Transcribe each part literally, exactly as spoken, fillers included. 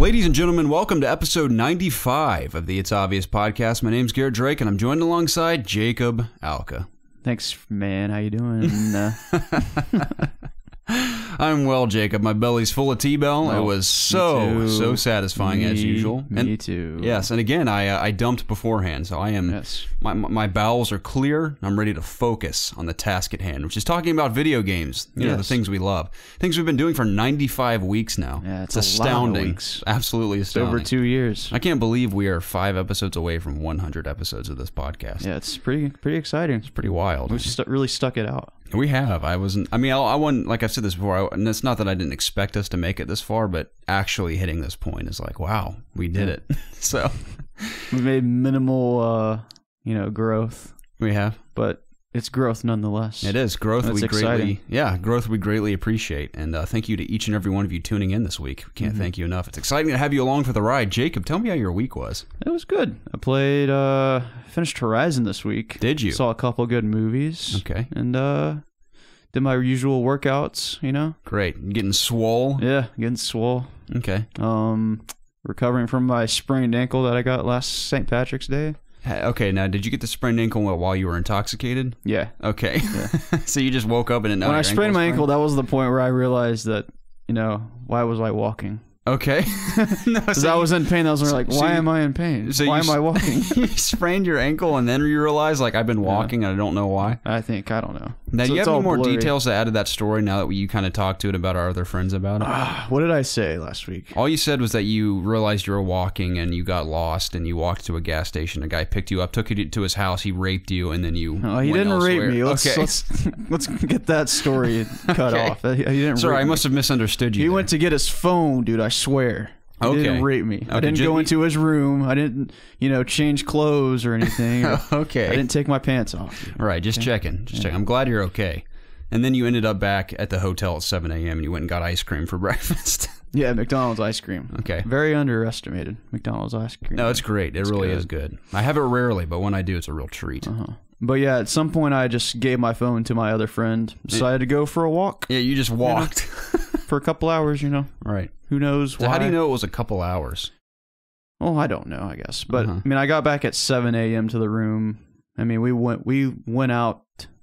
Ladies and gentlemen, welcome to episode ninety-five of the It's Obvious podcast. My name's Garrett Drake, and I'm joined alongside Jacob Alka. Thanks, man. How you doing? uh, I'm well, Jacob. My belly's full of T-Bell. Oh, it was so, so satisfying me, as usual. Me and, too. Yes, and again, I uh, I dumped beforehand, so I am, yes. my, my bowels are clear. I'm ready to focus on the task at hand, which is talking about video games, you yes. know, the things we love. Things we've been doing for ninety-five weeks now. Yeah, it's, it's a astounding. lot of weeks. Absolutely It's astounding. over two years. I can't believe we are five episodes away from one hundred episodes of this podcast. Yeah, it's pretty pretty exciting. It's pretty wild. We st- really stuck it out. We have. I wasn't. I mean, I, I wasn't. Like I've said this before. I, and it's not that I didn't expect us to make it this far, but actually hitting this point is like, wow, we did yeah. it. So we made minimal, uh, you know, growth. We have, but it's growth nonetheless. It is growth. That's we greatly, exciting. yeah, growth we greatly appreciate, and uh, thank you to each and every one of you tuning in this week. We can't mm-hmm. thank you enough. It's exciting to have you along for the ride. Jacob, tell me how your week was. It was good. I played, uh, finished Horizon this week. Did you? Saw a couple good movies. Okay, and uh. Did my usual workouts, you know? Great. Getting swole? Yeah, getting swole. Okay. Um, recovering from my sprained ankle that I got last Saint Patrick's Day. Okay, now, did you get the sprained ankle while you were intoxicated? Yeah. Okay. Yeah. So you just woke up and didn't know when I your sprained my sprained? ankle, that was the point where I realized that, you know, why was I walking? Okay. no, Because so I was in pain. I was so, like, why so you, am I in pain? So why you, am I walking? You sprained your ankle and then you realized, like, I've been walking yeah. and I don't know why? I think. I don't know. Now, so do you have any more blurry. details to add to that story now that you kind of talked to it about our other friends about it? Uh, what did I say last week? All you said was that you realized you were walking and you got lost and you walked to a gas station. A guy picked you up, took you to his house, he raped you, and then you No, he went didn't elsewhere. rape me. Let's, okay. let's, let's get that story cut okay. off. He didn't Sorry, rape I me. must have misunderstood you He there. went to get his phone, dude, I swear. He okay. didn't rape me. Okay. I didn't Did go you... into his room. I didn't, you know, change clothes or anything. Or okay. I didn't take my pants off. Dude. Right, just okay. checking. Just yeah. checking. I'm glad you're okay. And then you ended up back at the hotel at seven a.m. and you went and got ice cream for breakfast. Yeah, McDonald's ice cream. Okay. Very underestimated, McDonald's ice cream. No, it's great. It it's really good. is good. I have it rarely, but when I do, it's a real treat. Uh-huh. But yeah, at some point I just gave my phone to my other friend. Decided to go for a walk. Yeah, you just walked. For a couple hours, you know. Right. Who knows so why? How do you know it was a couple hours? Oh, I don't know, I guess. But, uh-huh. I mean, I got back at seven a.m. to the room. I mean, we went we went out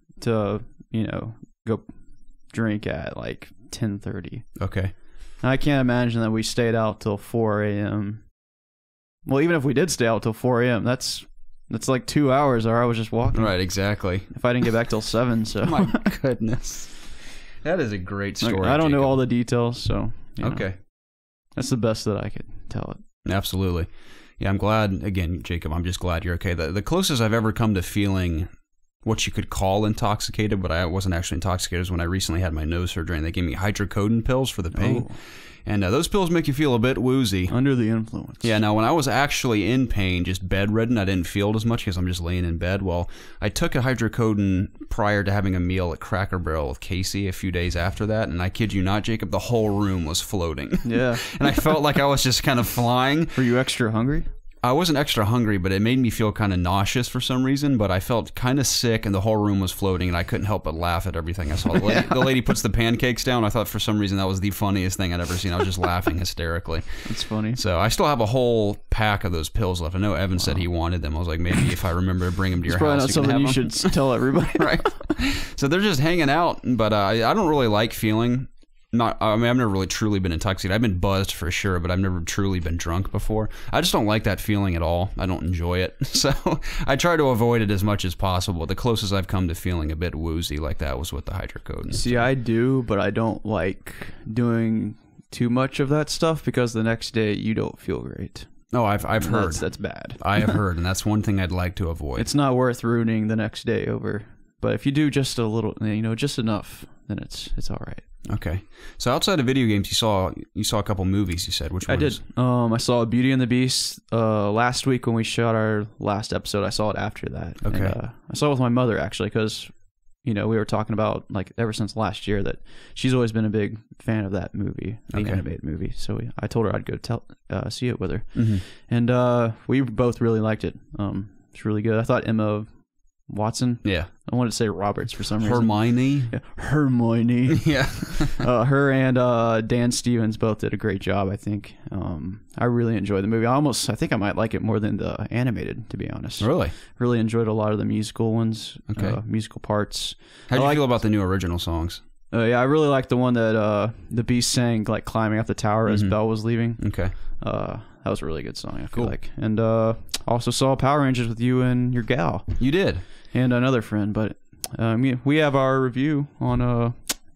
to, you know, go drink at like ten thirty. Okay. I can't imagine that we stayed out till four a.m. Well, even if we did stay out till four a.m., that's that's like two hours or I was just walking. Right, exactly. If I didn't get back till seven, so. My goodness. That is a great story. Like, I don't Jacob. know all the details, so. You know, okay. That's the best that I could tell it. Absolutely. Yeah, I'm glad, again, Jacob, I'm just glad you're okay. The, the closest I've ever come to feeling what you could call intoxicated, but I wasn't actually intoxicated, is when I recently had my nose surgery and they gave me hydrocodone pills for the pain. Oh. And uh, those pills make you feel a bit woozy. Under the influence. Yeah, now when I was actually in pain, just bedridden, I didn't feel it as much because I'm just laying in bed. Well, I took a hydrocodone prior to having a meal at Cracker Barrel with Casey a few days after that, and I kid you not, Jacob, the whole room was floating. Yeah. And I felt like I was just kind of flying. Were you extra hungry? I wasn't extra hungry, but it made me feel kind of nauseous for some reason, but I felt kind of sick and the whole room was floating and I couldn't help but laugh at everything I saw. The lady, the lady puts the pancakes down. I thought for some reason that was the funniest thing I'd ever seen. I was just laughing hysterically. That's funny. So I still have a whole pack of those pills left. I know Evan wow. said he wanted them. I was like, maybe if I remember to bring them to your it's probably house, not you something can have you them. should tell everybody. Right. So they're just hanging out, but uh, I, I don't really like feeling... Not, I mean, I've never really truly been intoxicated. I've been buzzed for sure, but I've never truly been drunk before. I just don't like that feeling at all. I don't enjoy it. So I try to avoid it as much as possible. The closest I've come to feeling a bit woozy like that was with the hydrocodone. See, I do, but I don't like doing too much of that stuff because the next day you don't feel great. No, I've I've And heard. That's, that's bad. I have heard, and that's one thing I'd like to avoid. It's not worth ruining the next day over. But if you do just a little, you know, just enough, then it's it's all right. Okay. So outside of video games, you saw you saw a couple movies. You said which I ones? did. Um, I saw Beauty and the Beast uh, last week when we shot our last episode. I saw it after that. Okay. And, uh, I saw it with my mother actually because, you know, we were talking about like ever since last year that she's always been a big fan of that movie, the Okay. animated movie. So we, I told her I'd go tell uh, see it with her, Mm-hmm. and uh, we both really liked it. Um, it's really good. I thought Emma Watson. Yeah. I wanted to say Roberts for some reason. Hermione. Yeah. Hermione. Yeah. uh, her and uh, Dan Stevens both did a great job, I think. Um, I really enjoyed the movie. I almost, I think I might like it more than the animated, to be honest. Really? Really enjoyed a lot of the musical ones, Okay. uh, musical parts. How do you I feel about the new original songs? Uh, yeah, I really liked the one that uh, the Beast sang, like climbing up the tower as Mhm. Belle was leaving. Okay. Uh, that was a really good song, I feel Cool. like. And uh, also saw Power Rangers with you and your gal You did. and another friend. But um, yeah, we have our review on uh,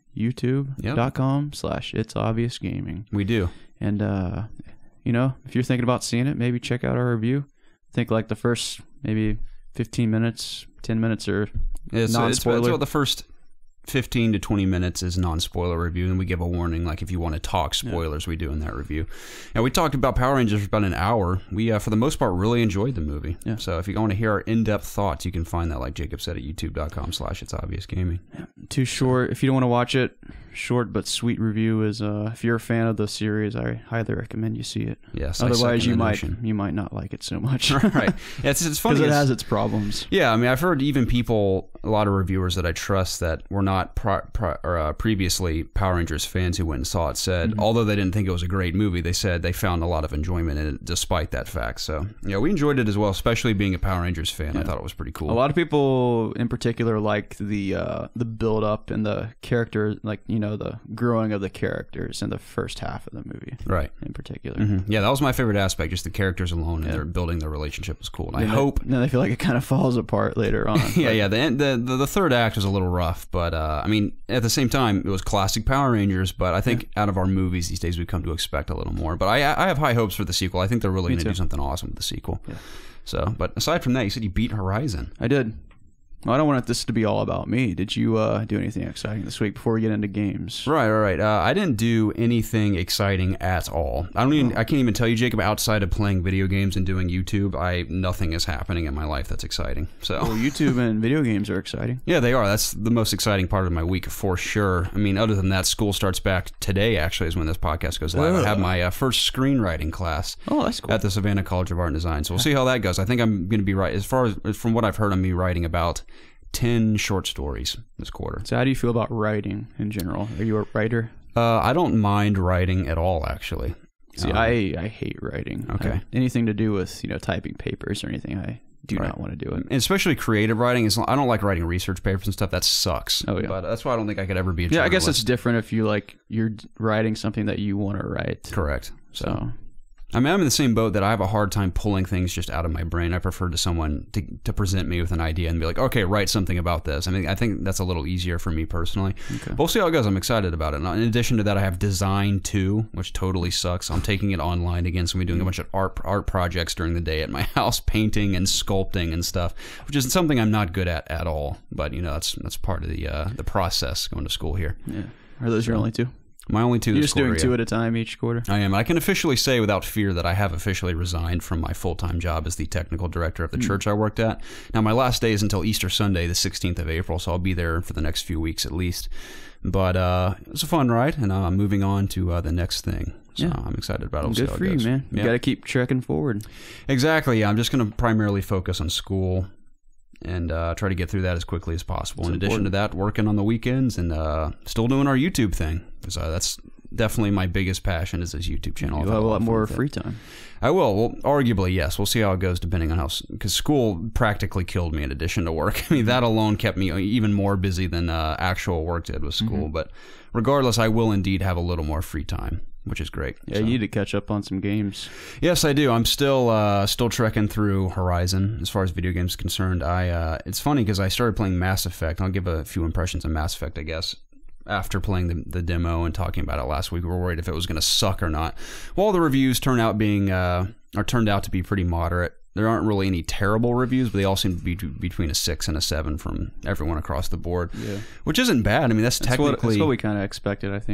YouTube.com slash It's Obvious Gaming. We do. And, uh, you know, if you're thinking about seeing it, maybe check out our review. I think like the first maybe fifteen minutes, ten minutes are It's, it's, non-spoiler. it's about the first fifteen to twenty minutes is non-spoiler review, and we give a warning, like if you want to talk spoilers, yeah. we do in that review. And we talked about Power Rangers for about an hour. We, uh, for the most part, really enjoyed the movie. Yeah. So if you want to hear our in-depth thoughts, you can find that, like Jacob said, at youtube.com slash It's Obvious Gaming. Yeah. Too short. If you don't want to watch it, short but sweet review is, uh, if you're a fan of the series, I highly recommend you see it. Yes. Otherwise, you might you might not like it so much. Right. Yeah, it's, it's funny. Because it has its problems. Yeah, I mean, I've heard even people, a lot of reviewers that I trust that were not pro, pro, or, uh, previously Power Rangers fans who went and saw it said, mm-hmm. although they didn't think it was a great movie, they said they found a lot of enjoyment in it despite that fact. So, yeah, we enjoyed it as well, especially being a Power Rangers fan. Yeah. I thought it was pretty cool. A lot of people in particular like the uh, the build up and the character, like, you know, the growing of the characters in the first half of the movie. Right. In particular. Mm-hmm. Yeah, that was my favorite aspect, just the characters alone and yeah. their building their relationship was cool. And yeah, I hope... Then I feel like it kind of falls apart later on. yeah, yeah. The, the the the third act was a little rough, but uh, I mean, at the same time, it was classic Power Rangers, but I think yeah. out of our movies these days, we've come to expect a little more. But I I have high hopes for the sequel. I think they're really going to do something awesome with the sequel. Yeah. So, but aside from that, you said you beat Horizon. I did. Well, I don't want this to be all about me. Did you uh, do anything exciting this week before we get into games? Right, all right. Uh, I didn't do anything exciting at all. I don't even. I can't even tell you, Jacob. Outside of playing video games and doing YouTube, I nothing is happening in my life that's exciting. So, well, YouTube and video games are exciting. Yeah, they are. That's the most exciting part of my week for sure. I mean, other than that, school starts back today. Actually, is when this podcast goes live. Uh, I have my uh, first screenwriting class. Oh, that's cool. At the Savannah College of Art and Design. So we'll see how that goes. I think I'm going to be right as far as from what I've heard. I'm be writing about ten short stories this quarter. So how do you feel about writing in general? Are you a writer? Uh, I don't mind writing at all, actually. See, um, I, I hate writing. Okay. I, anything to do with, you know, typing papers or anything, I do right. not want to do it. And especially creative writing. Is, I don't like writing research papers and stuff. That sucks. Oh, yeah. But that's why I don't think I could ever be a Yeah, journalist. I guess it's different if you, like, you're writing something that you want to write. Correct. So... so. I mean, I'm in the same boat that I have a hard time pulling things just out of my brain. I prefer to someone to, to present me with an idea and be like, okay, write something about this. I mean, I think that's a little easier for me personally. Okay. We'll see how it goes. I'm excited about it. And in addition to that, I have Design two, which totally sucks. I'm taking it online again, so I'm doing a bunch of art art projects during the day at my house, painting and sculpting and stuff, which is something I'm not good at at all. But, you know, that's that's part of the uh, the process going to school here. Yeah. Are those your only two? My only two You're this just quarter, doing two yeah. at a time each quarter? I am. I can officially say without fear that I have officially resigned from my full-time job as the technical director of the mm. church I worked at. Now, my last day is until Easter Sunday, the sixteenth of April, so I'll be there for the next few weeks at least. But uh, it was a fun ride, and uh, I'm moving on to uh, the next thing. So yeah. I'm excited about it. We'll Good for you, man. You yeah. got to keep trekking forward. Exactly. Yeah, I'm just going to primarily focus on school and uh, try to get through that as quickly as possible. That's In addition important. to that, working on the weekends and uh, still doing our YouTube thing. So uh, that's definitely my biggest passion is this YouTube channel. You'll have a lot more free time. I will. Well, arguably, yes. We'll see how it goes depending on how... Because school practically killed me in addition to work. I mean, that alone kept me even more busy than uh, actual work did with school. Mm-hmm. But regardless, I will indeed have a little more free time, which is great. Yeah, so. You need to catch up on some games. Yes, I do. I'm still uh, still trekking through Horizon as far as video games concerned. I uh, It's funny because I started playing Mass Effect. I'll give a few impressions of Mass Effect, I guess. After playing the, the demo and talking about it last week, we were worried if it was going to suck or not. Well, the reviews turn out being uh, or turned out to be pretty moderate. There aren't really any terrible reviews, but they all seem to be between a six and a seven from everyone across the board, yeah. which isn't bad. I mean, that's, that's technically... What, that's what we kind of expected, I think.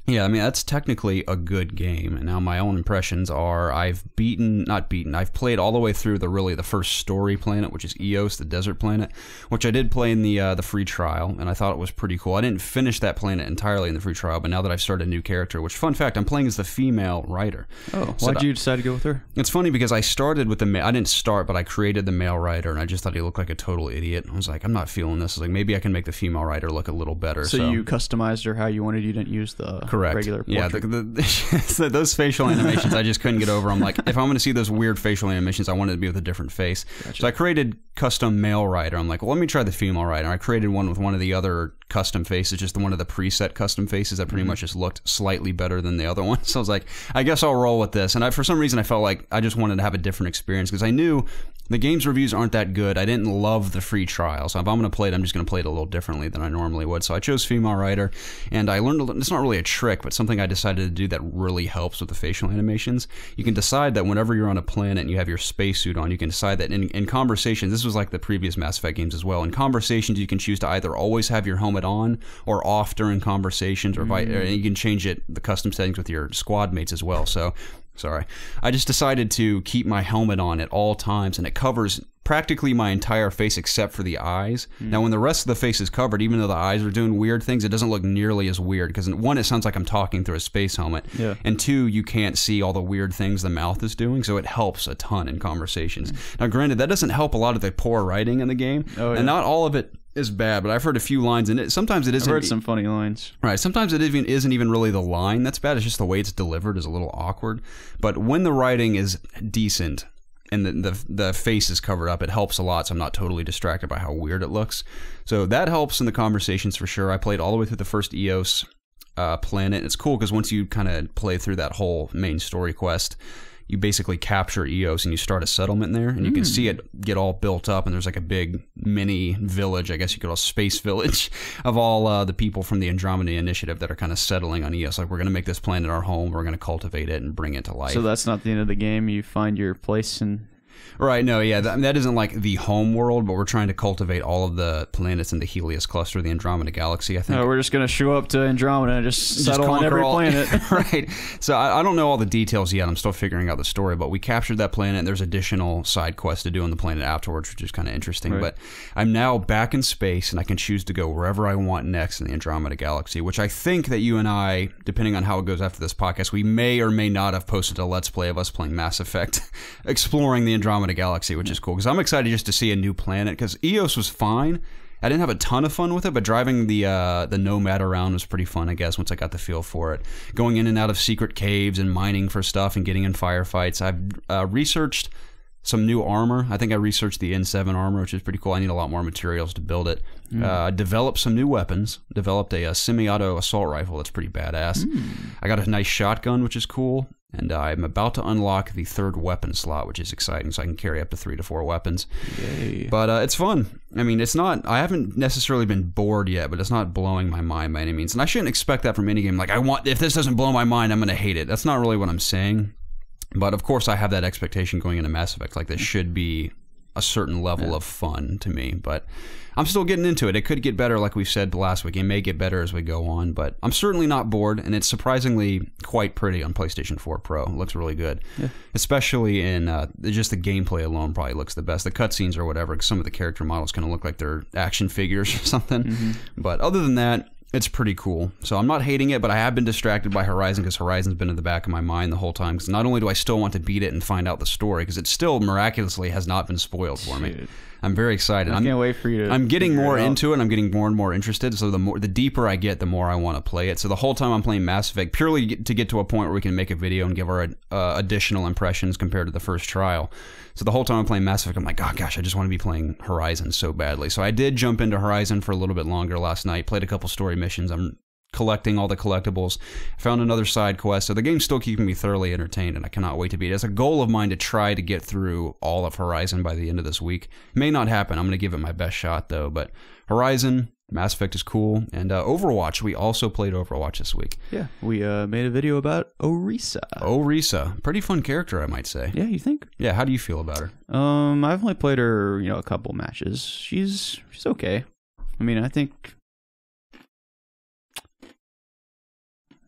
Yeah, I mean, that's technically a good game. And now my own impressions are I've beaten, not beaten, I've played all the way through the really the first story planet, which is Eos, the desert planet, which I did play in the uh, the free trial, and I thought it was pretty cool. I didn't finish that planet entirely in the free trial, but now that I've started a new character, which, fun fact, I'm playing as the female writer. Oh, So why'd you decide to go with her? It's funny because I started with the ma- I didn't start, but I created the male writer, and I just thought he looked like a total idiot. I was like, I'm not feeling this. I was like, maybe I can make the female writer look a little better. So, So, you customized her how you wanted. You didn't use the correct. regular portrait. Yeah, the, the, so those facial animations I just couldn't get over. I'm like, if I'm going to see those weird facial animations, I want it to be with a different face. Gotcha. So I created custom male writer. I'm like, well, let me try the female writer. I created one with one of the other custom faces, just one of the preset custom faces that pretty Mm-hmm. much just looked slightly better than the other one. So I was like, I guess I'll roll with this. And I, for some reason, I felt like I just wanted to have a different experience because I knew the game's reviews aren't that good. I didn't love the free trial. So if I'm going to play it, I'm just going to play it a little differently than I normally would. So I chose female writer, and I learned, a little, it's not really a trick, but something I decided to do that really helps with the facial animations. You can decide that whenever you're on a planet and you have your spacesuit on, you can decide that in, in conversations, this was like the previous Mass Effect games as well, in conversations you can choose to either always have your helmet on or off during conversations, or, vi- or you can change it, the custom settings with your squad mates as well. So Sorry. I just decided to keep my helmet on at all times, and it covers practically my entire face except for the eyes. Mm. Now, when the rest of the face is covered, even though the eyes are doing weird things, it doesn't look nearly as weird, because one, it sounds like I'm talking through a space helmet, yeah. and two, you can't see all the weird things the mouth is doing, so it helps a ton in conversations. Mm. Now, granted, that doesn't help a lot of the poor writing in the game, oh, yeah. and not all of it is bad, but I've heard a few lines, and it sometimes it isn't. I've heard some funny lines. Right, sometimes it even isn't even really the line that's bad. It's just the way it's delivered is a little awkward. But when the writing is decent and the the, the face is covered up, it helps a lot. So I'm not totally distracted by how weird it looks. So that helps in the conversations for sure. I played all the way through the first Eos uh, planet. It's cool because once you kind of play through that whole main story quest, you basically capture Eos and you start a settlement there, and you mm. can see it get all built up, and there's like a big mini village, I guess you could call a space village, of all uh, the people from the Andromeda Initiative that are kind of settling on Eos. Like, we're going to make this planet our home, we're going to cultivate it and bring it to life. So that's not the end of the game, you find your place in... Right, no, yeah, that, that isn't like the home world, but we're trying to cultivate all of the planets in the Helios cluster, the Andromeda Galaxy, I think. No, we're just going to show up to Andromeda and just, just settle on every all, planet. Right. So I, I don't know all the details yet. I'm still figuring out the story, but we captured that planet, and there's additional side quests to do on the planet afterwards, which is kind of interesting. Right. But I'm now back in space, and I can choose to go wherever I want next in the Andromeda Galaxy, which I think that you and I, depending on how it goes after this podcast, we may or may not have posted a Let's Play of us playing Mass Effect, exploring the Andromeda Galaxy, which is cool, because I'm excited just to see a new planet, because Eos was fine. I didn't have a ton of fun with it, but driving the uh, the Nomad around was pretty fun, I guess, once I got the feel for it. Going in and out of secret caves and mining for stuff and getting in firefights. I've uh, researched some new armor. I think I researched the N seven armor, which is pretty cool. I need a lot more materials to build it. Mm. Uh, developed some new weapons. Developed a, a semi-auto assault rifle that's pretty badass. Mm. I got a nice shotgun, which is cool. And uh, I'm about to unlock the third weapon slot, which is exciting, so I can carry up to three to four weapons. Yay. But uh, it's fun. I mean, it's not... I haven't necessarily been bored yet, but it's not blowing my mind by any means. And I shouldn't expect that from any game. Like, I want... If this doesn't blow my mind, I'm going to hate it. That's not really what I'm saying. But, of course, I have that expectation going into Mass Effect. Like, this should be a certain level yeah. of fun to me. But I'm still getting into it. It could get better, like we said last week. It may get better as we go on, but I'm certainly not bored, and it's surprisingly quite pretty on PlayStation four Pro. It looks really good. Yeah. Especially in uh, just the gameplay alone probably looks the best. The cutscenes or whatever, because some of the character models kind of look like they're action figures or something. Mm-hmm. But other than that, it's pretty cool. So I'm not hating it, but I have been distracted by Horizon, because Horizon's been in the back of my mind the whole time. Because not only do I still want to beat it and find out the story, because it still miraculously has not been spoiled for me. Shit. I'm very excited. I I'm, can't wait for you to I'm getting more it into it. I'm getting more and more interested. So the more, the deeper I get, the more I want to play it. So the whole time I'm playing Mass Effect, purely to get to a point where we can make a video and give our uh, additional impressions compared to the first trial. So the whole time I'm playing Mass Effect, I'm like, oh gosh, I just want to be playing Horizon so badly. So I did jump into Horizon for a little bit longer last night. Played a couple story missions. I'm collecting all the collectibles. Found another side quest. So the game's still keeping me thoroughly entertained, and I cannot wait to beat it. It's a goal of mine to try to get through all of Horizon by the end of this week. May not happen. I'm going to give it my best shot, though. But Horizon, Mass Effect is cool. And uh, Overwatch, we also played Overwatch this week. Yeah, we uh, made a video about Orisa. Orisa. Pretty fun character, I might say. Yeah, you think? Yeah, how do you feel about her? Um, I've only played her, you know, a couple matches. She's she's okay. I mean, I think...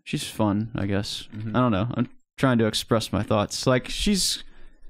she's fun, I guess. Mm-hmm. I don't know. I'm trying to express my thoughts. Like, she's...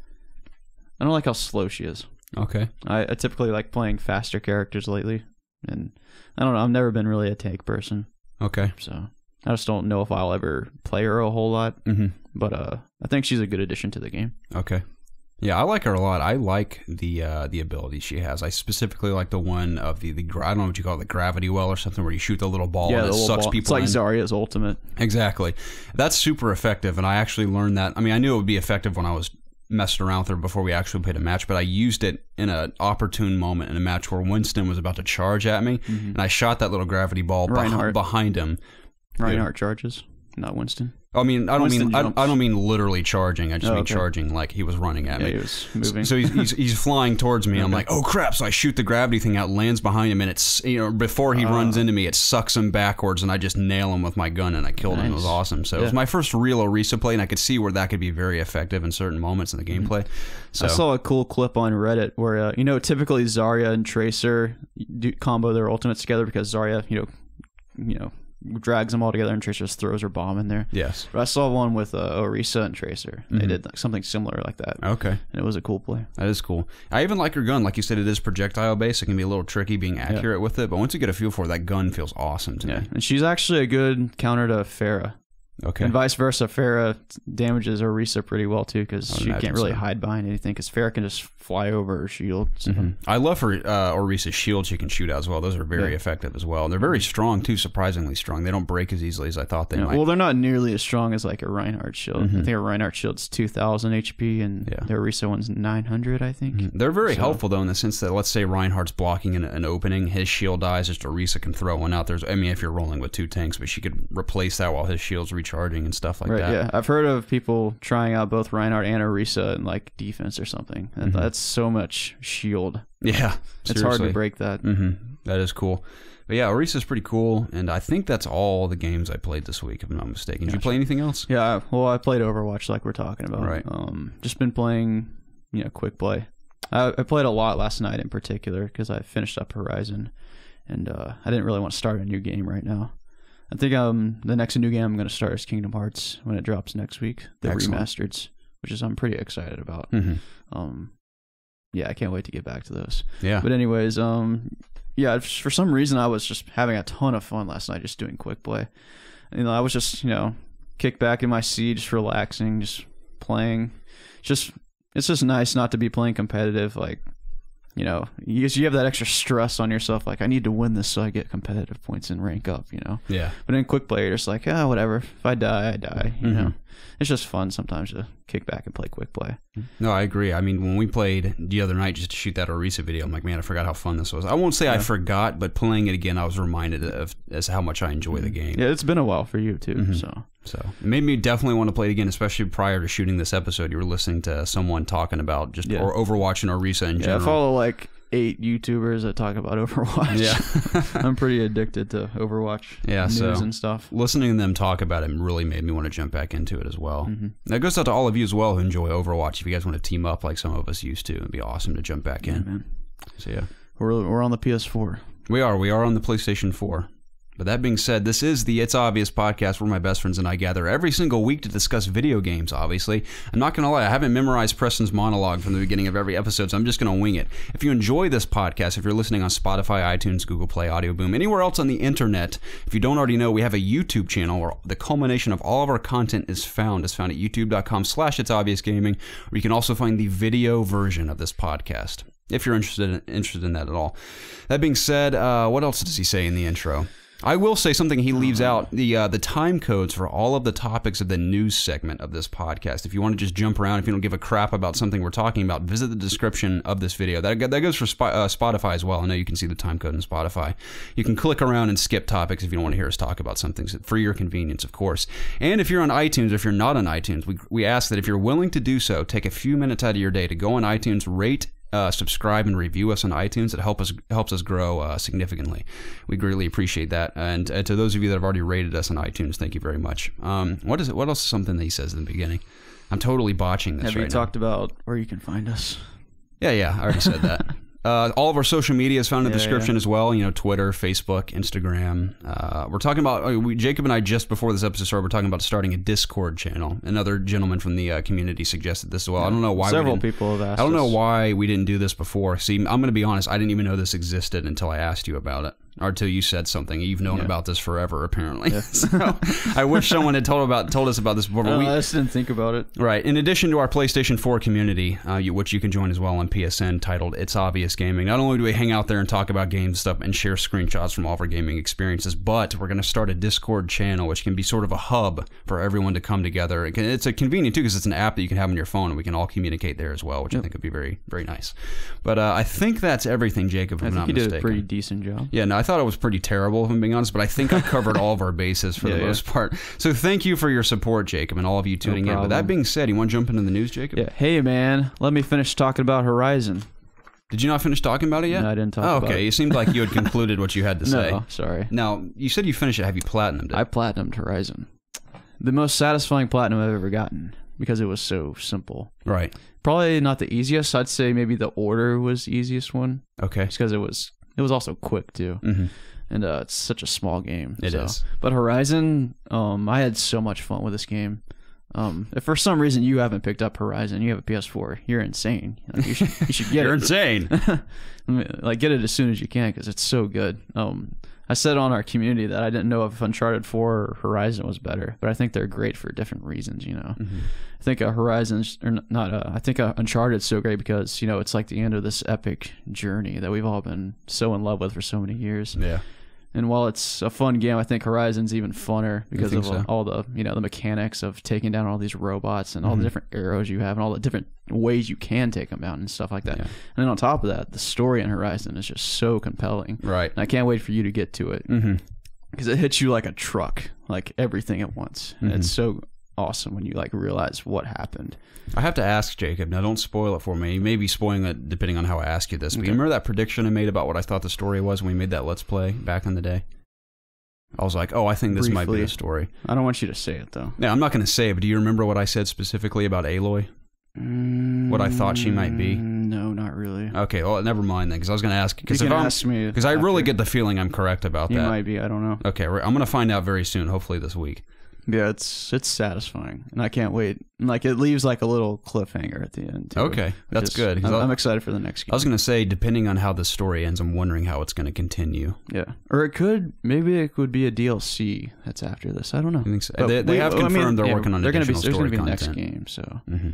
I don't like how slow she is. Okay. I, I typically like playing faster characters lately. And I don't know. I've never been really a tank person. Okay. So I just don't know if I'll ever play her a whole lot. Mm-hmm. But uh, I think she's a good addition to the game. Okay. Yeah, I like her a lot. I like the uh, the abilities she has. I specifically like the one of the, the I don't know what you call it, the gravity well or something, where you shoot the little ball Yeah, and the it little sucks ball. people It's like in. Zarya's ultimate. Exactly. That's super effective, and I actually learned that. I mean, I knew it would be effective when I was messing around with her before we actually played a match, but I used it in an opportune moment in a match where Winston was about to charge at me, mm-hmm. and I shot that little gravity ball beh- behind him. Reinhardt charges, not Winston. I mean, I don't Winston mean I, jumps. I don't mean literally charging. I just Oh, mean okay. charging like he was running at Yeah, me. he was moving. So he's, he's he's flying towards me. And I'm Okay. like, oh crap! So I shoot the gravity thing out, lands behind him, and it's you know before he Uh, runs into me, it sucks him backwards, and I just nail him with my gun, and I killed him. It was Nice. awesome. So it was Yeah. my first real Orisa play, and I could see where that could be very effective in certain moments in the gameplay. So I saw a cool clip on Reddit where uh, you know typically Zarya and Tracer do combo their ultimates together because Zarya you know you know drags them all together and Tracer just throws her bomb in there. yes, But I saw one with uh, Orisa and Tracer. They Mhm. did like, something similar like that, okay. and it was a cool play. That is cool. I even like her gun. Like you said, it is projectile based. It can be a little tricky being accurate with it, but once you get a feel for it, that gun feels awesome to Yeah, me. and she's actually a good counter to Pharah. Okay. And vice versa, Pharah damages Orisa pretty well too because I would she imagine can't really so. hide behind anything because Pharah can just fly over her shield. So. Mhm. I love her uh, Orisa's shield she can shoot out as well. Those are very Yeah. effective as well. And they're very strong too, surprisingly strong. They don't break as easily as I thought they Yeah, might. well, they're not nearly as strong as like a Reinhardt shield. Mhm. I think a Reinhardt shield's two thousand H P and Yeah. the Orisa one's nine hundred, I think. Mhm. They're very So- helpful though in the sense that let's say Reinhardt's blocking an, an opening, his shield dies, just Orisa can throw one out. There's, I mean, if you're rolling with two tanks, but she could replace that while his shield's recharging and stuff like Right, that. yeah. I've heard of people trying out both Reinhardt and Orisa in like defense or something. And Mhm. that's so much shield. Yeah, It's hard to break that. Mm-hmm. That is cool. But yeah, Orisa's pretty cool, and I think that's all the games I played this week, if I'm not mistaken. Did you Gotcha. play anything else? Yeah, I- well, I played Overwatch like we're talking about. Right. Um, just been playing, you know, quick play. I, I played a lot last night in particular because I finished up Horizon, and uh, I didn't really want to start a new game right now. I think um the next new game I'm going to start is Kingdom Hearts when it drops next week, the Excellent. remasters, which is I'm pretty excited about. Mm-hmm. Um, yeah, I can't wait to get back to those. Yeah. But anyways, um, yeah, for some reason I was just having a ton of fun last night just doing quick play. You know, I was just, you know, kicked back in my seat, just relaxing, just playing. Just it's just nice not to be playing competitive. Like, you know, you you have that extra stress on yourself. Like, I need to win this so I get competitive points and rank up. You know. Yeah. But in quick play, you're just like, ah, whatever. If I die, I die. You Mhm. know. It's just fun sometimes to kick back and play quick play. No, I agree. I mean, when we played the other night just to shoot that Orisa video, I'm like, man, I forgot how fun this was. I won't say I Yeah. forgot, but playing it again, I was reminded of as how much I enjoy the game. Yeah, it's been a while for you too. Mhm. So So it made me definitely want to play it again, especially prior to shooting this episode. You were listening to someone talking about just Yeah. or Overwatch and Orisa in yeah, I general. follow like eight YouTubers that talk about Overwatch. Yeah. I'm pretty addicted to Overwatch Yeah, news so- and stuff. Listening to them talk about it really made me want to jump back into it as well. Mhm. That goes out to all of you as well who enjoy Overwatch. If you guys want to team up like some of us used to, it'd be awesome to jump back Yeah, in. man. So yeah. We're we're on the P S four. We are. We are on the PlayStation four. But that being said, this is the It's Obvious podcast where my best friends and I gather every single week to discuss video games, obviously. I'm not going to lie, I haven't memorized Preston's monologue from the beginning of every episode, so I'm just going to wing it. If you enjoy this podcast, if you're listening on Spotify, iTunes, Google Play, Audio Boom, anywhere else on the internet, if you don't already know, we have a YouTube channel where the culmination of all of our content is found. It's found at youtube.com slash It's Obvious Gaming, where you can also find the video version of this podcast, if you're interested in, interested in that at all. That being said, uh, what else does he say in the intro? I will say something he leaves out, the uh, the time codes for all of the topics of the news segment of this podcast. If you want to just jump around, if you don't give a crap about something we're talking about, visit the description of this video. That, that goes for Sp- uh, Spotify as well. I know you can see the time code in Spotify. You can click around and skip topics if you don't want to hear us talk about something, for your convenience, of course. And if you're on iTunes, if you're not on iTunes, we, we ask that if you're willing to do so, take a few minutes out of your day to go on iTunes, rate, Uh, subscribe and review us on iTunes. It help us helps us grow uh, significantly. We greatly appreciate that. And, and to those of you that have already rated us on iTunes, thank you very much. Um, what is it? What else is something that he says in the beginning? I'm totally botching this Have right you now. talked about where you can find us? Yeah, yeah, I already said that. Uh, all of our social media is found in the Yeah, description yeah. as well. You know, Twitter, Facebook, Instagram. Uh, we're talking about uh, we, Jacob and I just before this episode started. We're talking about starting a Discord channel. Another gentleman from the uh, community suggested this as well. I don't know why. Several we didn't, people have asked I don't know us. why we didn't do this before. See, I'm going to be honest. I didn't even know this existed until I asked you about it, or until you said something. You've known Yeah. about this forever, apparently. So I wish someone had told about told us about this before. But Uh, we, I just didn't think about it. Right. In addition to our PlayStation four community, uh, you, which you can join as well on P S N, titled It's Obvious Gaming, not only do we hang out there and talk about game stuff and share screenshots from all of our gaming experiences, but we're going to start a Discord channel, which can be sort of a hub for everyone to come together. It can, it's a convenient, too, because it's an app that you can have on your phone, and we can all communicate there as well, which Yep. I think would be very, very nice. But uh, I think that's everything, Jacob, if I I'm think not you did mistaken. a pretty decent job. Yeah, no, I thought it was pretty terrible, if I'm being honest, but I think I covered all of our bases for Yeah, the yeah. most part. So thank you for your support, Jacob, and all of you tuning in. But that problem. being said, you want to jump into the news, Jacob? Yeah. Hey, man, let me finish talking about Horizon. Did you not finish talking about it yet? No, I didn't talk oh, about okay. it. It seemed like you had concluded what you had to say. No, sorry. Now, you said you finished it. Have you platinumed it? I platinumed Horizon. The most satisfying platinum I've ever gotten because it was so simple. Right. Probably not the easiest. I'd say maybe the Order was the easiest one, Okay. just because it was it was also quick too, Mm-hmm. and uh, it's such a small game. It so. is. But Horizon, um, I had so much fun with this game. Um, if for some reason you haven't picked up Horizon, you have a P S four, you're insane. Like, you should you should get You're it. insane. I mean, like get it as soon as you can because it's so good. Um, I said on our community that I didn't know if Uncharted four or Horizon was better, but I think they're great for different reasons. You know, Mhm. I think uh, Horizon's or n- not. Uh, I think uh, Uncharted's so great because you know it's like the end of this epic journey that we've all been so in love with for so many years. Yeah. And while it's a fun game, I think Horizon's even funner because think of so? all the you know the mechanics of taking down all these robots and all Mhm. the different arrows you have and all the different ways you can take them out and stuff like that. Yeah. And then on top of that, the story in Horizon is just so compelling. Right. And I can't wait for you to get to it Mm-hmm. because it hits you like a truck, like everything at once. And Mhm. it's so awesome when you like realize what happened. I have to ask Jacob. Now, don't spoil it for me. You may be spoiling it depending on how I ask you this. But you Okay. remember that prediction I made about what I thought the story was when we made that Let's Play back in the day? I was like, oh, I think this might be Briefly. the story. I don't want you to say it though. Yeah, I'm not going to say it, but do you remember what I said specifically about Aloy? What I thought she might be? Mm, No, not really. Okay, well, never mind then, because I was going to ask. You Because if can I'm, ask me because I really after. get the feeling I'm correct about You that. might be. I don't know. Okay, we're- I'm going to find out very soon, hopefully this week. Yeah, it's it's satisfying, and I can't wait. And, like it leaves like a little cliffhanger at the end. Too, Okay, which that's is- good, 'cause I'm, I'll- I'm excited for the next game. I was going to say, depending on how the story ends, I'm wondering how it's going to continue. Yeah, or it could maybe it could be a D L C that's after this. I don't know. I think so. But They, they we- have I mean, confirmed they're yeah, working on they're gonna be, additional there's story gonna be content. next game, so Mhm.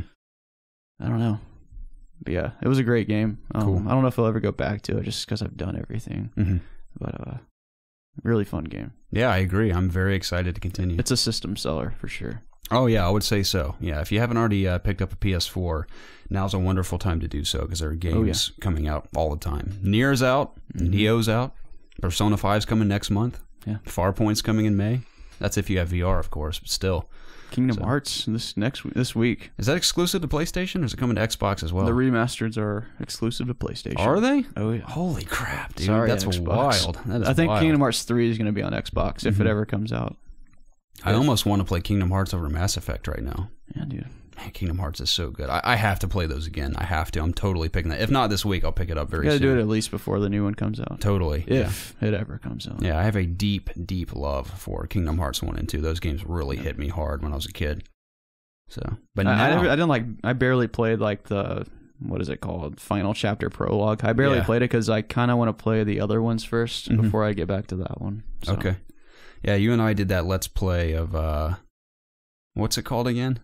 I don't know. But yeah, it was a great game. Um, Cool. I don't know if I'll ever go back to it just because I've done everything. Mhm. But uh, really fun game. Yeah, I agree. I'm very excited to continue. It's a system seller for sure. Oh, yeah, I would say so. Yeah, if you haven't already uh, picked up a P S four, now's a wonderful time to do so because there are games coming out all the time. Nier's out, Mhm. Neo's out, Persona five's coming next month, Yeah. Farpoint's coming in May. That's if you have V R, of course, but still. Kingdom So- Hearts this next week, this week. Is that exclusive to PlayStation or is it coming to Xbox as well? The remasters are exclusive to PlayStation. Are they? Oh yeah. Holy crap, dude. Sorry, That's Xbox. wild. That is I think wild. Kingdom Hearts three is going to be on Xbox if Mhm. it ever comes out. I almost want to play Kingdom Hearts over Mass Effect right now. Yeah, dude. Man, Kingdom Hearts is so good. I, I have to play those again. I have to. I'm totally picking that. If not this week, I'll pick it up very You got to soon. do it at least before the new one comes out. Totally. If it ever comes out. Yeah. yeah, I have a deep, deep love for Kingdom Hearts one and two. Those games really hit me hard when I was a kid. So, but I, now, I, never, I didn't like. I barely played like the what is it called? Final chapter prologue. I barely Yeah. played it because I kind of want to play the other ones first Mhm. before I get back to that one. So, okay. Yeah, you and I did that Let's Play of, uh, what's it called again?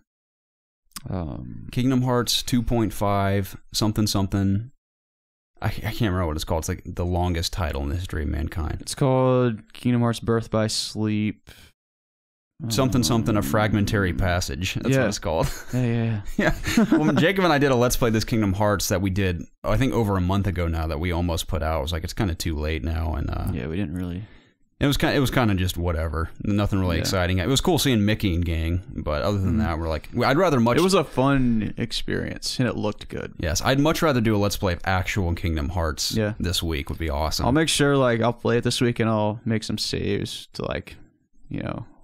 Um, Kingdom Hearts two point five, something, something. I, I can't remember what it's called. It's like the longest title in the history of mankind. it's called Kingdom Hearts Birth by Sleep. Something, something, a fragmentary Um, passage. That's yeah. what it's called. Yeah, yeah, yeah. Yeah. Well, Jacob and I did a Let's Play this Kingdom Hearts that we did, I think, over a month ago now that we almost put out. I was like, it's kind of too late now. And uh, Yeah, we didn't really. it was kind of, it was kind of just whatever. Nothing really Yeah. exciting. It was cool seeing Mickey and gang, but other than Mhm. that, we're like, I'd rather much. It was a fun experience and it looked good. Yes, I'd much rather do a Let's Play of actual Kingdom Hearts Yeah. this week would be awesome. I'll make sure like I'll play it this week and I'll make some saves to like, you know,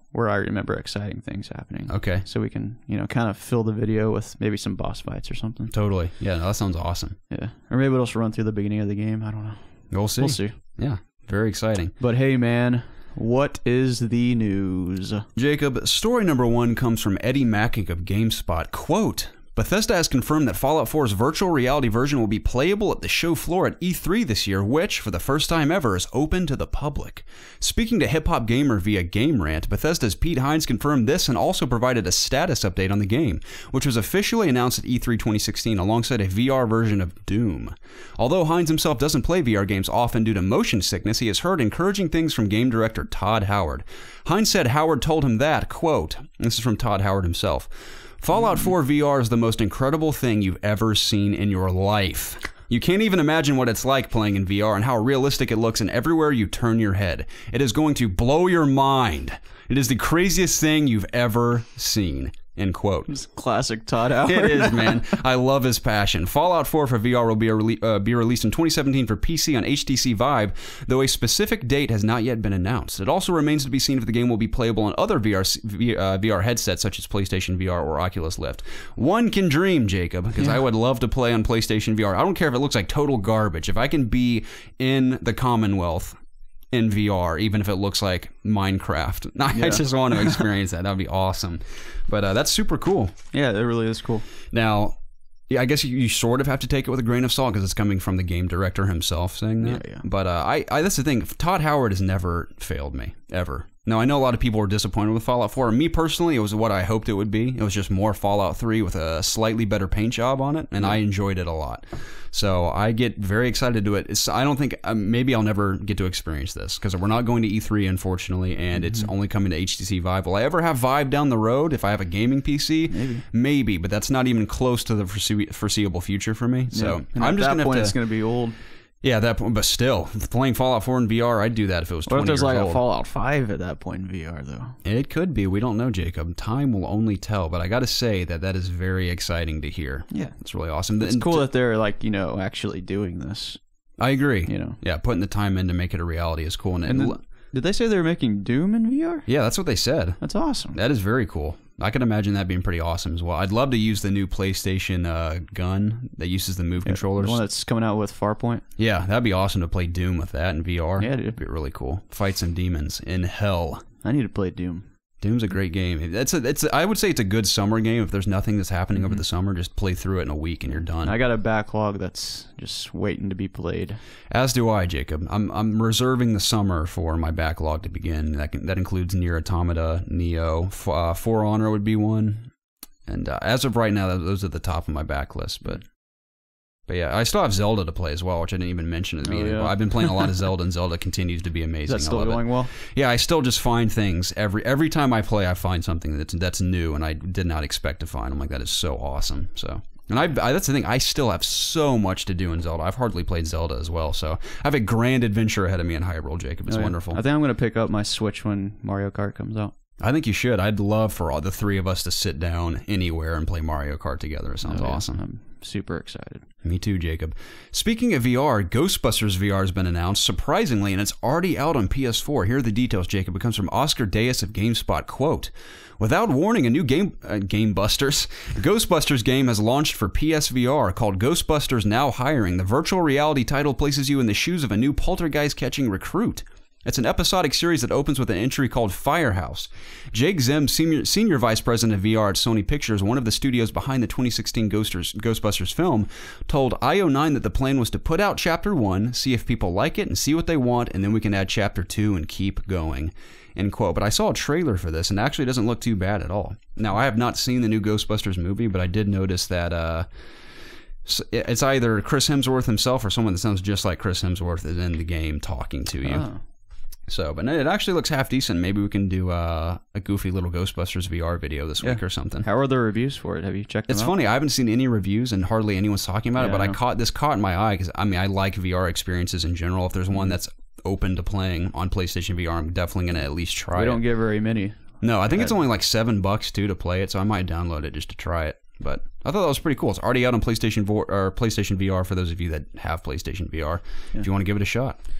where I remember exciting things happening. Okay. So we can, you know, kind of fill the video with maybe some boss fights or something. Totally. Yeah, no, that sounds awesome. Yeah. Or maybe we'll just run through the beginning of the game. I don't know. We'll see. We'll see. Yeah, very exciting. But hey, man, what is the news? Jacob, story number one comes from Eddie Macking of GameSpot. Quote, Bethesda has confirmed that Fallout four's virtual reality version will be playable at the show floor at E three this year, which, for the first time ever, is open to the public. Speaking to Hip Hop Gamer via Game Rant, Bethesda's Pete Hines confirmed this and also provided a status update on the game, which was officially announced at E three twenty sixteen alongside a V R version of Doom. Although Hines himself doesn't play V R games often due to motion sickness, he has heard encouraging things from game director Todd Howard. Hines said Howard told him that, quote, this is from Todd Howard himself, Fallout four V R is the most incredible thing you've ever seen in your life. You can't even imagine what it's like playing in V R and how realistic it looks and everywhere you turn your head. It is going to blow your mind. It is the craziest thing you've ever seen. End quote. It's classic Todd Howard. It is, man. I love his passion. Fallout four for V R will be, a rele uh, be released in twenty seventeen for P C on H T C Vive, though a specific date has not yet been announced. It also remains to be seen if the game will be playable on other V R, v, uh, V R headsets such as PlayStation V R or Oculus Rift. One can dream, Jacob, because yeah. I would love to play on PlayStation V R. I don't care if it looks like total garbage. If I can be in the Commonwealth in V R, even if it looks like Minecraft. Yeah. I just want to experience that. That would be awesome. But uh, that's super cool. Yeah, it really is cool. Now, yeah, I guess you, you sort of have to take it with a grain of salt because it's coming from the game director himself saying that. Yeah, yeah. But uh, I, I, that's the thing. Todd Howard has never failed me, ever. Now, I know a lot of people were disappointed with Fallout four. Me, personally, it was what I hoped it would be. It was just more Fallout three with a slightly better paint job on it, and yeah. I enjoyed it a lot. So I get very excited to do it. It's, I don't think, um, maybe I'll never get to experience this, because we're not going to E three, unfortunately, and mm-hmm. it's only coming to H T C Vive. Will I ever have Vive down the road if I have a gaming P C? Maybe. Maybe, but that's not even close to the foresee foreseeable future for me. So yeah. And I'm at just that gonna point, have to, it's going to be old. Yeah, that point, but still, playing Fallout four in V R, I'd do that if it was twenty What if there's years like old. a Fallout five at that point in V R, though? It could be. We don't know, Jacob. Time will only tell. But I got to say that that is very exciting to hear. Yeah. It's really awesome. It's cool that they're, like, you know, actually doing this. I agree. You know. Yeah, putting the time in to make it a reality is cool. And, and then, did they say they were making Doom in V R? Yeah, that's what they said. That's awesome. That is very cool. I can imagine that being pretty awesome as well. I'd love to use the new PlayStation uh, gun that uses the Move yeah, controllers. The one that's coming out with Farpoint? Yeah, that'd be awesome to play Doom with that in V R. Yeah, dude. It'd be really cool. Fight some demons in hell. I need to play Doom. Doom's a great game. It's a, it's a, I would say it's a good summer game. If there's nothing that's happening mm-hmm. over the summer, just play through it in a week and you're done. I got a backlog that's just waiting to be played. As do I, Jacob. I'm I'm reserving the summer for my backlog to begin. That can, that includes Nier Automata, Neo, uh, For Honor would be one. And uh, as of right now, those are the top of my backlist. But but yeah, I still have Zelda to play as well, which I didn't even mention at the beginning. Oh, yeah. I've been playing a lot of Zelda, and Zelda continues to be amazing. Is that still I love going it. well? Yeah, I still just find things every every time I play. I find something that's that's new, and I did not expect to find. I'm like, that is so awesome. So. And I, I, that's the thing, I still have so much to do in Zelda. I've hardly played Zelda as well, so I have a grand adventure ahead of me in Hyrule, Jacob. It's oh, yeah. wonderful. I think I'm going to pick up my Switch when Mario Kart comes out. I think you should. I'd love for all the three of us to sit down anywhere and play Mario Kart together. It sounds oh, yeah. awesome. I'm super excited. Me too, Jacob. Speaking of V R, Ghostbusters V R has been announced, surprisingly, and it's already out on P S four. Here are the details, Jacob. It comes from Oscar Deus of GameSpot. Quote, without warning, a new game, uh, Game Busters, Ghostbusters game has launched for P S V R called Ghostbusters Now Hiring. The virtual reality title places you in the shoes of a new poltergeist-catching recruit. It's an episodic series that opens with an entry called Firehouse. Jake Zim, senior, senior vice president of V R at Sony Pictures, one of the studios behind the twenty sixteen Ghosters, Ghostbusters film, told I O nine that the plan was to put out Chapter one, see if people like it and see what they want, and then we can add Chapter two and keep going. End quote. But I saw a trailer for this, and it actually doesn't look too bad at all. Now, I have not seen the new Ghostbusters movie, but I did notice that uh, it's either Chris Hemsworth himself or someone that sounds just like Chris Hemsworth is in the game talking to you. Oh. So, but it actually looks half decent. Maybe we can do uh, a goofy little Ghostbusters V R video this yeah. week or something. How are the reviews for it? Have you checked them It's out? funny. I haven't seen any reviews and hardly anyone's talking about yeah, it, but I, I caught this caught in my eye because, I mean, I like V R experiences in general. If there's one that's open to playing on PlayStation V R, I'm definitely going to at least try we it. We don't get very many. No, I think it's only like seven bucks, too, to play it, so I might download it just to try it. But I thought that was pretty cool. It's already out on PlayStation, or PlayStation V R for those of you that have PlayStation V R, yeah. if you want to give it a shot.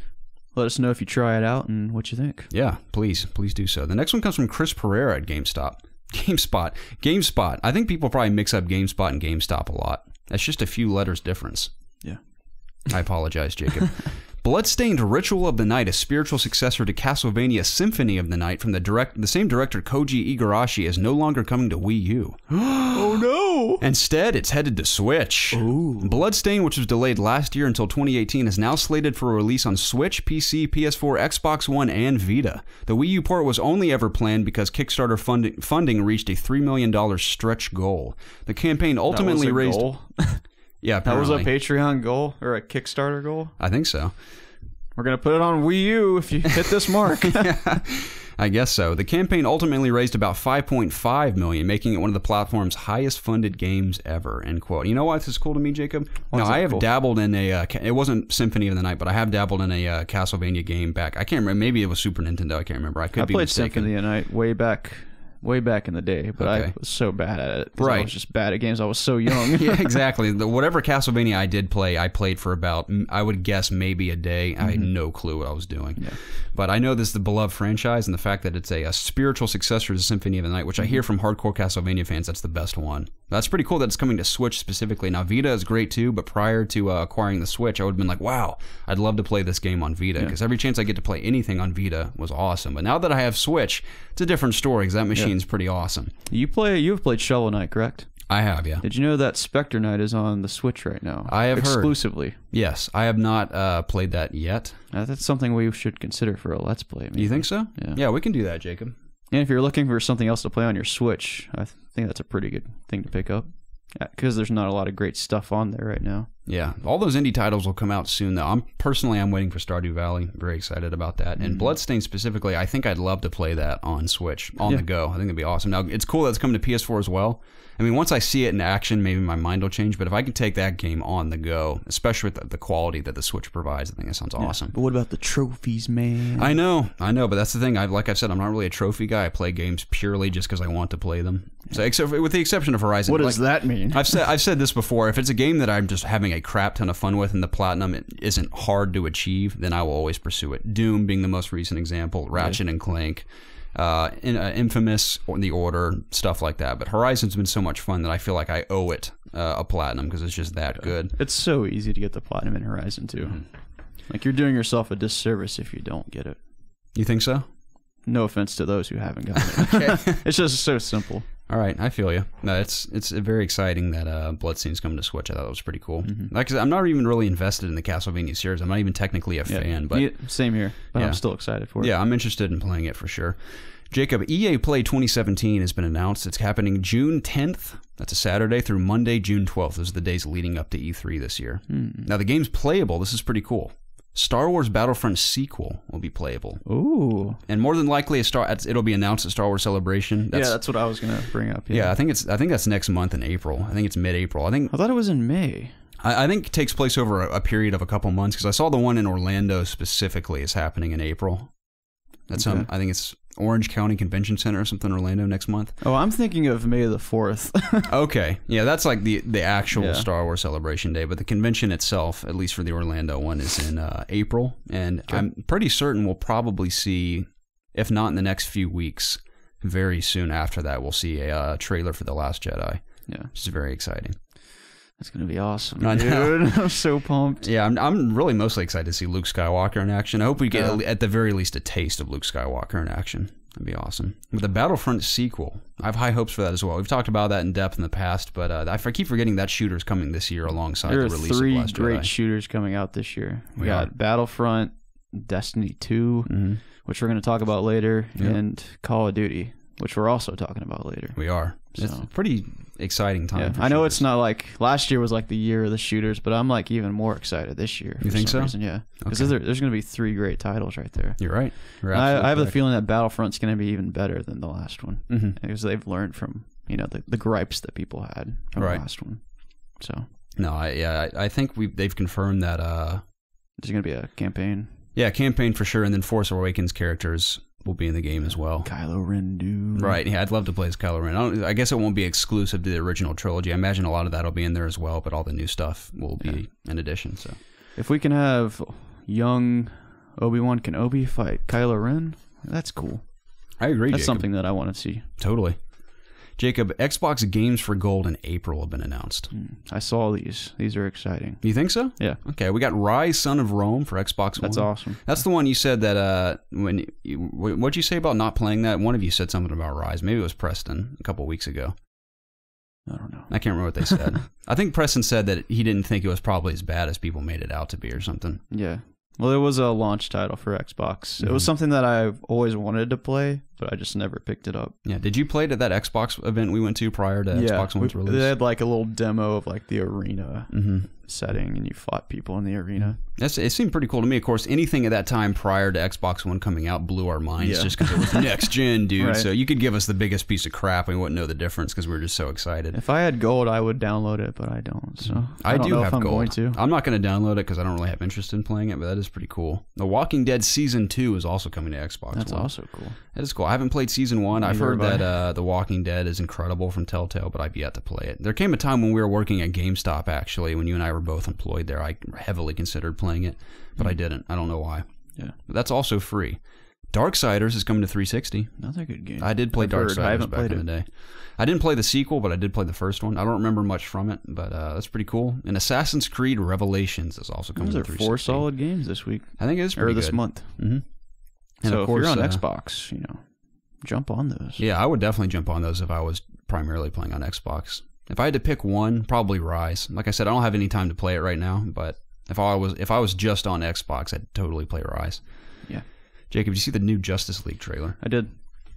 let us know if you try it out and what you think. Yeah, please, please do so. The next one comes from Chris Pereira at GameStop. GameSpot. GameSpot. I think people probably mix up GameSpot and GameStop a lot. That's just a few letters difference. Yeah. I apologize, Jacob. Bloodstained Ritual of the Night, a spiritual successor to Castlevania Symphony of the Night from the direct, the same director Koji Igarashi, is no longer coming to Wii U. Oh no! Instead, it's headed to Switch. Ooh. Bloodstained, which was delayed last year until twenty eighteen, is now slated for a release on Switch, P C, P S four, Xbox One, and Vita. The Wii U port was only ever planned because Kickstarter funding, funding reached a three million dollars stretch goal. The campaign ultimately that was a raised... goal? Yeah, That apparently. was a Patreon goal or a Kickstarter goal? I think so. We're going to put it on Wii U if you hit this mark. Yeah, I guess so. The campaign ultimately raised about five point five million dollars, making it one of the platform's highest funded games ever, end quote. You know why this is cool to me, Jacob? Why Now, is that I have cool? dabbled in a, uh, it wasn't Symphony of the Night, but I have dabbled in a uh, Castlevania game back. I can't remember. Maybe it was Super Nintendo. I can't remember. I could I be played mistaken. Symphony of the Night way back, way back in the day, but Okay. I was so bad at it. 'cause I Right. was just bad at games. I was so young. Yeah, exactly. The, whatever Castlevania I did play, I played for about, I would guess, maybe a day. I had no clue what I was doing. Yeah. But I know this is the beloved franchise, and the fact that it's a, a spiritual successor to Symphony of the Night, which I hear from hardcore Castlevania fans, that's the best one. That's pretty cool that it's coming to Switch specifically. Now, Vita is great too, but prior to uh, acquiring the Switch, I would have been like, wow, I'd love to play this game on Vita, because every chance I get to play anything on Vita was awesome. But now that I have Switch, it's a different story, because that machine's pretty awesome. You play. You've played Shovel Knight, correct? I have, yeah. Did you know that Spectre Knight is on the Switch right now? I have heard. exclusively. Yes, I have not uh, played that yet. Uh, that's something we should consider for a Let's Play. Maybe. You think so? Yeah. Yeah, we can do that, Jacob. And if you're looking for something else to play on your Switch, I th- think that's a pretty good thing to pick up. Because there's not a lot of great stuff on there right now. Yeah, all those indie titles will come out soon, though. I'm personally, I'm waiting for Stardew Valley. Very excited about that. And Bloodstained specifically, I think I'd love to play that on Switch, on Yeah. the go. I think it'd be awesome. Now, it's cool that it's coming to P S four as well. I mean, once I see it in action, maybe my mind will change. But if I can take that game on the go, especially with the, the quality that the Switch provides, I think that sounds awesome. But what about the trophies, man? I know, I know, but that's the thing. I like I said, I'm not really a trophy guy. I play games purely just because I want to play them. So, except with the exception of Horizon. What like, does that mean? I've said I've said this before. If it's a game that I'm just having a crap ton of fun with, and the platinum isn't hard to achieve, then I will always pursue it. Doom being the most recent example. Ratchet and Clank. Uh, in, uh, Infamous, or The Order, stuff like that. But Horizon's been so much fun that I feel like I owe it uh, a platinum because it's just that good. It's so easy to get the platinum in Horizon too. Mm-hmm. Like you're doing yourself a disservice if you don't get it. You think so? No offense to those who haven't gotten it. It's just so simple. All right, I feel you. No, it's it's very exciting that uh, Bloodstained's coming to Switch. I thought it was pretty cool. Mm-hmm. Like I said, I'm not even really invested in the Castlevania series. I'm not even technically a fan, but Me- same here. But Yeah. I'm still excited for it. yeah, I'm interested in playing it for sure. Jacob, E A Play twenty seventeen has been announced. It's happening June tenth. That's a Saturday through Monday, June twelfth. Those are the days leading up to E three this year. Hmm. Now, the game's playable. This is pretty cool. Star Wars Battlefront sequel will be playable. Ooh. And more than likely, a Star it'll be announced at Star Wars Celebration. That's, yeah, that's what I was gonna bring up. yeah, I think it's I think that's next month in April. I think it's mid-April. I think I thought it was in May. I, I think it takes place over a, a period of a couple months because I saw the one in Orlando specifically is happening in April. That's Okay. some I think it's Orange County Convention Center or something in Orlando next month. Oh, I'm thinking of May the fourth. Okay, yeah, that's like the the actual Yeah. Star Wars Celebration Day, but the convention itself, at least for the Orlando one, is in uh, April, and I'm pretty certain we'll probably see, if not in the next few weeks, very soon after that, we'll see a uh, trailer for The Last Jedi, Yeah, which is very exciting. that's gonna be awesome, I know. dude. I'm so pumped. Yeah, I'm I'm really mostly excited to see Luke Skywalker in action. I hope we get Yeah. at the very least a taste of Luke Skywalker in action. That'd be awesome. With the Battlefront sequel, I have high hopes for that as well. We've talked about that in depth in the past, but uh, I f- keep forgetting that shooter's coming this year alongside There are the release three of Last great Jedi. shooters coming out this year. We, We got are. Battlefront, Destiny two, Mhm. which we're going to talk about later, Yep. and Call of Duty, which we're also talking about later. We are. It's So- a pretty exciting time. Yeah, for I know shooters. it's not like last year was like the year of the shooters, but I'm like even more excited this year. For You think some so? Reason. Yeah, because Okay. there, there's going to be three great titles right there. You're right. You're And I, absolutely I have the correct. feeling that Battlefront's going to be even better than the last one Mhm. because they've learned from you know the, the gripes that people had from Right. the last one. So No, I, yeah, I, I think we they've confirmed that. Uh, there's going to be a campaign. yeah, campaign for sure, and then Force Awakens characters will be in the game as well. Kylo Ren, dude. Right, yeah, I'd love to play as Kylo Ren. I, don't, I guess it won't be exclusive to the original trilogy. I imagine a lot of that will be in there as well, but all the new stuff will be in addition. So If we can have young Obi-Wan Kenobi fight Kylo Ren. That's cool. I agree, That's Jacob. something that I want to see. Totally. Jacob, Xbox Games for Gold in April have been announced. I saw these. These are exciting. You think so? Yeah. Okay, we got Rise, Son of Rome for Xbox One. That's awesome. That's the one you said that, uh, when you, what'd you say about not playing that? One of you said something about Rise. Maybe it was Preston a couple weeks ago. I don't know. I can't remember what they said. I think Preston said that he didn't think it was probably as bad as people made it out to be or something. Yeah. Well, it was a launch title for Xbox. Mm-hmm. It was something that I've always wanted to play, but I just never picked it up. Yeah. Did you play it at that Xbox event we went to prior to yeah, Xbox One's we, release? They had like a little demo of like the arena mm-hmm. setting, and you fought people in the arena. That's, it seemed pretty cool to me. Of course, anything at that time prior to Xbox One coming out blew our minds Yeah. just because it was next gen, dude. Right. So you could give us the biggest piece of crap and we wouldn't know the difference because we were just so excited. If I had gold, I would download it, but I don't. So I, I, don't do know have if I'm gold. going to. I'm not going to download it because I don't really have interest in playing it, but that is pretty cool. The Walking Dead Season two is also coming to Xbox That's One. also cool. That is cool. I haven't played Season one. I've Neither heard have I. that uh, The Walking Dead is incredible from Telltale, but I've yet to play it. There came a time when we were working at GameStop, actually, when you and I were both employed there. I heavily considered playing it, but I didn't. I don't know why. Yeah. But that's also free. Darksiders is coming to three sixty. Another good game. I did play I've heard. I Darksiders haven't back played in it. the day. I didn't play the sequel, but I did play the first one. I don't remember much from it, but uh, that's pretty cool. And Assassin's Creed Revelations is also coming Those to are three sixty. four solid games this week. I think it is pretty Or this good. month. Mm-hmm. And So of course, if you're on uh, Xbox, you know, jump on those. yeah, I would definitely jump on those if I was primarily playing on Xbox. If I had to pick one, probably Rise. Like I said, I don't have any time to play it right now, but if I was if I was just on Xbox, I'd totally play Rise. Yeah. Jacob, did you see the new Justice League trailer? I did.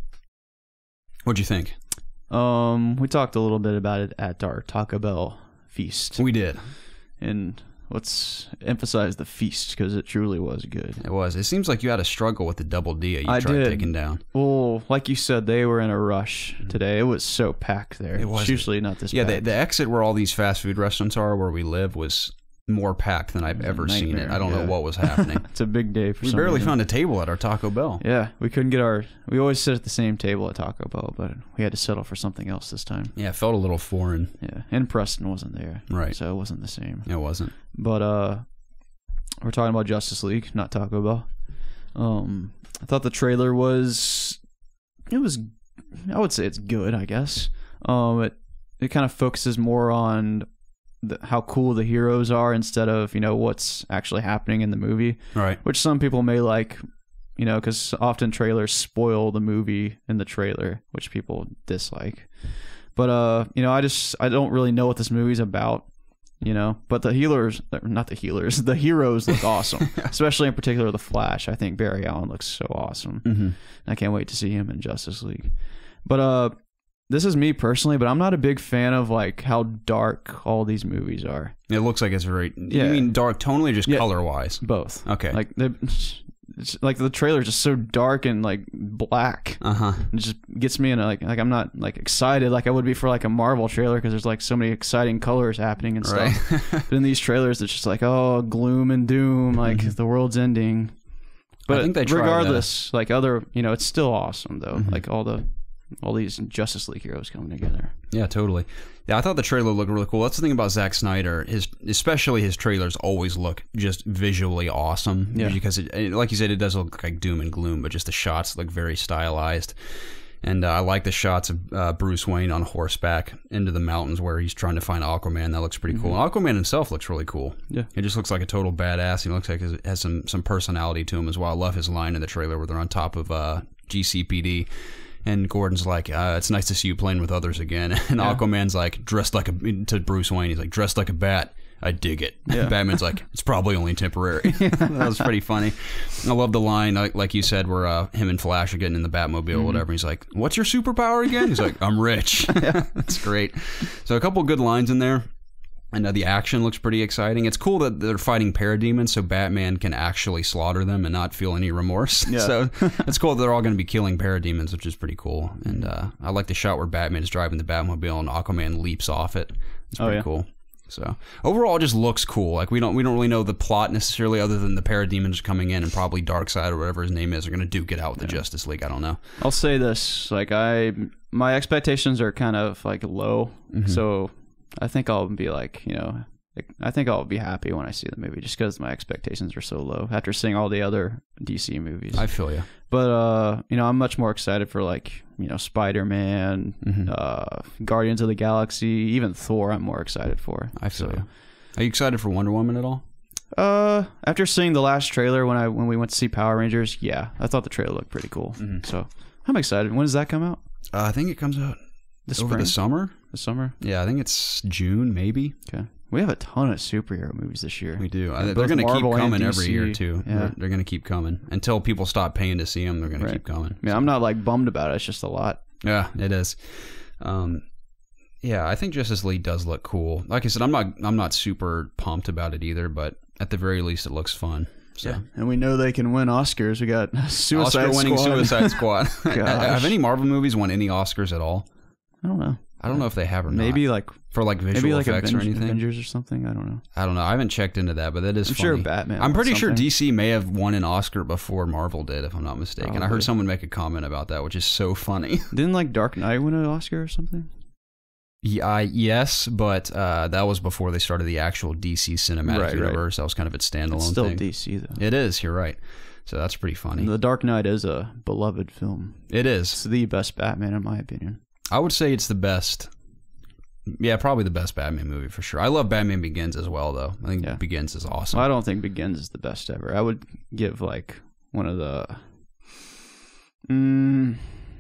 What'd you think? Um, we talked a little bit about it at our Taco Bell feast, We did. and let's emphasize the feast because it truly was good. It was. It seems like you had a struggle with the Double D you I tried did. taking down. Well, like you said, they were in a rush today. It was so packed there. It was. It's usually not this Yeah, the, packed. the exit where all these fast food restaurants are where we live was more packed than I've was a ever seen it. nightmare, I don't know yeah. what was happening. It's a big day for We some barely reason. found a table at our Taco Bell. Yeah, we couldn't get our. We always sit at the same table at Taco Bell, but we had to settle for something else this time. Yeah, it felt a little foreign. Yeah, and Preston wasn't there, Right. So it wasn't the same. It wasn't. But uh, we're talking about Justice League, not Taco Bell. Um, I thought the trailer was. It was. I would say it's good. I guess. Um, it it kind of focuses more on the, how cool the heroes are instead of you know what's actually happening in the movie, Right. which some people may like. You know, because often trailers spoil the movie in the trailer, which people dislike. But uh, you know, I just I don't really know what this movie's about. You know, but the healers, not the healers, the heroes look awesome. Especially in particular the Flash. I think Barry Allen looks so awesome. Mm-hmm. I can't wait to see him in Justice League. But uh, this is me personally, but I'm not a big fan of like how dark all these movies are. It looks like it's very. Yeah. You mean dark tonally or just Yeah. color wise? Both. Okay. Like they. It's like the trailer's just so dark and like black. Uh huh. It just gets me in a, like like I'm not like excited like I would be for like a Marvel trailer because there's like so many exciting colors happening and stuff. Right. But in these trailers, it's just like oh gloom and doom, like Mm-hmm. the world's ending. But think they tried regardless, like other you know, it's still awesome though. Mm-hmm. Like all the all these Justice League heroes coming together. Yeah, totally. Yeah, I thought the trailer looked really cool. That's the thing about Zack Snyder. His, especially his trailers, always look just visually awesome. Yeah. Because, it, it- like you said, it does look like doom and gloom, but just the shots look very stylized. And uh, I like the shots of uh, Bruce Wayne on horseback into the mountains where he's trying to find Aquaman. That looks pretty cool. And Aquaman himself looks really cool. Yeah. He just looks like a total badass. He looks like he has some some personality to him as well. I love his line in the trailer where they're on top of uh, G C P D. And Gordon's like, uh, it's nice to see you playing with others again. And Yeah. Aquaman's like, dressed like a, to Bruce Wayne, he's like, dressed like a bat. I dig it. Yeah. Batman's like, it's probably only temporary. That was pretty funny. I love the line, like, like you said, where uh, him and Flash are getting in the Batmobile Mm-hmm. or whatever. He's like, what's your superpower again? He's like, I'm rich. That's great. So a couple of good lines in there. And uh, the action looks pretty exciting. It's cool that they're fighting parademons so Batman can actually slaughter them and not feel any remorse. Yeah. So it's cool that they're all going to be killing parademons, which is pretty cool. And uh, I like the shot where Batman is driving the Batmobile and Aquaman leaps off it. It's Oh, pretty yeah. cool. So overall, it just looks cool. Like we don't we don't really know the plot necessarily, other than the parademons coming in and probably Darkseid or whatever his name is are going to duke it out with the Justice League. I don't know. I'll say this, like I my expectations are kind of like low. Mm-hmm. So I think I'll be like, you know, I think I'll be happy when I see the movie, just because my expectations are so low after seeing all the other D C movies. I feel you. But uh, you know, I'm much more excited for like you know Spider-Man, Mhm. uh, Guardians of the Galaxy, even Thor. I'm more excited for. I feel So, you. Are you excited for Wonder Woman at all? Uh, after seeing the last trailer when I when we went to see Power Rangers, yeah, I thought the trailer looked pretty cool. Mhm. So I'm excited. When does that come out? Uh, I think it comes out This over spring, the summer. the summer. Yeah, I think it's June, maybe. Okay, we have a ton of superhero movies this year. We do. I, Both they're going to keep Marvel and coming every D C. year too. Yeah. They're, they're going to keep coming until people stop paying to see them. They're going to Right. keep coming. I mean, I'm not like bummed about it. It's just a lot. Yeah, it is. Um, yeah, I think Justice League does look cool. Like I said, I'm not I'm not super pumped about it either, but at the very least, it looks fun. So. Yeah, and we know they can win Oscars. We got Suicide Oscar-winning Squad. Suicide Squad. Gosh. Have any Marvel movies won any Oscars at all? I don't know. I don't know if they have or not. Maybe like for like visual maybe like effects Aven- or anything. Avengers or something. I don't know. I don't know. I haven't checked into that, but that is I'm funny. sure Batman. I'm won pretty sure something. D C may have won an Oscar before Marvel did, if I'm not mistaken. I Probably. heard someone make a comment about that, which is so funny. Didn't like Dark Knight win an Oscar or something? Yeah, I, yes, but uh, that was before they started the actual D C cinematic Right, right. universe. That was kind of its standalone It's still thing. D C though. It is. You're right. So that's pretty funny. The Dark Knight is a beloved film. It is. It's the best Batman in my opinion. I would say it's the best. Yeah, probably the best Batman movie for sure. I love Batman Begins as well, though. I think Yeah. Begins is awesome. Well, I don't think Begins is the best ever. I would give like one of the. Mm,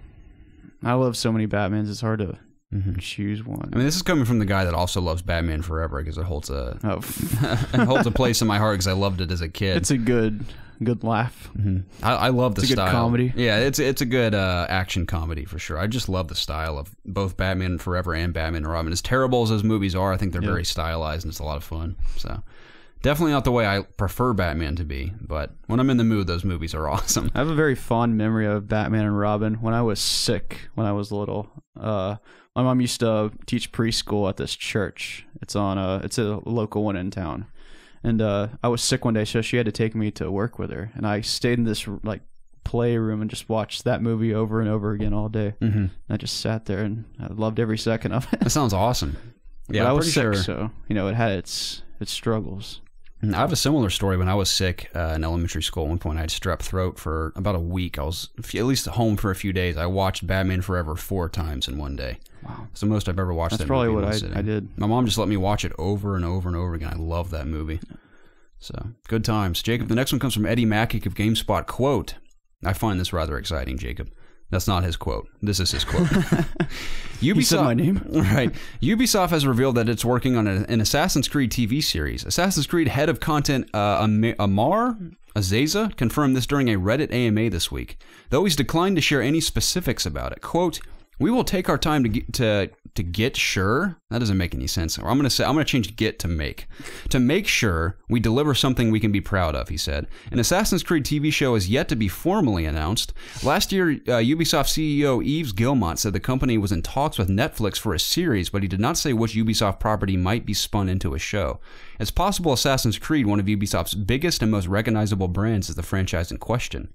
I love so many Batmans. It's hard to Mhm. choose one. I mean, this is coming from the guy that also loves Batman Forever because it holds a oh, it holds a place in my heart because I loved it as a kid. it's a good, good laugh. hmm I, I love the It's a good style. comedy. Yeah, it's it's a good uh, action comedy for sure. I just love the style of both Batman Forever and Batman and Robin. As terrible as those movies are, I think they're Yeah. very stylized and it's a lot of fun. So definitely not the way I prefer Batman to be, but when I'm in the mood, those movies are awesome. I have a very fond memory of Batman and Robin when I was sick when I was little. Uh, my mom used to teach preschool at this church. It's on a it's a local one in town, and uh, I was sick one day, so she had to take me to work with her, and I stayed in this like playroom and just watched that movie over and over again all day. hmm I just sat there and I loved every second of it. That sounds awesome. But Yeah, I I'm was sick, pretty sure. so you know it had its its struggles. I have a similar story. When I was sick uh, in elementary school, at one point I had strep throat for about a week. I was f- at least home for a few days. I watched Batman Forever four times in one day. Wow, It's the most I've ever watched that's that probably movie in what one I sitting. I did. My mom just let me watch it over and over and over again. I love that movie. So, good times. Jacob, the next one comes from Eddie Mackey of GameSpot. Quote, I find this rather exciting, Jacob. That's not his quote. This is his quote. Ubisoft, You said my name. Right. Ubisoft has revealed that it's working on a, an Assassin's Creed T V series. Assassin's Creed head of content uh, Am- Amar Azaza confirmed this during a Reddit A M A this week, though he's declined to share any specifics about it. Quote, we will take our time to get to to get sure. That doesn't make any sense. Or I'm gonna say I'm gonna change get to make to make sure we deliver something we can be proud of. He said. An Assassin's Creed T V show is yet to be formally announced. Last year, uh, Ubisoft C E O Yves Guillemot said the company was in talks with Netflix for a series, but he did not say which Ubisoft property might be spun into a show. It's possible Assassin's Creed, one of Ubisoft's biggest and most recognizable brands, is the franchise in question.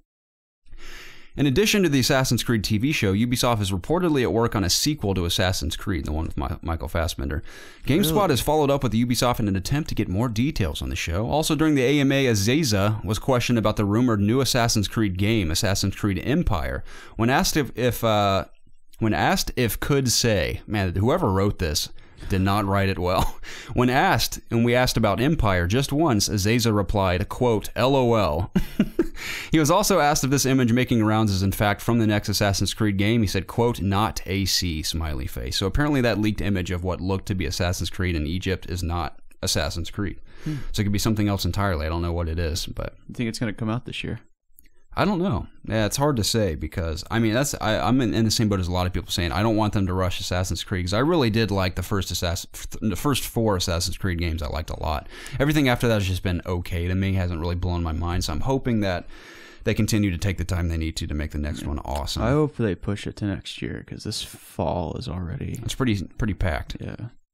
In addition to the Assassin's Creed T V show, Ubisoft is reportedly at work on a sequel to Assassin's Creed, the one with My- Michael Fassbender. GameSpot Really? has followed up with Ubisoft in an attempt to get more details on the show. Also during the A M A, Azaza was questioned about the rumored new Assassin's Creed game, Assassin's Creed Empire. When asked if, if uh, when asked if could say, man, whoever wrote this did not write it well. When asked, and we asked about Empire just once, Azaza replied, quote, LOL. He was also asked if this image making rounds is in fact from the next Assassin's Creed game. He said, quote, not A C, smiley face. So apparently that leaked image of what looked to be Assassin's Creed in Egypt is not Assassin's Creed. Hmm. So it could be something else entirely. I don't know what it is, but I think it's gonna come out this year. I don't know. Yeah, it's hard to say because I mean that's I, I'm in, in the same boat as a lot of people saying I don't want them to rush Assassin's Creed because I really did like the first Assassin, the first four Assassin's Creed games. I liked a lot. Everything after that has just been okay to me. Hasn't really blown my mind. So I'm hoping that they continue to take the time they need to to make the next one awesome. I hope they push it to next year because this fall is already It's pretty pretty packed. yeah.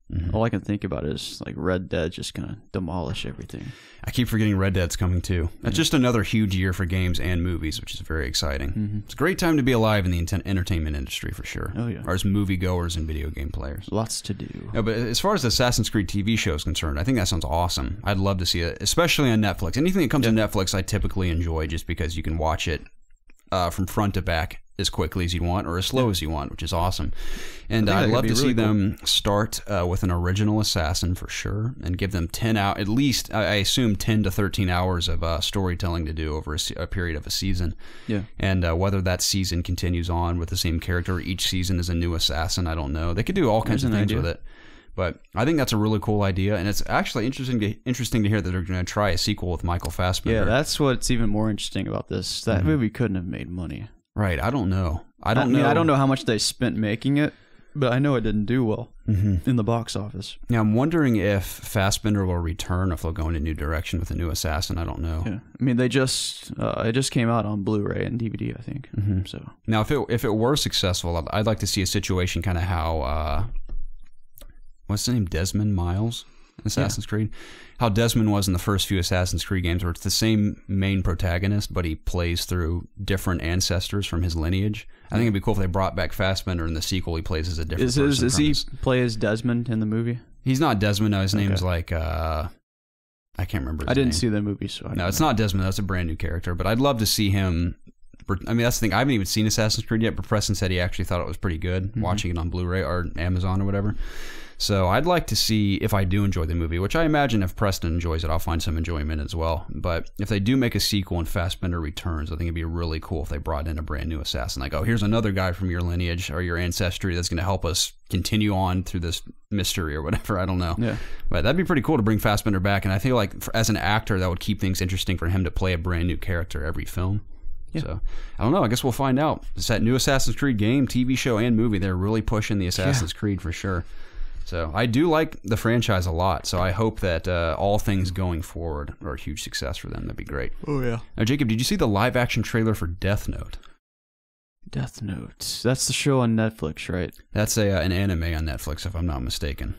all I can think about is like Red Dead just gonna demolish everything. I keep forgetting Red Dead's coming too. It's yeah. just another huge year for games and movies, which is very exciting. Mm-hmm. It's a great time to be alive in the ent- entertainment industry for sure. Oh yeah, or as moviegoers and video game players. Lots to do. Yeah, but as far as the Assassin's Creed T V show is concerned, I think that sounds awesome. I'd love to see it, especially on Netflix. Anything that comes yeah. on Netflix, I typically enjoy just because you can watch it uh, from front to back as quickly as you want or as slow yeah. as you want, which is awesome. And I'd love to really see cool. them start uh, with an original assassin for sure and give them ten out, at least I assume ten to thirteen hours of uh, storytelling to do over a, a period of a season. Yeah. And uh, whether that season continues on with the same character, each season is a new assassin, I don't know. They could do all kinds There's of things idea. with it. But I think that's a really cool idea, and it's actually interesting to interesting to hear that they're going to try a sequel with Michael Fassbender. Yeah, that's what's even more interesting about this. That mm-hmm. movie couldn't have made money. Right, I don't know. I don't I mean, know. I don't know how much they spent making it, but I know it didn't do well mm-hmm. in the box office. Now, I'm wondering if Fassbender will return, if they'll go in a new direction with a new assassin. I don't know. Yeah, I mean, they just uh, it just came out on Blu-ray and D V D, I think. Mm-hmm. So now, if it if it were successful, I'd, I'd like to see a situation kind of how uh, what's his name, Desmond Miles, Assassin's yeah. Creed. How Desmond was in the first few Assassin's Creed games, where it's the same main protagonist, but he plays through different ancestors from his lineage. I think it'd be cool if they brought back Fassbender in the sequel. He plays as a different is, person. Is, is he his... play as Desmond in the movie? He's not Desmond. No, his okay. name's like uh, I can't remember. His I didn't name. see the movie, so I no, don't it's know. not Desmond. That's a brand new character. But I'd love to see him. I mean, that's the thing. I haven't even seen Assassin's Creed yet, but Preston said he actually thought it was pretty good, mm-hmm. watching it on Blu-ray or Amazon or whatever. So I'd like to see if I do enjoy the movie, which I imagine if Preston enjoys it, I'll find some enjoyment as well. But if they do make a sequel and Fassbender returns, I think it'd be really cool if they brought in a brand new assassin. Like, oh, here's another guy from your lineage or your ancestry that's going to help us continue on through this mystery or whatever. I don't know. Yeah. But that'd be pretty cool to bring Fassbender back. And I feel like for, as an actor, that would keep things interesting for him to play a brand new character every film. Yeah. So, I don't know. I guess we'll find out. It's that new Assassin's Creed game, T V show, and movie. They're really pushing the Assassin's yeah. Creed for sure. So, I do like the franchise a lot. So, I hope that uh, all things going forward are a huge success for them. That'd be great. Oh, yeah. Now, Jacob, did you see the live-action trailer for Death Note? Death Note. That's the show on Netflix, right? That's a uh, an anime on Netflix, if I'm not mistaken.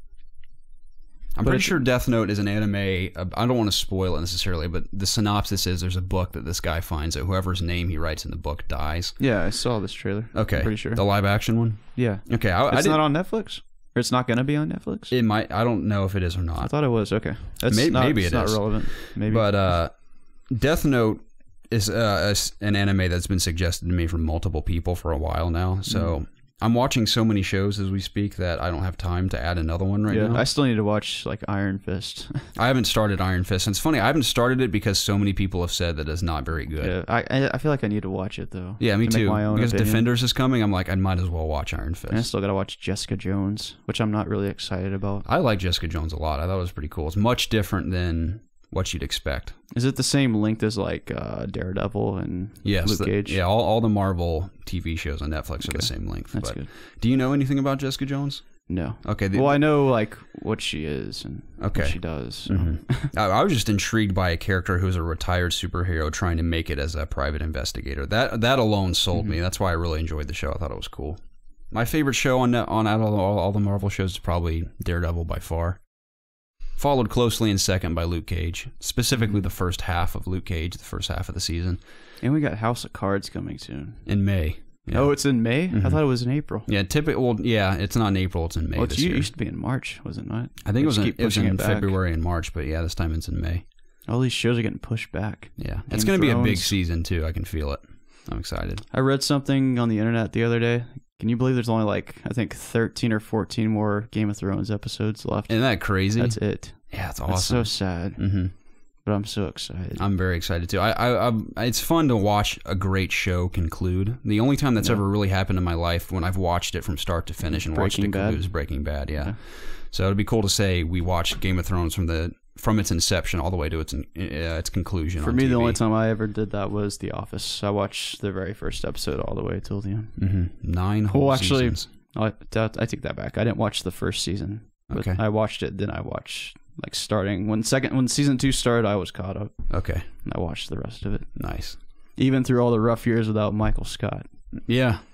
I'm but pretty sure Death Note is an anime. Uh, I don't want to spoil it necessarily, but the synopsis is there's a book that this guy finds that whoever's name he writes in the book dies. Yeah, I saw this trailer. Okay. I'm pretty sure. The live action one? Yeah. Okay. I, it's I not on Netflix? Or it's not going to be on Netflix? It might. I don't know if it is or not. I thought it was. Okay. That's maybe, not, maybe it it's not is. relevant. Maybe. But uh, Death Note is uh, an anime that's been suggested to me from multiple people for a while now. So mm. I'm watching so many shows as we speak that I don't have time to add another one right yeah, now. I still need to watch like Iron Fist. I haven't started Iron Fist. And it's funny, I haven't started it because so many people have said that it's not very good. Yeah, I I feel like I need to watch it though. Yeah, me to too. Make my own because opinion. Defenders is coming, I'm like, I might as well watch Iron Fist. And I still got to watch Jessica Jones, which I'm not really excited about. I like Jessica Jones a lot. I thought it was pretty cool. It's much different than what you'd expect. Is it the same length as like uh, Daredevil and yes, Luke the, Cage? Yeah, all, all the Marvel T V shows on Netflix okay. are the same length. That's but good. Do you know anything about Jessica Jones? No. Okay. The, well, I know like what she is and okay. what she does. So. Mm-hmm. I, I was just intrigued by a character who's a retired superhero trying to make it as a private investigator. That that alone sold mm-hmm. me. That's why I really enjoyed the show. I thought it was cool. My favorite show on on out of all, all the Marvel shows is probably Daredevil by far. Followed closely in second by Luke Cage, specifically the first half of Luke Cage, the first half of the season. And we got House of Cards coming soon. In May. Yeah. Oh, it's in May? Mm-hmm. I thought it was in April. Yeah, typically, well, yeah, it's not in April, it's in May well, this it year. used to be in March, was it not? I think it was in, it was in it February and March, but yeah, this time it's in May. All these shows are getting pushed back. Yeah, Game it's going to be a big Thrones. season, too. I can feel it. I'm excited. I read something on the internet the other day. Can you believe there's only like, I think, thirteen or fourteen more Game of Thrones episodes left? Isn't that crazy? That's it. Yeah, it's awesome. That's so sad. Mm-hmm. But I'm so excited. I'm very excited too. I, I, I, it's fun to watch a great show conclude. The only time that's yeah. ever really happened in my life when I've watched it from start to finish and Breaking watched it Bad. conclude is Breaking Bad. Yeah. yeah. So it'd be cool to say we watched Game of Thrones from the from its inception all the way to its uh, its conclusion. For on me, T V. the only time I ever did that was The Office. I watched the very first episode all the way till the end. Mm-hmm. Nine whole well, actually, seasons. I, that, I take that back. I didn't watch the first season. But Okay. I watched it. Then I watched like starting when second when season two started. I was caught up. Okay. And I watched the rest of it. Nice. Even through all the rough years without Michael Scott. Yeah.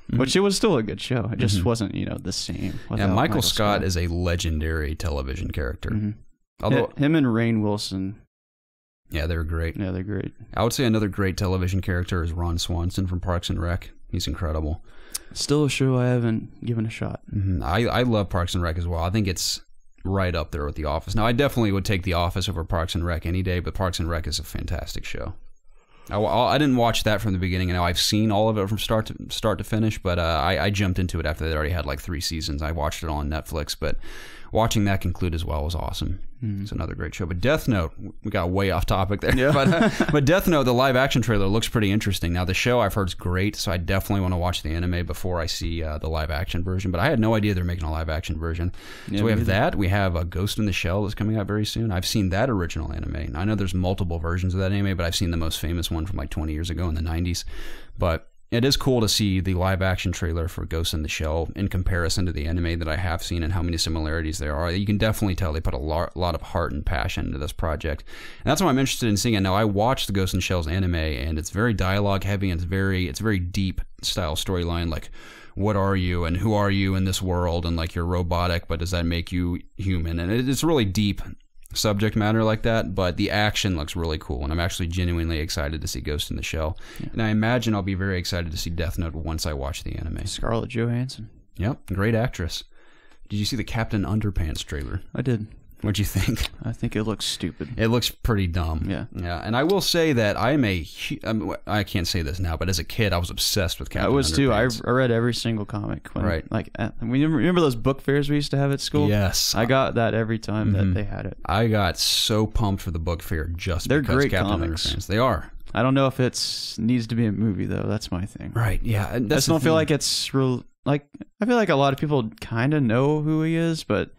Mhm. which it was still a good show. It just Mhm. wasn't, you know, the same. Yeah, without Michael, Scott, is a legendary television character. Mhm. Although, him and Rainn Wilson, yeah, they're great. yeah, they're great. I would say another great television character is Ron Swanson from Parks and Rec. He's incredible. Still a show I haven't given a shot. Mm-hmm. I, I love Parks and Rec as well. I think it's right up there with The Office. Now, I definitely would take The Office over Parks and Rec any day, but Parks and Rec is a fantastic show. I, I didn't watch that from the beginning. I know I've seen all of it from start to start to finish, but uh, I, I jumped into it after they already had like three seasons. I watched it on Netflix, but watching that conclude as well was awesome. Mm. It's another great show. But Death Note, we got way off topic there. Yeah. but, uh, but Death Note, the live action trailer looks pretty interesting. Now, the show I've heard is great, so I definitely want to watch the anime before I see uh, the live action version. But I had no idea they're making a live action version. Yeah, so we have either. that. We have a Ghost in the Shell that's coming out very soon. I've seen that original anime. I know there's multiple versions of that anime, but I've seen the most famous one from like twenty years ago in the nineties. But it is cool to see the live action trailer for Ghost in the Shell in comparison to the anime that I have seen and how many similarities there are. You can definitely tell they put a lot, lot of heart and passion into this project. And that's why I'm interested in seeing it. Now, I watched the Ghost in the Shell's anime, and it's very dialogue heavy, and it's very, it's very deep style storyline, like, what are you and who are you in this world, and like you're robotic, but does that make you human? And it's really deep subject matter like that, but the action looks really cool, and I'm actually genuinely excited to see Ghost in the Shell. Yeah. And I imagine I'll be very excited to see Death Note once I watch the anime. Scarlett Johansson. Yep, great actress. Did you see the Captain Underpants trailer? I did. What'd you think? I think it looks stupid. It looks pretty dumb. Yeah. Yeah. And I will say that I am a, um, I can't say this now, but as a kid, I was obsessed with Captain Underpants. I was too. I, I read every single comic. When, right. Like, at, we remember those book fairs we used to have at school? Yes. I got that every time mm-hmm. that they had it. I got so pumped for the book fair just They're because great Captain comics. Underpants. They are. I don't know if it's needs to be a movie, though. That's my thing. Right. Yeah. I just don't feel like it's real. Like, I feel like a lot of people kind of know who he is, but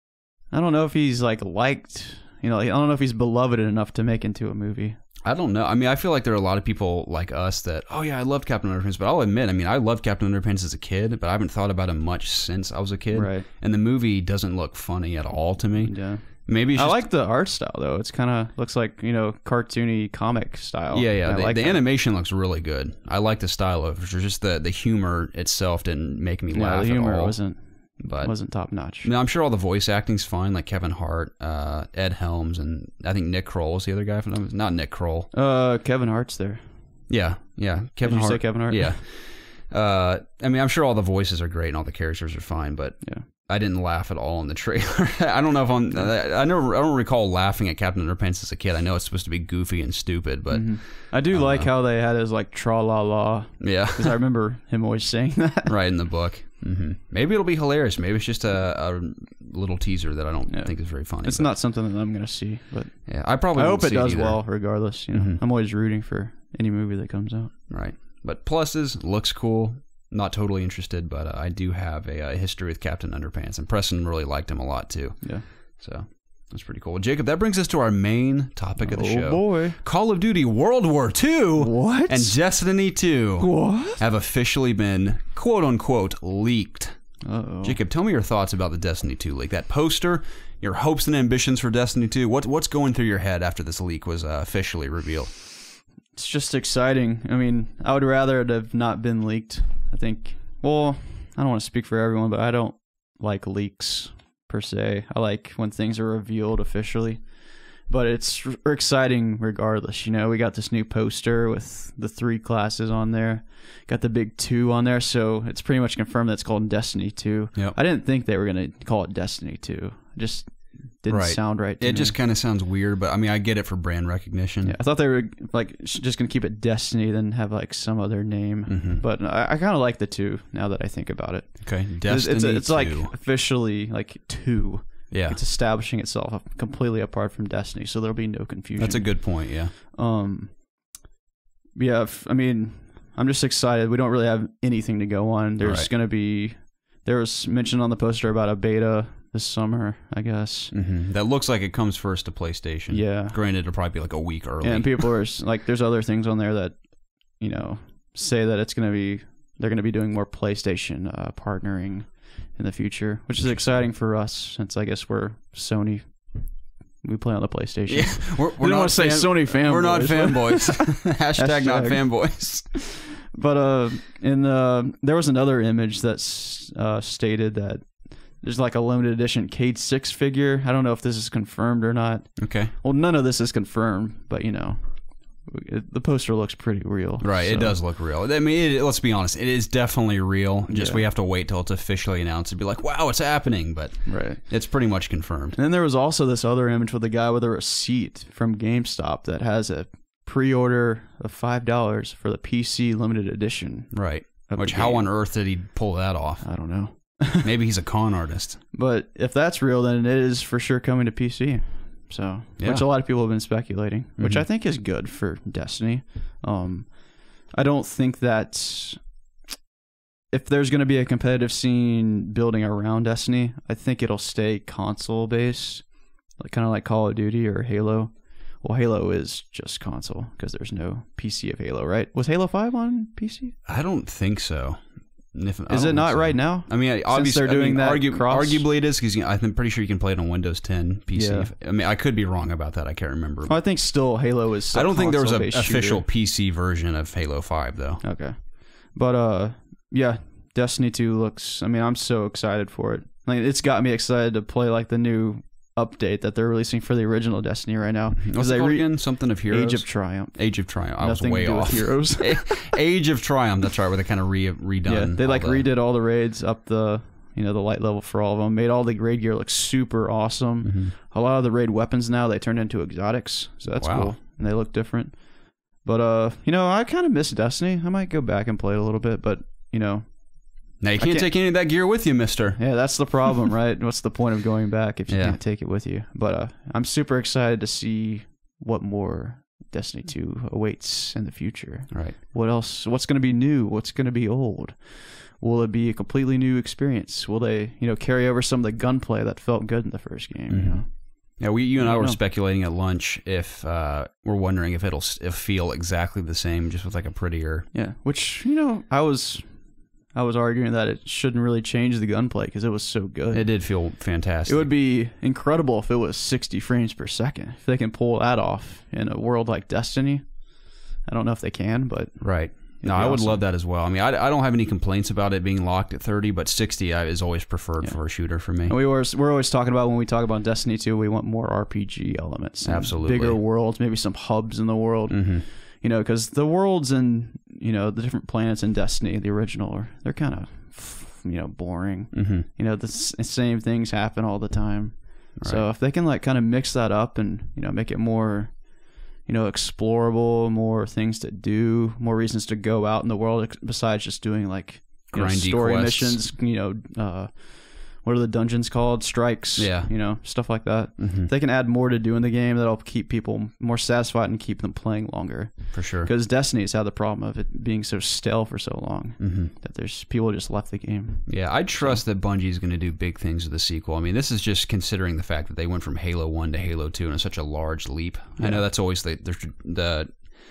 I don't know if he's like liked, you know, I don't know if he's beloved enough to make into a movie. I don't know. I mean, I feel like there are a lot of people like us that, oh yeah, I loved Captain Underpants, but I'll admit, I mean, I loved Captain Underpants as a kid, but I haven't thought about him much since I was a kid. Right. And the movie doesn't look funny at all to me. Yeah. Maybe it's I just, like the art style though. It's kind of looks like, you know, cartoony comic style. Yeah, yeah. I The, like the that. animation looks really good. I like the style of it. Just the the humor itself didn't make me Yeah, laugh the humor at all. wasn't but wasn't top notch. No, I'm sure all the voice acting's fine, like Kevin Hart, uh, Ed Helms, and I think Nick Kroll was the other guy. From, not Nick Kroll. Uh, Kevin Hart's there. Yeah, yeah. Kevin Did you Hart. say Kevin Hart? Yeah. Uh, I mean, I'm sure all the voices are great and all the characters are fine, but Yeah. I didn't laugh at all in the trailer. I don't know if I'm. I never. I don't recall laughing at Captain Underpants as a kid. I know it's supposed to be goofy and stupid, but Mhm. I do I like know. how they had his like tra la la, yeah, because I remember him always saying that. right in the book. hmm Maybe it'll be hilarious. Maybe it's just a, a little teaser that I don't Yeah. think is very funny. It's but, not something that I'm gonna see, but Yeah, I probably. I won't hope it see does either. well, regardless. You know, Mhm. I'm always rooting for any movie that comes out. Right, but pluses, looks cool. Not totally interested, but uh, I do have a, a history with Captain Underpants, and Preston really liked him a lot too. Yeah. So that's pretty cool. Well, Jacob, that brings us to our main topic of the oh show. boy! Call of Duty World War Two What? and Destiny Two What? have officially been quote unquote leaked. Uh-oh. Jacob, tell me your thoughts about the Destiny Two leak. That poster, your hopes and ambitions for Destiny Two. What what's going through your head after this leak was uh, officially revealed? It's just exciting. I mean, I would rather it have not been leaked. I think. Well, I don't want to speak for everyone, but I don't like leaks per se. I like when things are revealed officially. But it's r- exciting regardless. You know, we got this new poster with the three classes on there. Got the big two on there, so it's pretty much confirmed that it's called Destiny two. Yep. I didn't think they were going to call it Destiny two. It just didn't Right. sound right to It me. just kind of sounds weird, but I mean, I get it for brand recognition. Yeah, I thought they were like sh- just going to keep it Destiny, then have like some other name. Mhm. But I, I kind of like the two now that I think about it. Okay, It's, Destiny it's, it's like two. officially like two. Yeah, It's establishing itself completely apart from Destiny, so there'll be no confusion. that's a good point. Yeah. Um, yeah, f- I mean, I'm just excited. We don't really have anything to go on. There's Right. going to be, there was mention on the poster about a beta this summer, I guess. hmm That looks like it comes first to PlayStation. Yeah. Granted, it'll probably be like a week early. And people are s- like, there's other things on there that, you know, say that it's going to be, they're going to be doing more PlayStation uh, partnering in the future, which is exciting for us since I guess we're Sony. We play on the PlayStation. Yeah, we're, We don't want to say Sony fanboys. We're not but- fanboys. Hashtag, not Hashtag. fanboys. But uh, in the there was another image that uh, stated that there's like a limited edition Cade six figure. I don't know if this is confirmed or not. Okay. Well, none of this is confirmed, but you know, it, the poster looks pretty real. Right, so. It does look real. I mean, it, let's be honest, it is definitely real. Just Yeah. we have to wait till it's officially announced and be like, wow, it's happening. But Right. it's pretty much confirmed. And then there was also this other image with a guy with a receipt from GameStop that has a pre-order of five dollars for the P C limited edition. Right. of Which, the how game. on earth did he pull that off? I don't know. Maybe he's a con artist. But if that's real, then it is for sure coming to P C. So, Yeah. which a lot of people have been speculating, which Mhm. I think is good for Destiny. Um, I don't think that if there's going to be a competitive scene building around Destiny, I think it'll stay console based, like kind of like Call of Duty or Halo. Well, Halo is just console because there's no P C of Halo, right? Was Halo five on P C? I don't think so. If, I Is don't it not think so. right now? I mean, obviously, they're doing I mean, that argu- cross- arguably it is because I'm pretty sure you can play it on Windows ten P C. Yeah. I mean, I could be wrong about that. I can't remember. Well, I think still Halo is. Still I don't think there was an console-based official shooter. P C version of Halo five, though. Okay. But uh yeah, Destiny two looks I mean, I'm so excited for it. Like it's got me excited to play like the new update that they're releasing for the original Destiny right now. What's they it called re- again? Something of Heroes? Age of Triumph. Age of Triumph. I Nothing was way to do off. with Heroes. Age of Triumph. That's right. Where they kind of re redone. Yeah, they all like the- redid all the raids up the you know the light level for all of them. Made all the raid gear look super awesome. Mhm. A lot of the raid weapons now they turned into exotics, so that's Wow. cool and they look different. But uh, you know, I kind of miss Destiny. I might go back and play it a little bit, but you know, Now you can't, can't- take any of that gear with you, Mister. yeah, that's the problem, right? What's the point of going back if you Yeah. can't take it with you? But uh, I'm super excited to see what more Destiny two awaits in the future. Right. What else? What's going to be new? What's going to be old? Will it be a completely new experience? Will they, you know, carry over some of the gunplay that felt good in the first game? You Mhm. know? Yeah, we you and I I don't were know. speculating at lunch if uh, we're wondering if it'll s- if feel exactly the same, just with like a prettier. Yeah. Which you know, I was, I was arguing that it shouldn't really change the gunplay because it was so good. It did feel fantastic. It would be incredible if it was sixty frames per second. If they can pull that off in a world like Destiny, I don't know if they can, but Right. No, It'd be I would awesome. love that as well. I mean, I, I don't have any complaints about it being locked at thirty, but sixty I- is always preferred Yeah. for a shooter for me. and we were we're always talking about when we talk about Destiny two, we want more R P G elements, and Absolutely. bigger worlds, maybe some hubs in the world. Mm-hmm. You know, because the worlds and you know the different planets in Destiny, the original, are they're kind of you know boring. Mm-hmm. You know, the s- same things happen all the time. Right. So if they can like kind of mix that up and you know make it more, you know, explorable, more things to do, more reasons to go out in the world ex- besides just doing like you know, Grindy story quests. missions. You know, uh, what are the dungeons called? Strikes. Yeah. You know, stuff like that. Mm-hmm. If they can add more to do in the game, that'll keep people more satisfied and keep them playing longer. For sure. Because Destiny's had the problem of it being so stale for so long Mm-hmm. that there's people just left the game. Yeah, I trust that Bungie's going to do big things with the sequel. I mean, this is just considering the fact that they went from Halo one to Halo two and it's such a large leap. I Yeah. know that's always the the, the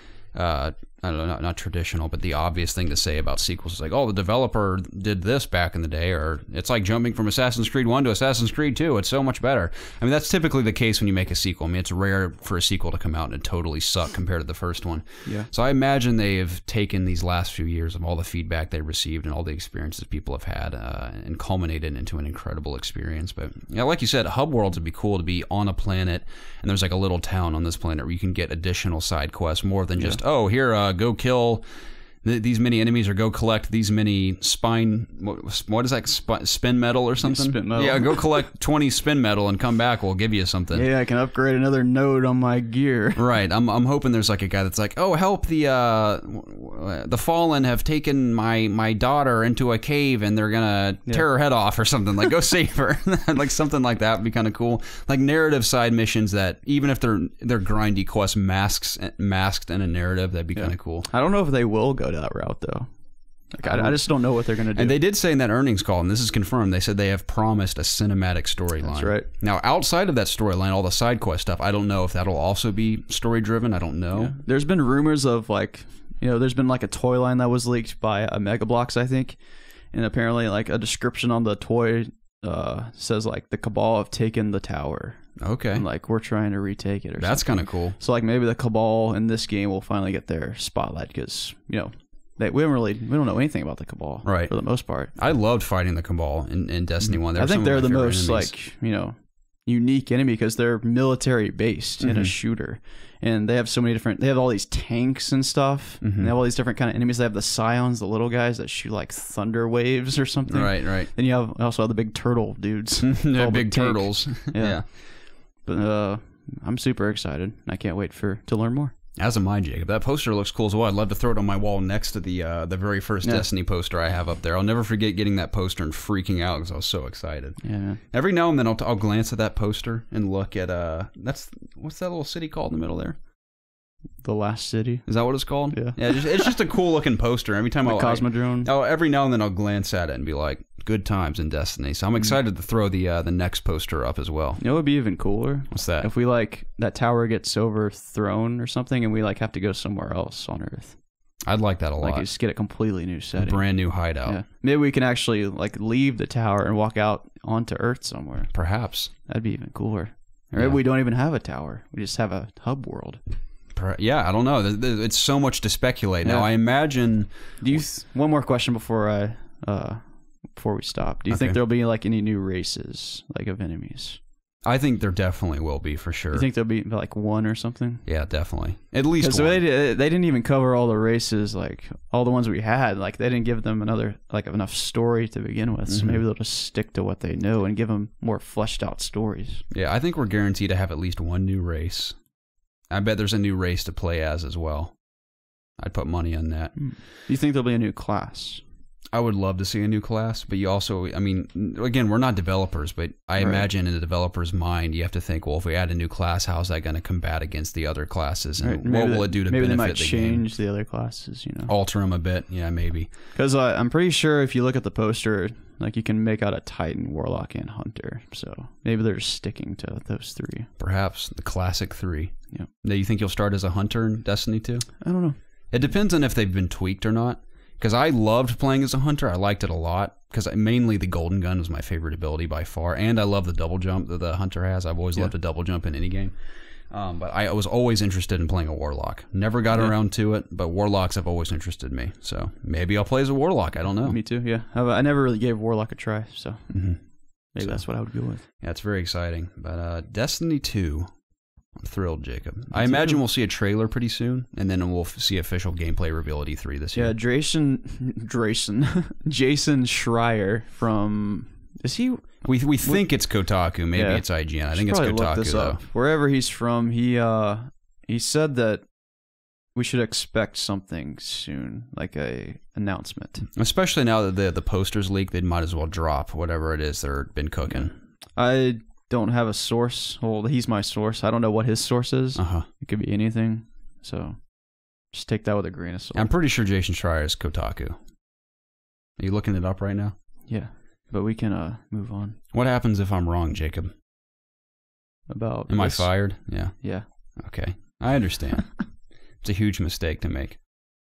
uh, I don't know, not, not traditional, but the obvious thing to say about sequels is like, oh, the developer did this back in the day, or it's like jumping from Assassin's Creed one to Assassin's Creed two. It's so much better. I mean, that's typically the case when you make a sequel. I mean, it's rare for a sequel to come out and totally suck compared to the first one. Yeah. So I imagine they have taken these last few years of all the feedback they received and all the experiences people have had uh, and culminated into an incredible experience. But yeah, like you said, hub worlds would be cool to be on a planet and there's like a little town on this planet where you can get additional side quests more than just, oh, here, uh, go kill th- these many enemies or go collect these many spine, what, what is that, Sp- spin metal or something? spin metal. Yeah, go collect twenty spin metal and come back. We'll give you something. Yeah, I can upgrade another node on my gear. Right. I'm I'm hoping there's like a guy that's like, oh, help the uh, w- the fallen have taken my my daughter into a cave and they're gonna Yeah. tear her head off or something. Like, go save her. Like something like that would be kind of cool. Like narrative side missions that even if they're they're grindy quests masks masked in a narrative, that'd be kind of cool. I don't know if they will go that route though. Like, I, I just don't know what they're gonna do. And they did say in that earnings call, and this is confirmed, they said they have promised a cinematic storyline. That's right. Now, outside of that storyline, all the side quest stuff, I don't know if that'll also be story driven. I don't know. Yeah. There's been rumors of like, you know, there's been like a toy line that was leaked by a Mega Bloks, I think, and apparently like a description on the toy uh, says like the Cabal have taken the tower, Okay. and like we're trying to retake it. Or That's something. kind of cool. So like maybe the Cabal in this game will finally get their spotlight because you know they, we haven't really we don't know anything about the Cabal, right? For the most part, I loved fighting the Cabal in, in Destiny One. They I were think some they're of my the favorite most enemies. like you know unique enemy because they're military based in Mm-hmm. a shooter, and they have so many different. They have all these tanks and stuff, Mm-hmm. and they have all these different kind of enemies. They have the Scions, the little guys that shoot like thunder waves or something. Right, right. Then you have also have the big turtle dudes. They're called the big tank. turtles. Yeah. yeah. But uh, I'm super excited. I can't wait for to learn more. As am I, Jacob. That poster looks cool as well. I'd love to throw it on my wall next to the uh, the very first Yeah. Destiny poster I have up there. I'll never forget getting that poster and freaking out because I was so excited. Yeah, man. Every now and then I'll, I'll glance at that poster and look at uh that's what's that little city called in the middle there? The Last City, Is that what it's called? Yeah. Yeah. It's just, it's just a cool looking poster. Every time the I Cosmodrome. oh every now and then I'll glance at it and be like, good times in Destiny. So I'm excited to throw the uh, the next poster up as well. You know, it would be even cooler What's that? if we like that tower gets overthrown or something, and we like have to go somewhere else on Earth. I'd like that a Like lot. you just get a completely new A setting. brand new hideout. Yeah, maybe we can actually like leave the tower and walk out onto Earth somewhere. Perhaps. That'd be even cooler. Or Yeah. maybe we don't even have a tower. We just have a hub world. Per- Yeah, I don't know. Th- th- It's so much to speculate. Now, Yeah. I imagine... Do you? Th- one more question before I uh before we stop. Do you Okay. think there'll be like any new races like of enemies? I think there definitely will be, for sure. You think there'll be like one or something? Yeah, definitely. At least Because one. they, di- they didn't even cover all the races, like all the ones we had. Like they didn't give them another like enough story to begin with. So Mhm. maybe they'll just stick to what they know and give them more fleshed out stories. Yeah, I think we're guaranteed to have at least one new race. I bet there's a new race to play as as well. I'd put money on that. Do you think there'll be a new class? I would love to see a new class, but you also, I mean, again, we're not developers, but I Right. imagine in a developer's mind, you have to think, well, if we add a new class, how's that going to combat against the other classes? And Right, what maybe will they- it do to maybe benefit they might the game? change the other classes, you know? Alter them a bit? Yeah, maybe. Because uh, I'm pretty sure if you look at the poster, like you can make out a Titan, Warlock, and Hunter. So maybe they're just sticking to those three. Perhaps the classic three. Yeah. Now, you think you'll start as a hunter in Destiny two? I don't know. It depends on if they've been tweaked or not. Because I loved playing as a hunter. I liked it a lot. Because mainly the golden gun was my favorite ability by far. And I love the double jump that the hunter has. I've always Yeah. loved a double jump in any game. Um, but I was always interested in playing a warlock. Never got Yeah. around to it, but warlocks have always interested me. So maybe I'll play as a warlock. I don't know. Me too, yeah. I, I never really gave Warlock a try, so Mhm. maybe So- that's what I would go with. Yeah, it's very exciting. But uh, Destiny two, I'm thrilled, Jacob. I Me imagine too. we'll see a trailer pretty soon, and then we'll f- see official gameplay reveal at E three this Yeah, year. Drayson, Drayson, Jason Schreier from, is he? We we think it's Kotaku. Maybe Yeah. it's I G N. I should think it's probably look Kotaku, this though. up. Wherever he's from, he uh he said that we should expect something soon, like a announcement. Especially now that the the posters leak, they might as well drop whatever it is they've been cooking. I don't have a source. Well, he's my source. I don't know what his source is. Uh huh. It could be anything. So just take that with a grain of salt. I'm pretty sure Jason Schreier is Kotaku. Are you looking it up right now? Yeah, but we can uh move on. What happens if I'm wrong, Jacob? About Am I this. fired? Yeah. Yeah. Okay. I understand. It's a huge mistake to make.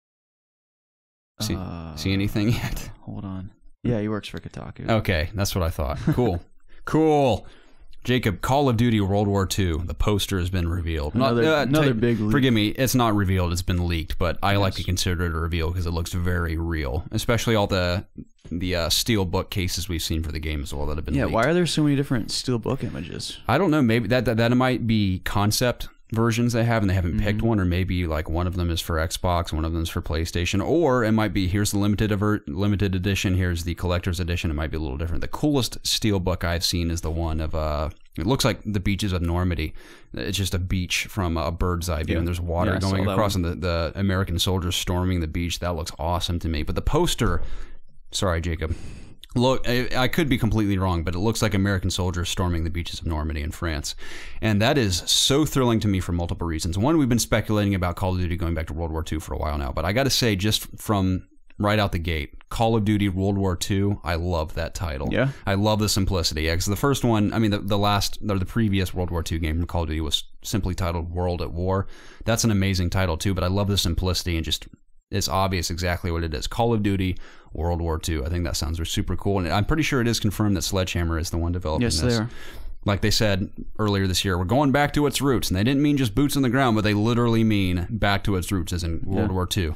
See, Uh, see anything yet? Hold on. Yeah, he works for Kotaku. Okay, that's what I thought. Cool. Cool. Jacob, Call of Duty World War Two. The poster has been revealed. Not- Another, uh, another ta- big leak. Forgive me, it's not revealed. It's been leaked, but I like Yes. to consider it a reveal because it looks very real. Especially all the the uh, steel book cases we've seen for the game as well that have been Yeah, leaked. why are there so many different steelbook images? I don't know. Maybe that, that that might be concept versions they have, and they haven't picked Mm-hmm. one, or maybe like one of them is for Xbox, one of them is for PlayStation, or it might be here's the limited aver- limited edition, here's the collector's edition. It might be a little different. The coolest steelbook I've seen is the one of uh, it looks like the beaches of Normandy. It's just a beach from a bird's eye view, Yeah. and there's water Yeah, I saw going that across, one. and the, the American soldiers storming the beach. That looks awesome to me. But the poster, sorry, Jacob. Look, I, I could be completely wrong, but it looks like American soldiers storming the beaches of Normandy in France. And that is so thrilling to me for multiple reasons. One, we've been speculating about Call of Duty going back to World War Two for a while now, but I got to say, just from right out the gate, Call of Duty World War Two, I love that title. Yeah? I love the simplicity. Yeah, because the first one, I mean, the, the last, or the previous World War Two game from Call of Duty was simply titled World at War. That's an amazing title, too, but I love the simplicity and just... it's obvious exactly what it is. Call of Duty, World War Two. I think that sounds super cool. And I'm pretty sure it is confirmed that Sledgehammer is the one developing Yes, this. they are. Like they said earlier this year, we're going back to its roots. And they didn't mean just boots on the ground, but they literally mean back to its roots as in World Yeah. War Two.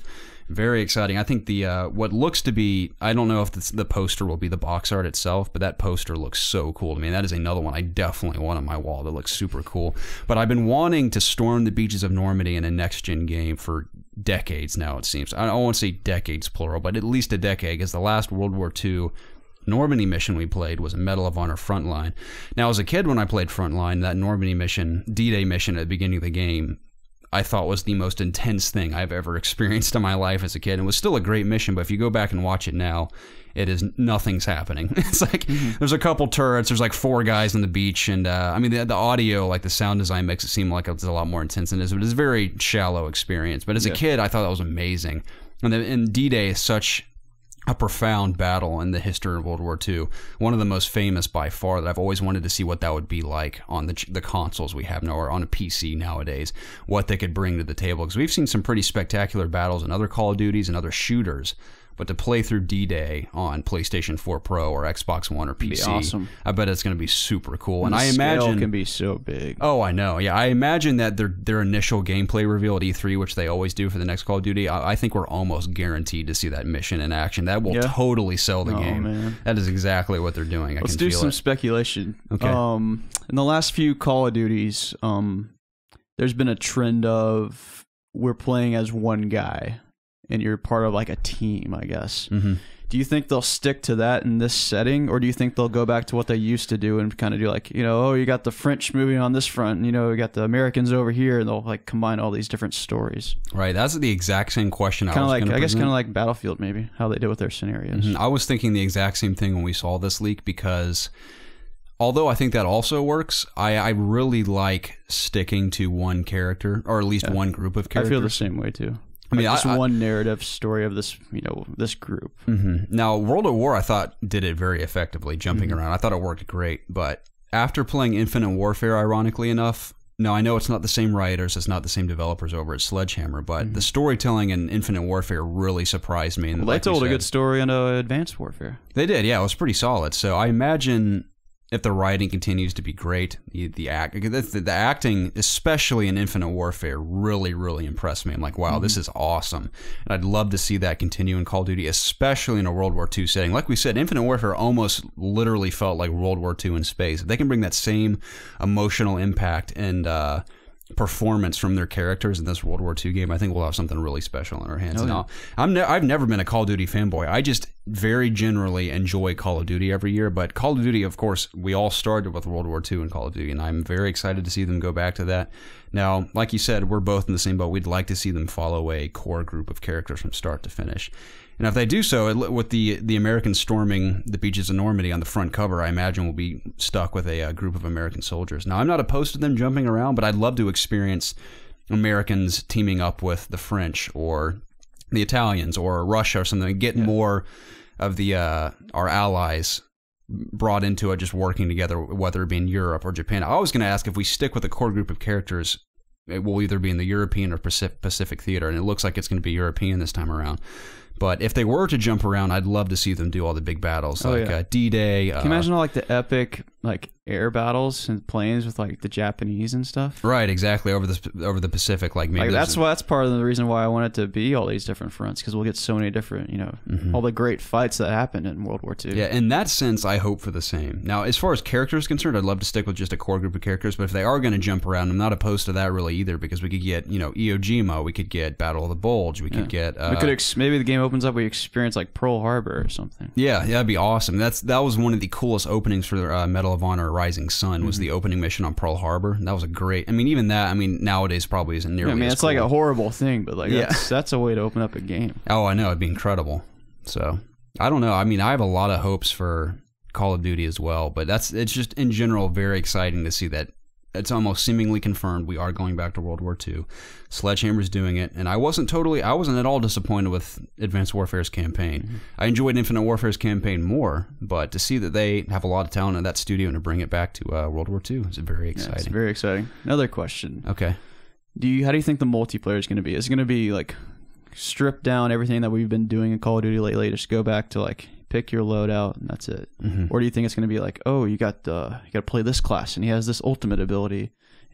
Very exciting. I think the uh, what looks to be, I don't know if the, the poster will be the box art itself, but that poster looks so cool to me. That is another one I definitely want on my wall that looks super cool. But I've been wanting to storm the beaches of Normandy in a next-gen game for decades now, it seems. I don't want to say decades plural, but at least a decade, because the last World War Two Normandy mission we played was a Medal of Honor Frontline. Now, as a kid when I played Frontline, that Normandy mission, D-Day mission at the beginning of the game, I thought was the most intense thing I've ever experienced in my life as a kid. And it was still a great mission, but if you go back and watch it now, it is nothing's happening. It's like mm-hmm. there's a couple turrets, there's like four guys on the beach, and uh, I mean the, the audio, like the sound design makes it seem like it's a lot more intense than it is, but it's a very shallow experience. But as yeah. a kid, I thought that was amazing. And, the, and D-Day is such a profound battle in the history of World War Two. One of the most famous by far that I've always wanted to see what that would be like on the the consoles we have now, or on a P C nowadays, what they could bring to the table. Because we've seen some pretty spectacular battles in other Call of Duties and other shooters, but to play through D-Day on PlayStation four Pro or Xbox One or P C, awesome. I bet it's going to be super cool. And, and the I scale imagine can be so big. Oh, I know. Yeah, I imagine that their their initial gameplay reveal at E three, which they always do for the next Call of Duty, I, I think we're almost guaranteed to see that mission in action. That will yeah. totally sell the oh, game. Man. That is exactly what they're doing. I Let's can do feel some it. speculation. Okay. Um, in the last few Call of Duties, um, there's been a trend of we're playing as one guy, and you're part of like a team, I guess. Mm-hmm. Do you think they'll stick to that in this setting, or do you think they'll go back to what they used to do and kind of do like, you know, oh, you got the French moving on this front, and you know, you got the Americans over here, and they'll like combine all these different stories? Right. That's the exact same question. Kind I of was like, I guess, present. kind of like Battlefield, maybe how they did with their scenarios. Mm-hmm. I was thinking the exact same thing when we saw this leak, because although I think that also works, I, I really like sticking to one character, or at least yeah. one group of characters. I feel the same way too. I mean, like just I, one narrative story of this, you know, this group. Mm-hmm. Now, World at War, I thought did it very effectively, jumping mm-hmm. around. I thought it worked great, but after playing Infinite Warfare, ironically enough, now I know it's not the same writers, it's not the same developers over at Sledgehammer, but mm-hmm. the storytelling in Infinite Warfare really surprised me. And well, like they told said, a good story in uh, Advanced Warfare. They did, yeah, it was pretty solid. So I imagine if the writing continues to be great, the, the act, the, the acting, especially in Infinite Warfare, really, really impressed me. I'm like, wow, mm-hmm. this is awesome. And I'd love to see that continue in Call of Duty, especially in a World War Two setting. Like we said, Infinite Warfare almost literally felt like World War Two in space. If they can bring that same emotional impact and uh, performance from their characters in this World War Two game, I think we'll have something really special in our hands. Oh, yeah. Now, I'm ne- I've never been a Call of Duty fanboy. I just very generally enjoy Call of Duty every year, but Call of Duty, of course, we all started with World War Two and Call of Duty, and I'm very excited to see them go back to that. Now, like you said, we're both in the same boat. We'd like to see them follow a core group of characters from start to finish. And if they do so, it, with the the Americans storming the beaches of Normandy on the front cover, I imagine we'll be stuck with a, a group of American soldiers. Now, I'm not opposed to them jumping around, but I'd love to experience Americans teaming up with the French or the Italians or Russia or something, and get yeah. more of the uh, our allies brought into it, just working together, whether it be in Europe or Japan. I was going to ask if we stick with a core group of characters, it will either be in the European or Pacific, Pacific theater, and it looks like it's going to be European this time around. But if they were to jump around, I'd love to see them do all the big battles, oh, like yeah. uh, D-Day. Can you uh, imagine all like the epic like air battles and planes with like the Japanese and stuff? Right, exactly, over the over the Pacific. Like maybe like, that's why that's part of the reason why I want it to be all these different fronts, because we'll get so many different, you know, mm-hmm. all the great fights that happened in World War Two. Yeah, in that sense, I hope for the same. Now, as far as characters concerned, I'd love to stick with just a core group of characters. But if they are going to jump around, I'm not opposed to that really either, because we could get, you know, Iwo Jima, we could get Battle of the Bulge, we could yeah. get. Uh, we could ex- maybe the game opens up, we experience like Pearl Harbor or something. Yeah, yeah, that'd be awesome. That's that was one of the coolest openings for uh, Medal of Honor: Rising Sun. Was mm-hmm. the opening mission on Pearl Harbor. That was a great. I mean, even that. I mean, nowadays probably isn't nearly. Yeah, I mean, as it's cool. like a horrible thing, but like yeah. that's, that's a way to open up a game. Oh, I know, it'd be incredible. So I don't know. I mean, I have a lot of hopes for Call of Duty as well, but that's it's just in general very exciting to see that it's almost seemingly confirmed we are going back to World War Two. Sledgehammer's doing it, and I wasn't totally, I wasn't at all disappointed with Advanced Warfare's campaign. Mm-hmm. I enjoyed Infinite Warfare's campaign more, but to see that they have a lot of talent in that studio and to bring it back to uh, World War Two is very exciting. Yeah, it's very exciting. Another question. Okay. Do you, how do you think the multiplayer is going to be? Is it going to be like strip down everything that we've been doing in Call of Duty lately, just go back to like pick your loadout and that's it? Mm-hmm. Or do you think it's going to be like, oh, you got uh, you got to play this class and he has this ultimate ability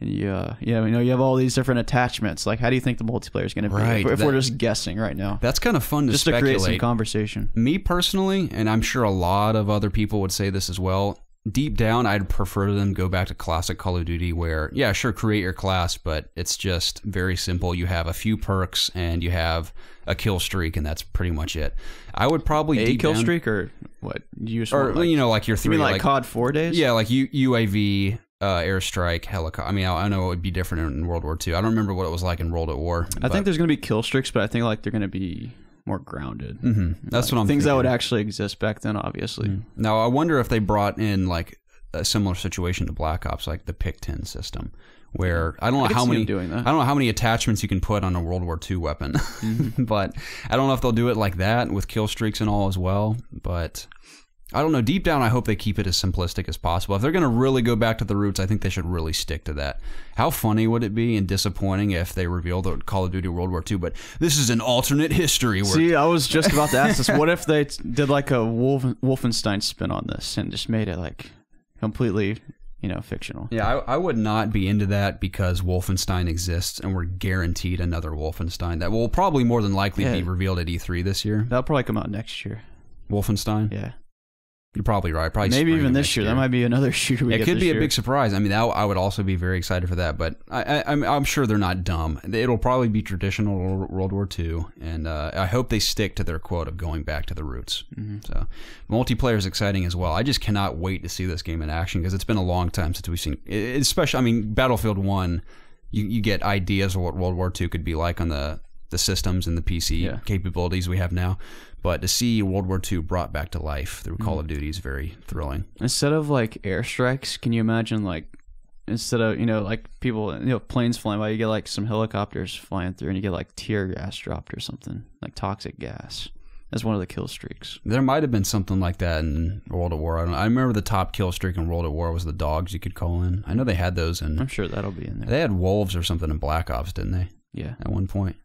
and you, uh, yeah, you know, you have all these different attachments. Like, how do you think the multiplayer is going to be? Right, If, if that- we're just guessing right now, That's kind of fun to just to speculate. create some conversation. Me personally, and I'm sure a lot of other people would say this as well, deep down, I'd prefer them go back to classic Call of Duty where, yeah, sure, create your class, but it's just very simple. You have a few perks and you have a kill streak, and that's pretty much it. I would probably A deep kill down, streak or what? You just or want, like, you know, like your you three, mean like, C O D four days? yeah, like U- UAV, uh, airstrike, helicopter. I mean, I, I know it would be different in World War Two. I don't remember what it was like in World at War. I think there's going to be kill streaks, but I think like they're going to be more grounded. hmm that's Like, what I'm things that thinking. would actually exist back then, obviously. Mm-hmm. Now, I wonder if they brought in like a similar situation to Black Ops, like the Pick ten system, where I don't know I could how see many them doing that. I don't know how many attachments you can put on a World War Two weapon, Mm-hmm. but I don't know if they'll do it like that with kill streaks and all as well. But I don't know. Deep down, I hope they keep it as simplistic as possible. If they're going to really go back to the roots, I think they should really stick to that. How funny would it be and disappointing if they revealed the Call of Duty World War Two, but this is an alternate history where See, I was just about to ask this. What if they t- did like a Wolf- Wolfenstein spin on this and just made it like completely, you know, fictional? Yeah, I, I would not be into that because Wolfenstein exists and we're guaranteed another Wolfenstein that will probably more than likely Yeah. be revealed at E three this year. That'll probably come out next year. Wolfenstein? Yeah. You're probably right. Probably Maybe spring even of this next year. That might be another shooter we It get could this be a year. big surprise. I mean, that, I would also be very excited for that, but I, I, I'm, I'm sure they're not dumb. It'll probably be traditional World War Two, and uh, I hope they stick to their quote of going back to the roots. Mm-hmm. So, multiplayer is exciting as well. I just cannot wait to see this game in action because it's been a long time since we've seen, especially, I mean, Battlefield one, you, you get ideas of what World War Two could be like on the, the systems and the P C Yeah. capabilities we have now. But to see World War Two brought back to life through Call of Duty is very thrilling. Instead of like airstrikes, can you imagine like instead of, you know, like people, you know, planes flying by, you get like some helicopters flying through and you get like tear gas dropped or something, like toxic gas. That's one of the kill streaks. There might have been something like that in World at War. I don't. I remember the top kill streak in World at War was the dogs you could call in. I know they had those I'm in. sure that'll be in there. They had wolves or something in Black Ops, didn't they? Yeah. At one point,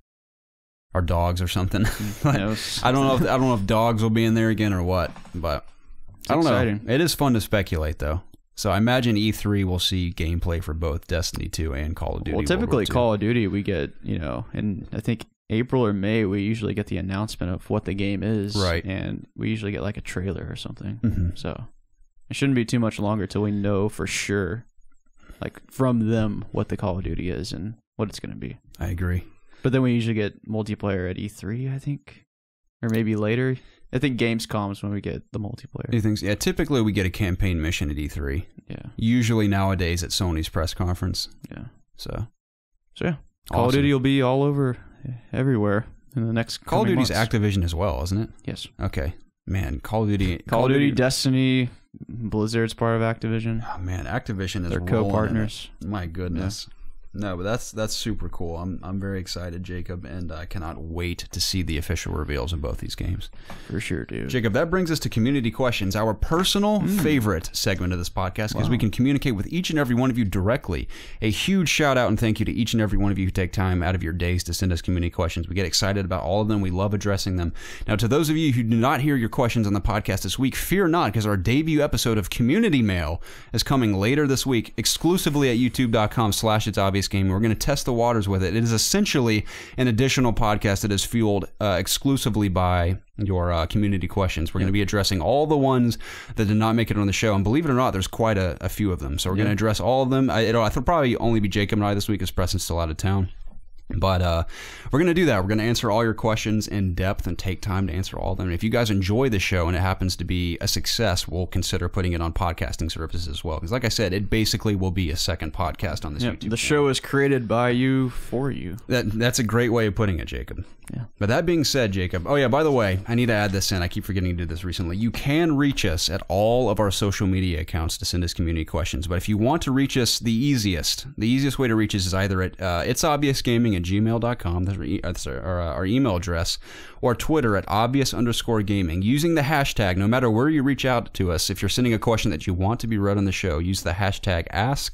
or dogs or something. Like, Yeah, it was- I don't know. If, I don't know if dogs will be in there again or what. But I don't exciting. know. It is fun to speculate though. So I imagine E three will see gameplay for both Destiny two and Call of Duty. Well, World War typically Two. Call of Duty, we get, you know, in I think April or May, we usually get the announcement of what the game is. Right. And we usually get like a trailer or something. Mhm. So it shouldn't be too much longer till we know for sure, like from them, what the Call of Duty is and what it's going to be. I agree. But then we usually get multiplayer at E three, I think. Or maybe later. I think Gamescom is when we get the multiplayer. He thinks, yeah, typically we get a campaign mission at E three. Yeah. Usually nowadays at Sony's press conference. Yeah. So So yeah. Call of Awesome. Duty will be all over everywhere in the next Call of coming Duty's months. Activision as well, isn't it? Yes. Okay. Man, Call of Duty. Call, of Duty, Destiny, Blizzard's part of Activision. Oh man, Activision is They're rolling in it. co-partners. My goodness. No, but that's that's super cool. I'm I'm very excited, Jacob, and I cannot wait to see the official reveals in both these games. For sure, dude. Jacob, that brings us to community questions, our personal favorite segment of this podcast, because we can communicate with each and every one of you directly. A huge shout out and thank you to each and every one of you who take time out of your days to send us community questions. We get excited about all of them. We love addressing them. Now, to those of you who do not hear your questions on the podcast this week, fear not, because our debut episode of Community Mail is coming later this week, exclusively at youtube.com slash It's Obvious Gaming. We're going to test the waters with it. It is essentially an additional podcast that is fueled uh, exclusively by your uh, community questions. We're going to be addressing all the ones that did not make it on the show, and believe it or not, there's quite a, a few of them. So we're going to address all of them. I, it'll I think probably only be Jacob and I this week, as Preston's still out of town. But uh, we're going to do that. We're going to answer all your questions in depth and take time to answer all of them. And if you guys enjoy the show and it happens to be a success, we'll consider putting it on podcasting services as well. Because like I said, it basically will be a second podcast on this Yeah, YouTube the channel. show is created by you for you. That, that's a great way of putting it, Jacob. Yeah. But that being said, Jacob, oh yeah, by the way, I need to add this in. I keep forgetting to do this recently. You can reach us at all of our social media accounts to send us community questions. But if you want to reach us, the easiest, the easiest way to reach us is either at uh, itsobviousgaming at gmail dot com, that's our, e- that's our, our, our email address, or Twitter at obvious underscore gaming. Using the hashtag, no matter where you reach out to us, if you're sending a question that you want to be read on the show, use the hashtag ask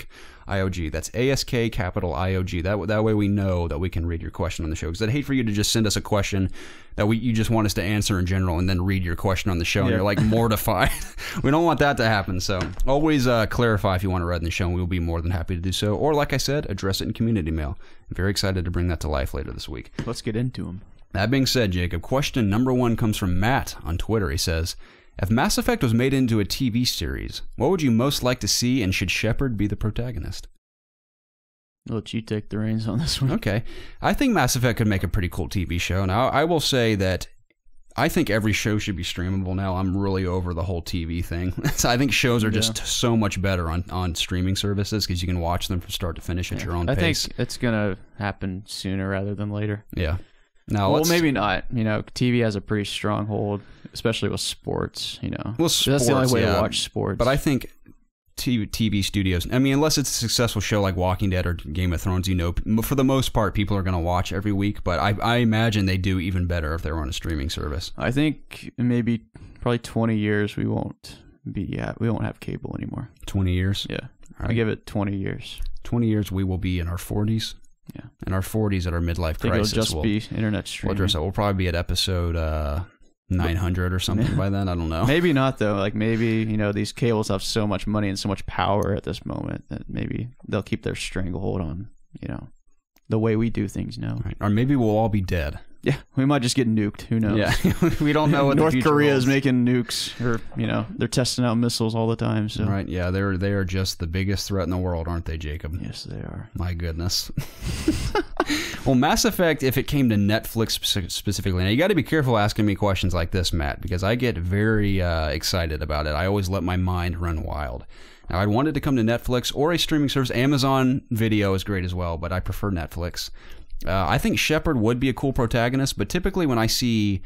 I O G. That's A S K capital I O G. That, that way we know that we can read your question on the show. Because I'd hate for you to just send us a question that we you just want us to answer in general and then read your question on the show and Yeah. you're like mortified. We don't want that to happen. So always uh, clarify if you want to read in the show and we'll be more than happy to do so. Or like I said, address it in community mail. I'm very excited to bring that to life later this week. Let's get into them. That being said, Jacob, question number one comes from Matt on Twitter. He says, if Mass Effect was made into a T V series, what would you most like to see and should Shepard be the protagonist? I'll let you take the reins on this one. Okay. I think Mass Effect could make a pretty cool T V show. Now, I will say that I think every show should be streamable now. I'm really over the whole T V thing. So I think shows are just yeah. so much better on, on streaming services because you can watch them from start to finish at yeah. your own I pace. I think it's going to happen sooner rather than later. Yeah. Now, well, maybe not. You know, T V has a pretty strong hold, especially with sports, you know. Well, sports, that's the only way yeah. to watch sports. But I think T V studios, I mean, unless it's a successful show like Walking Dead or Game of Thrones, you know, for the most part, people are going to watch every week. But I, I imagine they do even better if they were on a streaming service. I think maybe probably twenty years we won't be at, we won't have cable anymore. twenty years? Yeah. Right. I give it twenty years. twenty years, we will be in our forties. Yeah. In our forties at our midlife I think crisis. It'll just we'll, be internet streaming. We'll, we'll probably be at episode uh, nine hundred or something by then. I don't know. Maybe not, though. Like, maybe, you know, these cables have so much money and so much power at this moment that maybe they'll keep their stranglehold on, you know, the way we do things now. Right. Or maybe we'll all be dead. Yeah, we might just get nuked. Who knows? Yeah, we don't know what North the future Korea holds. is making nukes, or you know, they're testing out missiles all the time. So right, yeah, they're they are just the biggest threat in the world, aren't they, Jacob? Yes, they are. My goodness. Well, Mass Effect, if it came to Netflix specifically, now you got to be careful asking me questions like this, Matt, because I get very uh, excited about it. I always let my mind run wild. Now, I'd want it to come to Netflix or a streaming service. Amazon Video is great as well, but I prefer Netflix. Uh, I think Shepard would be a cool protagonist, but typically when I see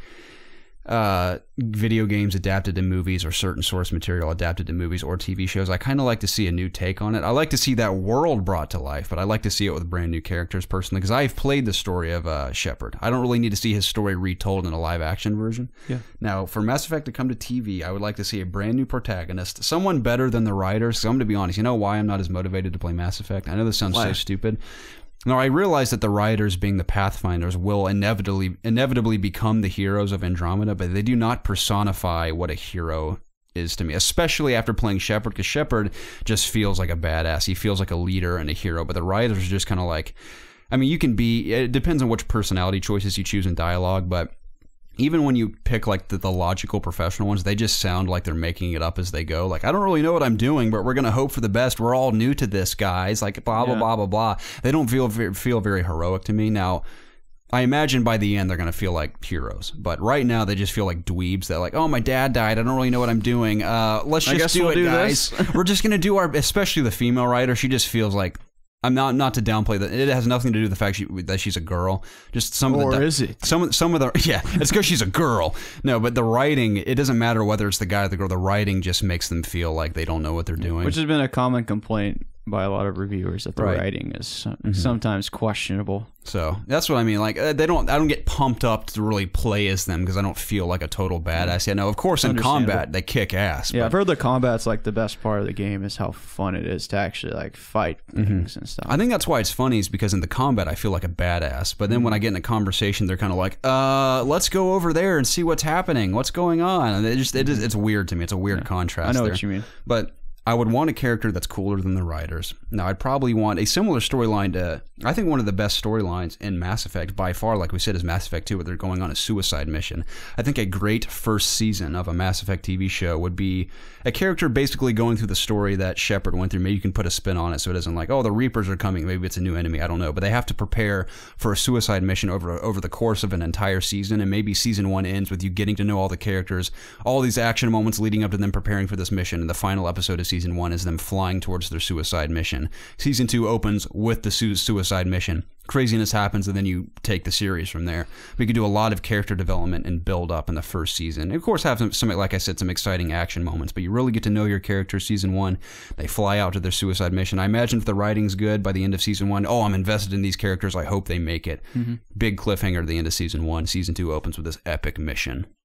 uh, video games adapted to movies or certain source material adapted to movies or T V shows, I kind of like to see a new take on it. I like to see that world brought to life, but I like to see it with brand new characters personally, because I've played the story of uh, Shepard. I don't really need to see his story retold in a live-action version. Yeah. Now, for Mass Effect to come to T V, I would like to see a brand new protagonist, someone better than the writers. So I'm going to be honest, you know why I'm not as motivated to play Mass Effect? I know this sounds why? so stupid. Now, I realize that the writers, being the Pathfinders, will inevitably inevitably become the heroes of Andromeda, but they do not personify what a hero is to me, especially after playing Shepard, because Shepard just feels like a badass. He feels like a leader and a hero, but the writers are just kind of like, I mean, you can be, it depends on which personality choices you choose in dialogue, but even when you pick like the, the logical professional ones, they just sound like they're making it up as they go. Like, I don't really know what I'm doing, but we're going to hope for the best. We're all new to this, guys. Like, blah, blah, Yeah. blah, blah, blah. They don't feel feel very heroic to me. Now, I imagine by the end they're going to feel like heroes. But right now they just feel like dweebs that like, oh, my dad died. I don't really know what I'm doing. Uh, let's I just guess do we'll it, do guys. this. We're just going to do our, especially the female writer. She just feels like, I'm not not to downplay that. It has nothing to do with the fact she, that she's a girl. Just some Or of the is it? some some of the yeah. It's because she's a girl. No, but the writing. It doesn't matter whether it's the guy or the girl. The writing just makes them feel like they don't know what they're doing. Which has been a common complaint by a lot of reviewers, that the Right. writing is some- Mm-hmm. sometimes questionable. So that's what I mean. Like uh, they don't. I don't get pumped up to really play as them because I don't feel like a total badass. Yeah, no. Of course, in Understandable. combat they kick ass. Yeah, but I've heard the combat's like the best part of the game is how fun it is to actually like fight things and stuff. I think that's why it's funny is because in the combat I feel like a badass, but then when I get in a conversation, they're kind of like, "Uh, let's go over there and see what's happening. What's going on?" And it just it is, it's weird to me. It's a weird contrast. I know there. what you mean. But I would want a character that's cooler than the writers. Now, I'd probably want a similar storyline to, I think one of the best storylines in Mass Effect by far, like we said, is Mass Effect two, where they're going on a suicide mission. I think a great first season of a Mass Effect T V show would be a character basically going through the story that Shepard went through. Maybe you can put a spin on it so it isn't like, oh, the Reapers are coming. Maybe it's a new enemy. I don't know. But they have to prepare for a suicide mission over, over the course of an entire season. And maybe season one ends with you getting to know all the characters, all these action moments leading up to them preparing for this mission. And the final episode of season one is them flying towards their suicide mission. Season two opens with the su suicide mission. Craziness happens, and then you take the series from there. We could do a lot of character development and build up in the first season. And of course, have some, some, like I said, some exciting action moments. But you really get to know your characters. Season one, they fly out to their suicide mission. I imagine if the writing's good by the end of season one, oh, I'm invested in these characters. I hope they make it. Mm-hmm. Big cliffhanger at the end of season one. Season two opens with this epic mission.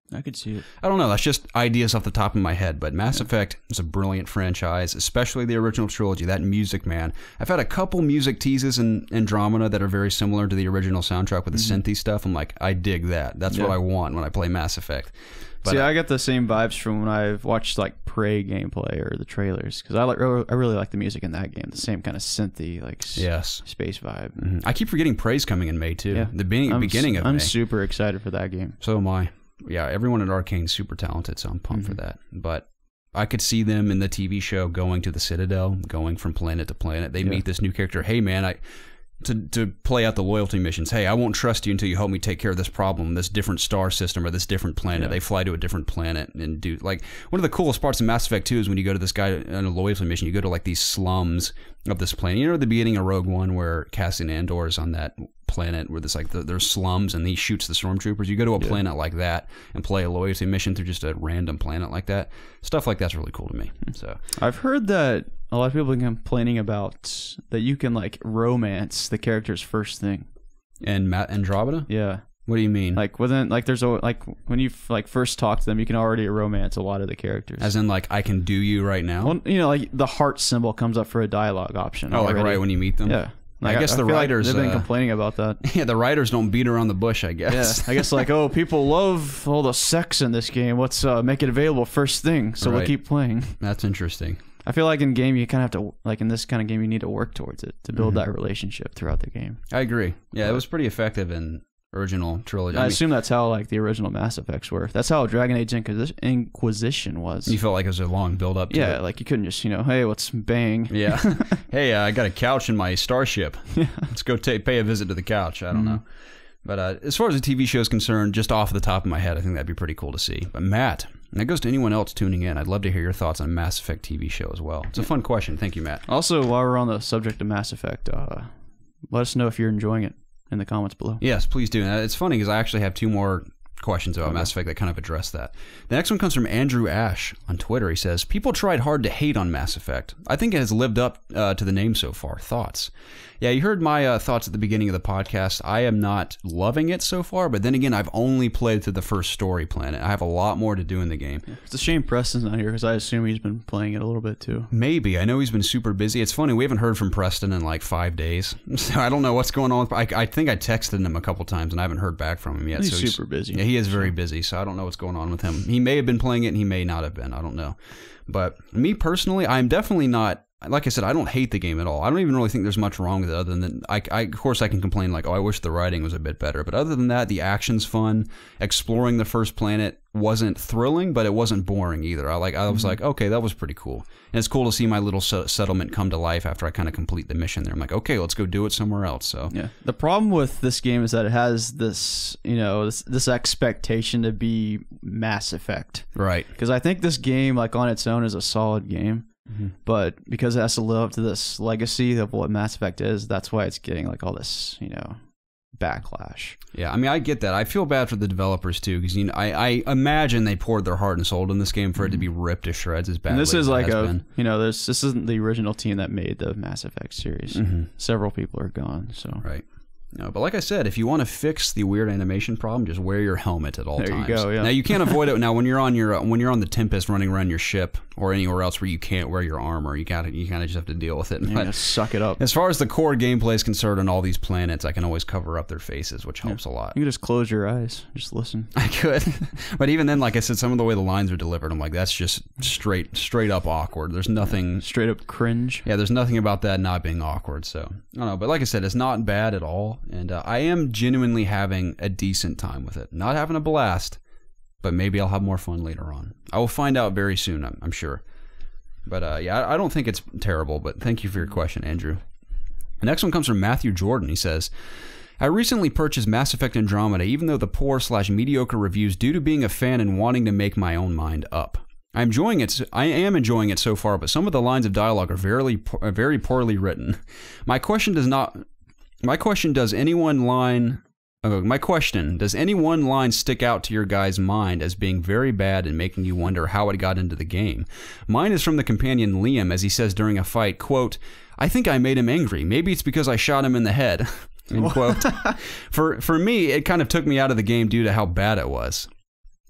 I could see it. I don't know. That's just ideas off the top of my head. But Mass yeah. Effect is a brilliant franchise, especially the original trilogy. That music, man. I've had a couple music teases in Andromeda that are very similar to the original soundtrack with the mm-hmm. synthy stuff. I'm like, I dig that. That's yeah. what I want when I play Mass Effect. But, See, uh, I get the same vibes from when I've watched like Prey gameplay or the trailers because I like I really like the music in that game. The same kind of synthy like yes. space vibe. Mm-hmm. I keep forgetting Prey's coming in May too. Yeah. The beginning, I'm, beginning of I'm May. super excited for that game. So am I. Yeah, everyone at Arcane's super talented, so I'm pumped mm-hmm. for that. But I could see them in the T V show going to the Citadel, going from planet to planet. They yeah. meet this new character. Hey, man, I to to play out the loyalty missions. Hey, I won't trust you until you help me take care of this problem, this different star system or this different planet. Yeah. They fly to a different planet and do like one of the coolest parts of Mass Effect two is when you go to this guy on a loyalty mission. You go to like these slums of this planet. You know, at the beginning of Rogue One where Cassian Andor is on that planet where there's like the, there's slums and he shoots the stormtroopers. You go to a yeah. planet like that and play a loyalty mission through just a random planet like that. Stuff like that's really cool to me. So I've heard that a lot of people are complaining about that you can like romance the character's first thing. And Matt Andromeda? Yeah. What do you mean? Like within like there's a like when you like first talk to them, you can already romance a lot of the characters. As in like I can do you right now. Well, you know, like the heart symbol comes up for a dialogue option. Oh, already. like right when you meet them. Yeah. Like, I guess I, the I writers like they've been uh, complaining about that. Yeah, the writers don't beat around the bush. I guess. Yeah, I guess like oh, people love all the sex in this game. Let's uh, make it available first thing, so right. we'll keep playing. That's interesting. I feel like in game you kind of have to like in this kind of game you need to work towards it to build mm-hmm. that relationship throughout the game. I agree. Yeah, it was pretty effective in original trilogy. I, I mean, assume that's how like the original Mass Effects were. That's how Dragon Age Inquis- Inquisition was. You felt like it was a long build up to yeah, it. Like you couldn't just, you know, hey, let's bang. Yeah. Hey, uh, I got a couch in my starship. Yeah. Let's go take pay a visit to the couch. I don't mm-hmm. know. But uh, as far as the T V show is concerned, just off the top of my head, I think that'd be pretty cool to see. But Matt, and that goes to anyone else tuning in. I'd love to hear your thoughts on a Mass Effect T V show as well. It's a fun question. Thank you, Matt. Also, while we're on the subject of Mass Effect, uh, let us know if you're enjoying it in the comments below. Yes, please do. And it's funny because I actually have two more questions about okay. Mass Effect that kind of address that. The next one comes from Andrew Ash on Twitter. He says, people tried hard to hate on Mass Effect. I think it has lived up uh, to the name so far. Thoughts? Yeah, you heard my uh, thoughts at the beginning of the podcast. I am not loving it so far, but then again, I've only played through the first story planet. I have a lot more to do in the game. Yeah. It's a shame Preston's not here because I assume he's been playing it a little bit too. Maybe. I know he's been super busy. It's funny, we haven't heard from Preston in like five days. So I don't know what's going on. With, I, I think I texted him a couple times and I haven't heard back from him yet. He's so super he's, busy. Yeah, he is very busy, so I don't know what's going on with him. He may have been playing it and he may not have been. I don't know. But me personally, I'm definitely not... Like I said, I don't hate the game at all. I don't even really think there's much wrong with it other than, I, I, of course, I can complain like, oh, I wish the writing was a bit better. But other than that, the action's fun. Exploring the first planet wasn't thrilling, but it wasn't boring either. I like, I was mm-hmm. like, okay, that was pretty cool. And it's cool to see my little settlement come to life after I kind of complete the mission there. I'm like, okay, let's go do it somewhere else. So yeah, the problem with this game is that it has this, you know, this, this expectation to be Mass Effect. Right. Because I think this game, like on its own, is a solid game. Mm-hmm. But because it has to live up to this legacy of what Mass Effect is, that's why it's getting like all this, you know, backlash. Yeah, I mean, I get that. I feel bad for the developers too, because you know, I, I imagine they poured their heart and soul in this game for mm-hmm. it to be ripped to shreds as badly. And this is as like it has a, been. you know, this this isn't the original team that made the Mass Effect series. Mm-hmm. Several people are gone. So right. No, but like I said, if you want to fix the weird animation problem, just wear your helmet at all there times. You go, yeah. Now you can't avoid it. Now when you're on your uh, when you're on the Tempest running around your ship or anywhere else where you can't wear your armor, you got you kind of just have to deal with it. You but suck it up. As far as the core gameplay is concerned on all these planets, I can always cover up their faces, which helps yeah. a lot. You can just close your eyes, just listen. I could, but even then, like I said, some of the way the lines are delivered, I'm like, that's just straight straight up awkward. There's nothing yeah. straight up cringe. Yeah, there's nothing about that not being awkward. So I don't know, but like I said, it's not bad at all, and uh, I am genuinely having a decent time with it. Not having a blast, but maybe I'll have more fun later on. I will find out very soon, I'm, I'm sure. But uh, yeah, I don't think it's terrible, but thank you for your question, Andrew. The next one comes from Matthew Jordan. He says, I recently purchased Mass Effect Andromeda, even though the poor slash mediocre reviews due to being a fan and wanting to make my own mind up. I'm enjoying it. I am enjoying it so far, but some of the lines of dialogue are very, very poorly written. My question does not... My question, does any one line... Uh, my question, does any one line stick out to your guy's mind as being very bad and making you wonder how it got into the game? Mine is from the companion Liam, as he says during a fight, quote, I think I made him angry. Maybe it's because I shot him in the head, end quote. for, for me, it kind of took me out of the game due to how bad it was.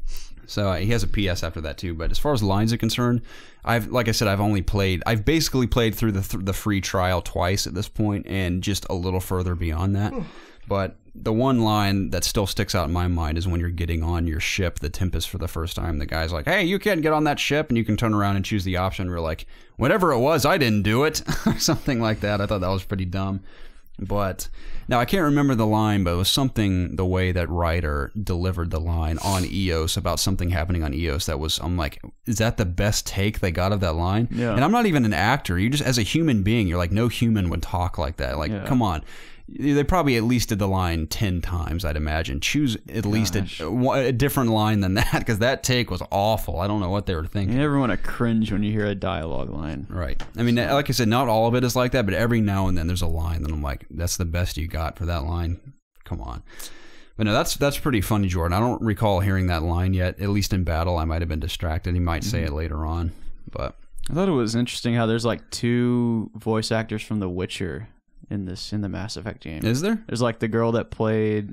So uh, he has a P S after that too. But as far as lines are concerned, I've like I said, I've only played. I've basically played through the th- the free trial twice at this point, and just a little further beyond that. But the one line that still sticks out in my mind is when you're getting on your ship, the Tempest, for the first time. The guy's like, "Hey, you can't get on that ship," and you can turn around and choose the option. We're like, "Whatever it was, I didn't do it," or something like that. I thought that was pretty dumb. But now I can't remember the line, but it was something the way that Ryder delivered the line on Eos about something happening on Eos that was, I'm like, is that the best take they got of that line? Yeah. And I'm not even an actor. You just, as a human being, you're like, no human would talk like that. Like, Yeah. come on. They probably at least did the line ten times, I'd imagine. Choose at least a, a different line than that, because that take was awful. I don't know what they were thinking. You never want to cringe when you hear a dialogue line. Right. I mean, like I said, not all of it is like that, but every now and then there's a line that I'm like, that's the best you got for that line. Come on. But no, that's that's pretty funny, Jordan. I don't recall hearing that line yet, at least in battle. I might have been distracted. He might say it later on. But I thought it was interesting how there's like two voice actors from The Witcher in this in the Mass Effect game. Is there? There's like the girl that played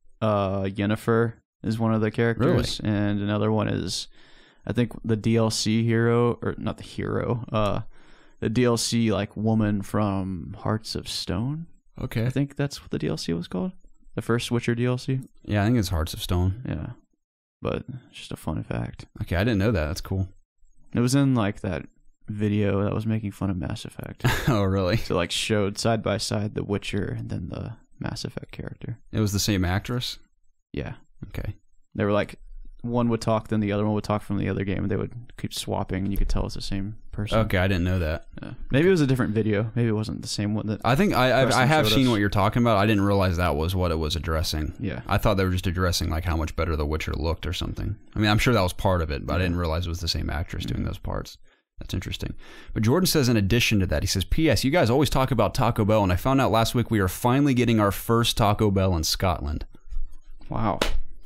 uh Yennefer is one of the characters, Really? and another one is I think the D L C hero, or not the hero, uh the D L C like woman from Hearts of Stone. Okay. I think that's what the D L C was called. The first Witcher D L C. Yeah, I think it's Hearts of Stone. Yeah. But it's just a fun fact. Okay, I didn't know that. That's cool. It was in like that video that was making fun of Mass Effect. Oh, really? So like showed side by side the Witcher and then the Mass Effect character. It was the same actress? Yeah. Okay. They were like, one would talk, then the other one would talk from the other game, and they would keep swapping, and you could tell it's the same person. Okay, I didn't know that. Yeah. Maybe it was a different video. Maybe it wasn't the same one that. I think I I've, I Preston have showed seen us. what you're talking about. I didn't realize that was what it was addressing. Yeah. I thought they were just addressing like how much better The Witcher looked or something. I mean, I'm sure that was part of it, but I didn't realize it was the same actress doing those parts. That's interesting. But Jordan says in addition to that, he says, P S. You guys always talk about Taco Bell, and I found out last week we are finally getting our first Taco Bell in Scotland. Wow.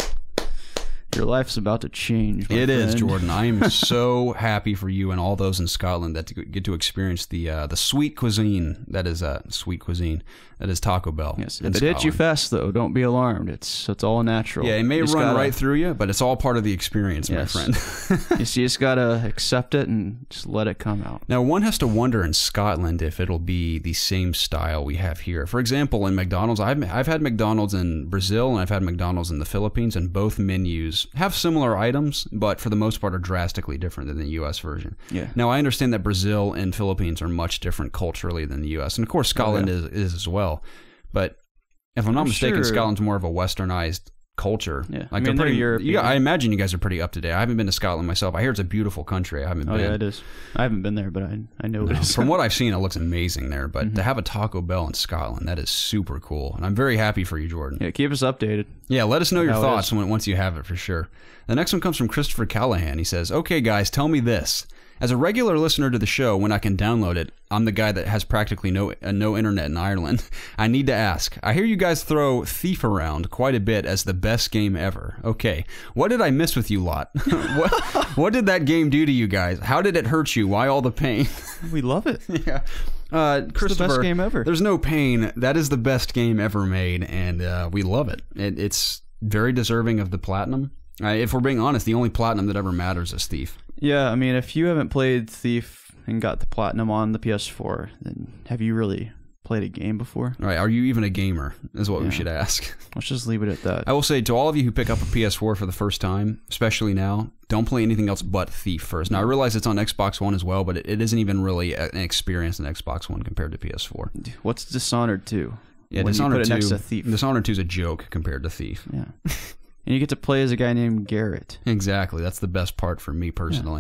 Your life's about to change. My It is, friend. Jordan. I am so happy for you and all those in Scotland that to get to experience the uh, the sweet cuisine that is uh, sweet cuisine that is Taco Bell. Yes. in If it hits you Scotland. fast, though, don't be alarmed. It's it's all natural. Yeah, it may You run just gotta- right through you, but it's all part of the experience, Yes. my friend. You see, you just gotta accept it and just let it come out. Now, one has to wonder in Scotland if it'll be the same style we have here. For example, in McDonald's, I've, I've had McDonald's in Brazil and I've had McDonald's in the Philippines, and both menus have similar items, but for the most part are drastically different than the U S version. Yeah. Now, I understand that Brazil and Philippines are much different culturally than the U S, and of course Scotland yeah. is, is as well. But if I'm not I'm mistaken, sure- Scotland's more of a westernized culture. Yeah. Like I mean, they're they're pretty. You European. got, I imagine you guys are pretty up to date. I haven't been to Scotland myself. I hear it's a beautiful country. I haven't Oh been. yeah, it is. I haven't been there, but I I know No, it is. from what I've seen, it looks amazing there. But Mm-hmm. to have a Taco Bell in Scotland, that is super cool, and I'm very happy for you, Jordan. Yeah, keep us updated. Yeah, let us know your How it thoughts is. when, once you have it for sure. The next one comes from Christopher Callahan. He says, "Okay, guys, tell me this. As a regular listener to the show, when I can download it, I'm the guy that has practically no uh, no internet in Ireland. I need to ask. I hear you guys throw Thief around quite a bit as the best game ever. Okay, what did I miss with you lot? what what did that game do to you guys? How did it hurt you? Why all the pain?" We love it. Yeah. Uh, Christopher, best game ever. There's no pain. That is the best game ever made, and uh, we love it. it. It's very deserving of the platinum. Uh, if we're being honest, the only platinum that ever matters is Thief. Yeah, I mean, if you haven't played Thief and got the platinum on the P S four, then have you really played a game before? All right, are you even a gamer, is what we Yeah. should ask. Let's just leave it at that. I will say to all of you who pick up a P S four for the first time, especially now, don't play anything else but Thief first. Now, I realize it's on Xbox One as well, but it, it isn't even really a- an experience on Xbox One compared to P S four. What's Dishonored two? Yeah, when Dishonored you put it two, next to Thief. Dishonored two is a joke compared to Thief. Yeah. And you get to play as a guy named Garrett. Exactly. That's the best part for me personally.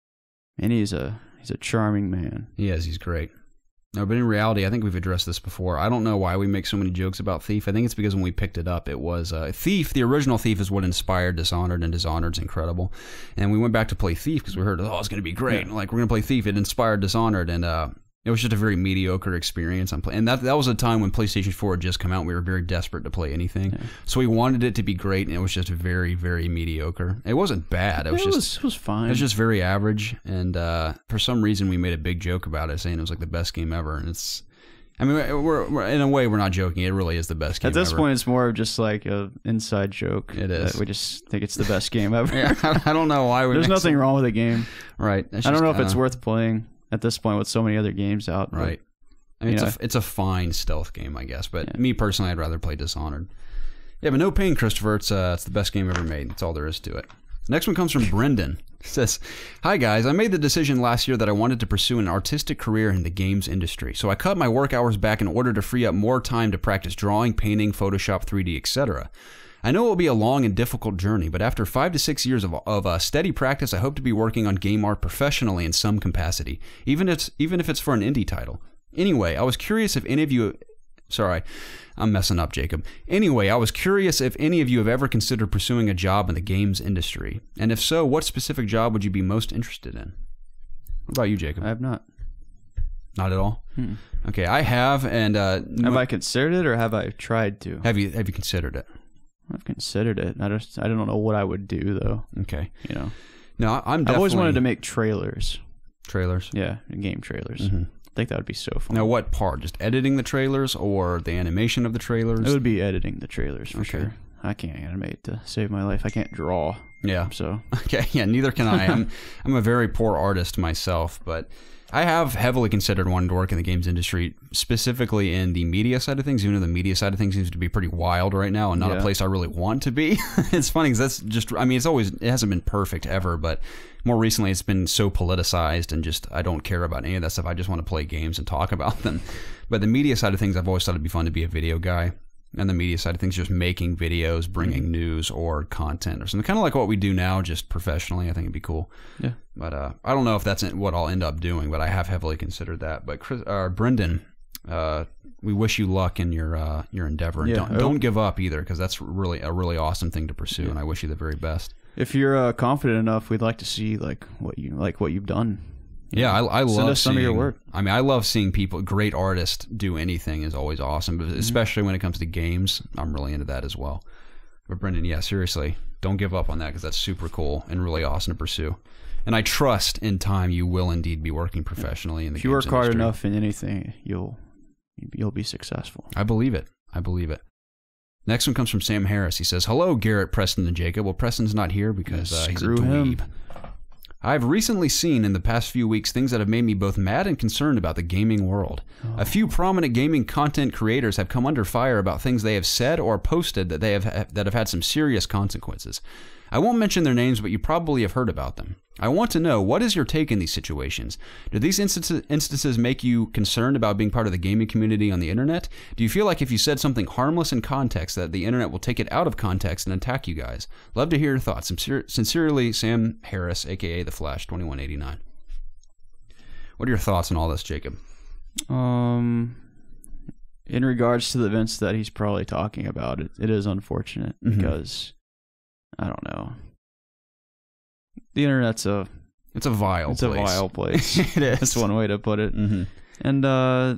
And he's a he's a charming man. He is. He's great. No, but in reality, I think we've addressed this before. I don't know why we make so many jokes about Thief. I think it's because when we picked it up, it was uh, Thief. The original Thief is what inspired Dishonored, and Dishonored's incredible. And we went back to play Thief because we heard, oh, it's going to be great. Yeah. Like, we're going to play Thief. It inspired Dishonored, and uh, it was just a very mediocre experience. I'm play- and that that was a time when PlayStation four had just come out, and we were very desperate to play anything. Yeah. So we wanted it to be great, and it was just very, very mediocre. It wasn't bad. It was it just... was, it was fine. It was just very average, and uh, for some reason we made a big joke about it, saying it was like the best game ever, and it's I mean, we're, we're in a way we're not joking. It really is the best game At this ever. point, it's more of just like a inside joke. It is. That we just think it's the best game ever. Yeah, I don't know why we. There's make nothing some- wrong with the game. Right. It's I don't just, know if it's uh, worth playing at this point with so many other games out. but- Right. I mean, it's You a, it's a fine stealth game, I guess. But Yeah. me personally, I'd rather play Dishonored. Yeah, but no pain, Christopher. It's uh, it's the best game ever made. That's all there is to it. Next one comes from Brendan. It says, "Hi guys, I made the decision last year that I wanted to pursue an artistic career in the games industry. So I cut my work hours back in order to free up more time to practice drawing, painting, Photoshop, three D, et cetera. I know it will be a long and difficult journey, but after five to six years of, of uh, steady practice, I hope to be working on game art professionally in some capacity, even if even if it's for an indie title. Anyway, I was curious if any of you... Sorry, I'm messing up, Jacob. Anyway, I was curious if any of you have ever considered pursuing a job in the games industry. And if so, what specific job would you be most interested in? What about you, Jacob? I have not. Not at all? Hmm. Okay, I have, and... Uh, Have I considered it or have I tried to? Have you, have you considered it? I've considered it. I just I don't know what I would do though. Okay. You know, No, I- I'm definitely... I've always wanted to make trailers. Trailers? Yeah, game trailers. Mhm. I think that would be so fun. Now, what part? Just editing the trailers or the animation of the trailers? It would be editing the trailers for Okay. sure. I can't animate to save my life. I can't draw. Yeah. So Okay, yeah, neither can I. I'm I'm a very poor artist myself, but I have heavily considered wanting to work in the games industry, specifically in the media side of things. Even though the media side of things seems to be pretty wild right now and not a Yeah. place I really want to be. It's funny because that's just, I mean, it's always, it hasn't been perfect ever, but more recently it's been so politicized and just, I don't care about any of that stuff. I just want to play games and talk about them. But the media side of things, I've always thought it'd be fun to be a video guy. And the media side of things, just making videos, bringing Mm-hmm. news or content or something, kind of like what we do now, just professionally. I think it'd be cool. yeah, But uh, I don't know if that's what I'll end up doing, but I have heavily considered that. But Chris, uh, Brendan, uh, we wish you luck in your uh, your endeavor, and Yeah, don't I don't hope- give up either, because that's really a really awesome thing to pursue, Yeah. and I wish you the very best. if you're uh, confident enough, we'd like to see like what you like what you've done. Yeah, I, I love Send us seeing, some of your work. I mean, I love seeing people, great artists, do anything is always awesome, but Mm-hmm. especially when it comes to games. I'm really into that as well. But Brendan, yeah, seriously, don't give up on that, because that's super cool and really awesome to pursue. And I trust in time you will indeed be working professionally in the If you games work hard industry. enough in anything, you'll you'll be successful. I believe it. I believe it. Next one comes from Sam Harris. He says, "Hello, Garrett, Preston, and Jacob." Well, Preston's not here because uh, he's a Screw him. dweeb. I've recently seen in the past few weeks things that have made me both mad and concerned about the gaming world. A few prominent gaming content creators have come under fire about things they have said or posted that they have that have had some serious consequences. I won't mention their names, but you probably have heard about them. I want to know, what is your take in these situations? Do these instances, instances make you concerned about being part of the gaming community on the internet? Do you feel like if you said something harmless in context that the internet will take it out of context and attack you guys? Love to hear your thoughts. Sincer- Sincerely, Sam Harris, aka The Flash twenty-one eighty-nine. What are your thoughts on all this, Jacob? Um, in regards to the events that he's probably talking about, it, it is unfortunate Mhm. because I don't know. The internet's a It's a vile it's place. a vile place. It is. That's one way to put it. Mm-hmm. And uh,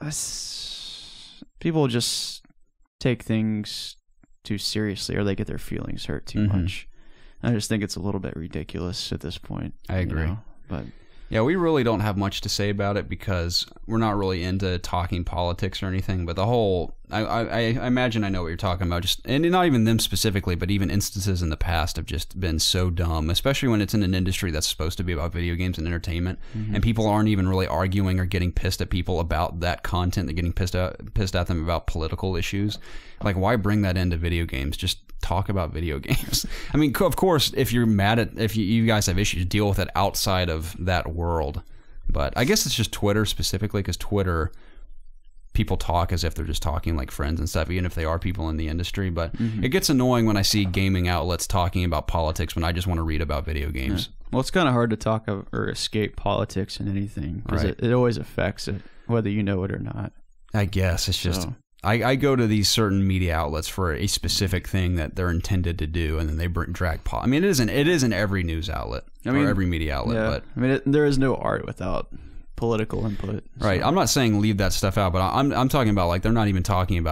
that's- people just take things too seriously, or they get their feelings hurt too Mhm. much. I just think it's a little bit ridiculous at this point. I you agree. know, But Yeah, we really don't have much to say about it because we're not really into talking politics or anything. But the whole, I, I, I imagine I know what you're talking about. Just and not even them specifically, but even instances in the past have just been so dumb. Especially when it's in an industry that's supposed to be about video games and entertainment, Mm-hmm. and people aren't even really arguing or getting pissed at people about that content. They're getting pissed at pissed at them about political issues. Like, why bring that into video games? Just talk about video games. I mean, of course, if you're mad at, if you, you guys have issues, deal with it outside of that world. But I guess it's just Twitter specifically, because Twitter, people talk as if they're just talking like friends and stuff, even if they are people in the industry. But Mm-hmm. it gets annoying when I see gaming outlets talking about politics when I just want to read about video games. well, it's kind of hard to talk of, or escape politics in anything because Right. it, it always affects it, whether you know it or not. I guess it's just... So- I, I go to these certain media outlets for a specific thing that they're intended to do, and then they br- drag pol. I mean, it isn't. It isn't every news outlet I mean, or every media outlet, yeah, but I mean, it, there is no art without political input. right. so- I'm not saying leave that stuff out, but I'm I'm talking about like they're not even talking about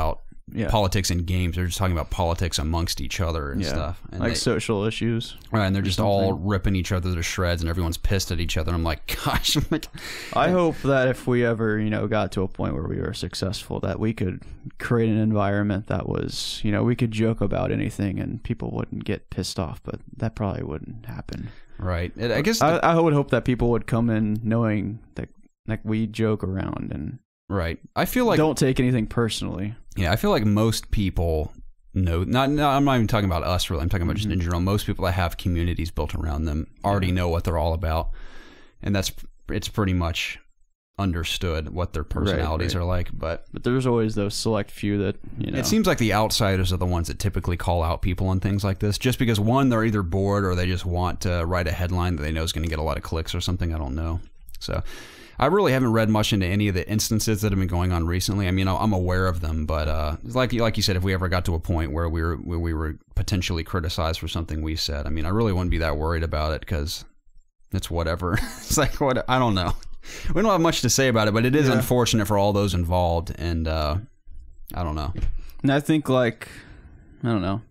Yeah. politics in games. They're just talking about politics amongst each other and Yeah. stuff. And like they, social issues. right, and they're just all something. ripping each other to shreds, and everyone's pissed at each other. I'm like, gosh. I'm like, I hope that if we ever, you know, got to a point where we were successful, that we could create an environment that was, you know, we could joke about anything and people wouldn't get pissed off, but that probably wouldn't happen. right. It, I guess. I, I would hope that people would come in knowing that, like, we joke around and right. I feel like. don't take anything personally. Yeah, I feel like most people know. Not, no, I'm not even talking about us. Really, I'm talking about Mm-hmm. just in general. Most people that have communities built around them already know what they're all about, and that's it's pretty much understood what their personalities right. are like. But But there's always those select few that, you know. it seems like the outsiders are the ones that typically call out people on things like this, just because one, they're either bored or they just want to write a headline that they know is going to get a lot of clicks or something. I don't know. So. I really haven't read much into any of the instances that have been going on recently. I mean, I'm aware of them, but uh, like like you said, if we ever got to a point where we were where we were potentially criticized for something we said, I mean, I really wouldn't be that worried about it because it's whatever. It's like what I don't know. We don't have much to say about it, but it is Yeah. unfortunate for all those involved, and uh, I don't know. And I think, like, I don't know.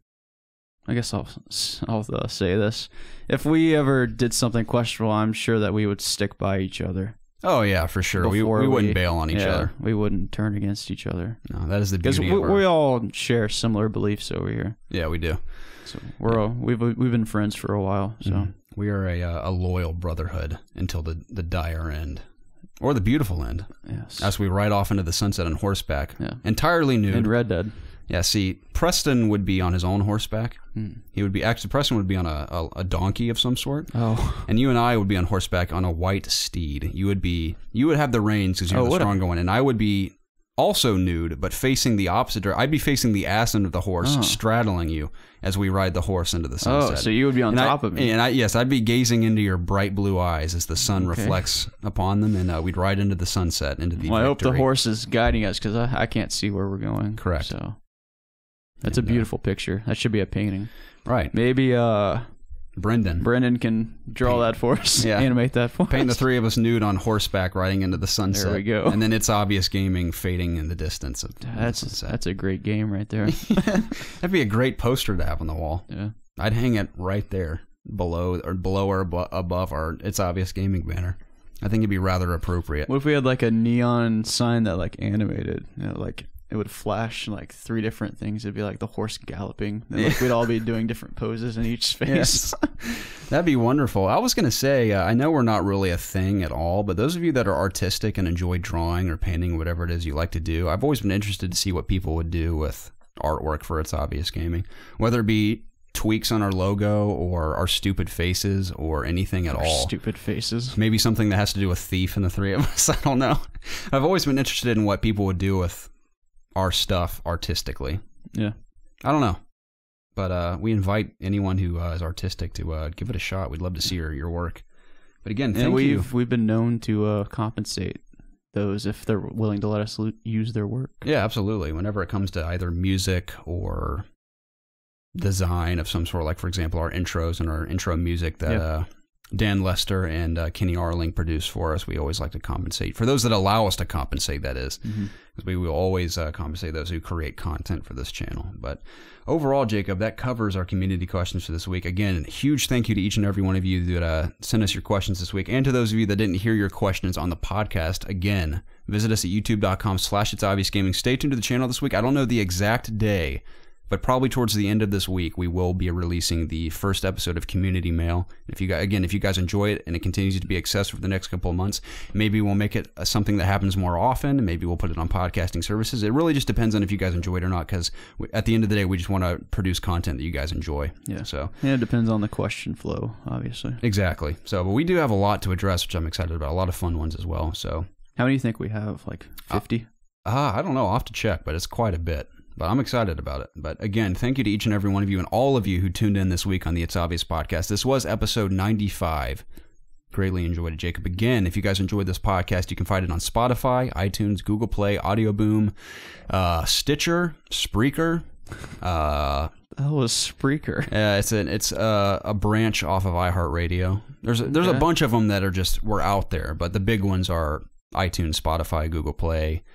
I guess I'll I'll uh, say this: if we ever did something questionable, I'm sure that we would stick by each other. Oh yeah, for sure. We Before we wouldn't we- bail on each yeah, other. We wouldn't turn against each other. No, that is the Because beauty we, of our, we all share similar beliefs over here. yeah, we do. So we're all, we've we've been friends for a while. So Mhm. We are a uh, a loyal brotherhood until the the dire end, or the beautiful end. yes, As we ride off into the sunset on horseback, Yeah. entirely nude. in Red Dead. Yeah, see, Preston would be on his own horseback. Hmm. He would be actually Preston would be on a, a, a donkey of some sort, Oh, and you and I would be on horseback on a white steed. You would be you would have the reins because you're Oh, the what a- stronger one, and I would be also nude, but facing the opposite direction. I'd be facing the ass end of the horse, Oh. straddling you as we ride the horse into the sunset. oh, so you would be on And top I, of me. And I, yes, I'd be gazing into your bright blue eyes as the sun Okay. reflects upon them, and uh, we'd ride into the sunset, into the Well, I hope the victory. horse is guiding us because I, I can't see where we're going. Correct. So that's a And, uh, beautiful picture. That should be a painting. Right. Maybe uh, Brendan. Brendan can draw Paint- that for us. Yeah. Animate that for Paint the us. three of us nude on horseback riding into the sunset. There we go. And then It's Obvious Gaming fading in the distance. Of the That's sunset. that's a great game right there. That'd be a great poster to have on the wall. Yeah. I'd hang it right there, below or below or abo- above our It's Obvious Gaming banner. I think it'd be rather appropriate. What if we had like a neon sign that like animated, you know, like it would flash like three different things. It'd be like the horse galloping. And, like, we'd all be doing different poses in each space. That'd be wonderful. I was going to say, uh, I know we're not really a thing at all, but those of you that are artistic and enjoy drawing or painting, whatever it is you like to do, I've always been interested to see what people would do with artwork for It's Obvious Gaming, whether it be tweaks on our logo or our stupid faces or anything at Our all. Stupid faces. Maybe something that has to do with Thief and the three of us. I don't know. I've always been interested in what people would do with our stuff artistically. Yeah. I don't know. But uh, we invite anyone who uh, is artistic to uh, give it a shot. We'd love to see your, your work. But again, thank And we've you. we've been known to uh, compensate those if they're willing to let us lo- use their work. Yeah, absolutely. Whenever it comes to either music or design of some sort, like, for example, our intros and our intro music that Yeah. uh, Dan Lester and uh, Kenny Arling produce for us, we always like to compensate. For those that allow us to compensate, that is. Mm-hmm. Because we will always uh, compensate those who create content for this channel. But overall, Jacob, that covers our community questions for this week. Again, huge thank you to each and every one of you that uh, sent us your questions this week. And to those of you that didn't hear your questions on the podcast, again, visit us at youtube.com slash It's Obvious Gaming. Stay tuned to the channel this week. I don't know the exact day, but probably towards the end of this week, we will be releasing the first episode of Community Mail. If you guys, again, if you guys enjoy it and it continues to be accessible for the next couple of months, maybe we'll make it uh, something that happens more often. Maybe we'll put it on podcasting services. It really just depends on if you guys enjoy it or not, because at the end of the day, we just want to produce content that you guys enjoy. Yeah. So Yeah, it depends on the question flow, obviously. exactly. So, but we do have a lot to address, which I'm excited about. A lot of fun ones as well. So, How many do you think we have? Like fifty? ah, I don't know. I'll have to check, but it's quite a bit. But I'm excited about it. But again, thank you to each and every one of you and all of you who tuned in this week on the It's Obvious podcast. This was episode ninety-five. Greatly enjoyed it, Jacob. Again, if you guys enjoyed this podcast, you can find it on Spotify, iTunes, Google Play, Audio Boom, uh, Stitcher, Spreaker. Uh, That was Spreaker. uh, it's an it's a, a branch off of iHeartRadio. There's a, there's a Okay. bunch of them that are just we're out there, but the big ones are iTunes, Spotify, Google Play.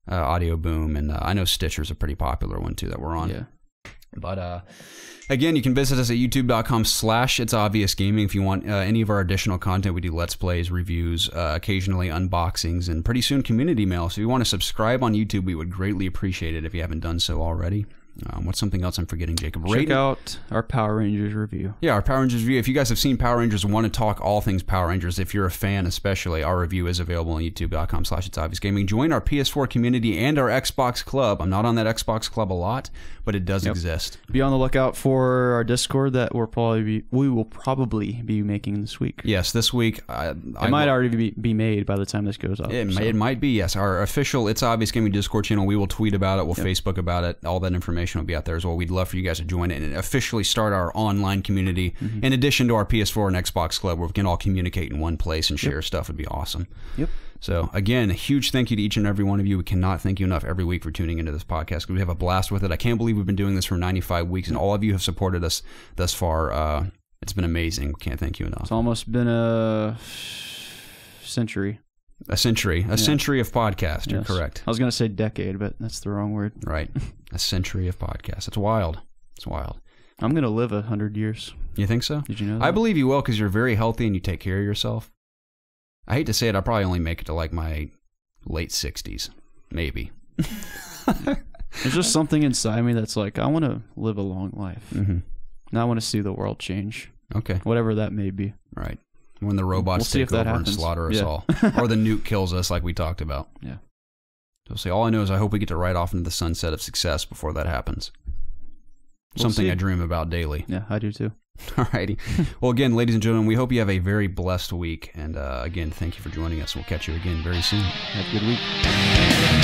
uh, Audio Boom, and uh, I know Stitcher's a pretty popular one too that we're on. Yeah. But uh, again, you can visit us at youtube.com slash It's Obvious Gaming if you want uh, any of our additional content. We do Let's Plays, reviews, uh, occasionally unboxings, and pretty soon community mail. So if you want to subscribe on YouTube, we would greatly appreciate it if you haven't done so already. Um, what's something else I'm forgetting, Jacob? Check out our Power Rangers review. Yeah, our Power Rangers review. If you guys have seen Power Rangers and want to talk all things Power Rangers, if you're a fan especially, our review is available on youtube.com slash It's Obvious Gaming. Join our P S four community and our Xbox Club. I'm not on that Xbox Club a lot, but it does Yep. exist. Be on the lookout for our Discord that we'll probably be, we will probably be making this week. Yes, this week. I, It I might will- already be, be made by the time this goes up. It, so. may, it might be, yes. Our official It's Obvious Gaming Discord channel, we will tweet about it, we'll Yep. Facebook about it. All that information will be out there as well. We'd love for you guys to join it and officially start our online community Mm-hmm. in addition to our P S four and Xbox Club where we can all communicate in one place and share Yep. stuff. Would be awesome. Yep. So, again, a huge thank you to each and every one of you. We cannot thank you enough every week for tuning into this podcast. We have a blast with it. I can't believe we've been doing this for ninety-five weeks, and all of you have supported us thus far. Uh, it's been amazing. We can't thank you enough. It's almost been a century. A century. A Yeah. century of podcast. You're Yes. correct. I was going to say decade, but that's the wrong word. Right. A century of podcasts. It's wild. It's wild. I'm going to live a hundred years. You think so? Did you know that? I believe you will because you're very healthy and you take care of yourself. I hate to say it, I'll probably only make it to like my late sixties. Maybe. There's just something inside me that's like, I want to live a long life. Mm-hmm. And I want to see the world change. Okay. Whatever that may be. Right. When the robots We'll see take if that over and happens. slaughter us Yeah. all. Or the nuke kills us like we talked about. Yeah. So say all I know is I hope we get to ride off into the sunset of success before that happens. We'll Something see. I dream about daily. Yeah, I do too. Alrighty. Well, again, ladies and gentlemen, we hope you have a very blessed week. And uh, again, thank you for joining us. We'll catch you again very soon. Have a good week.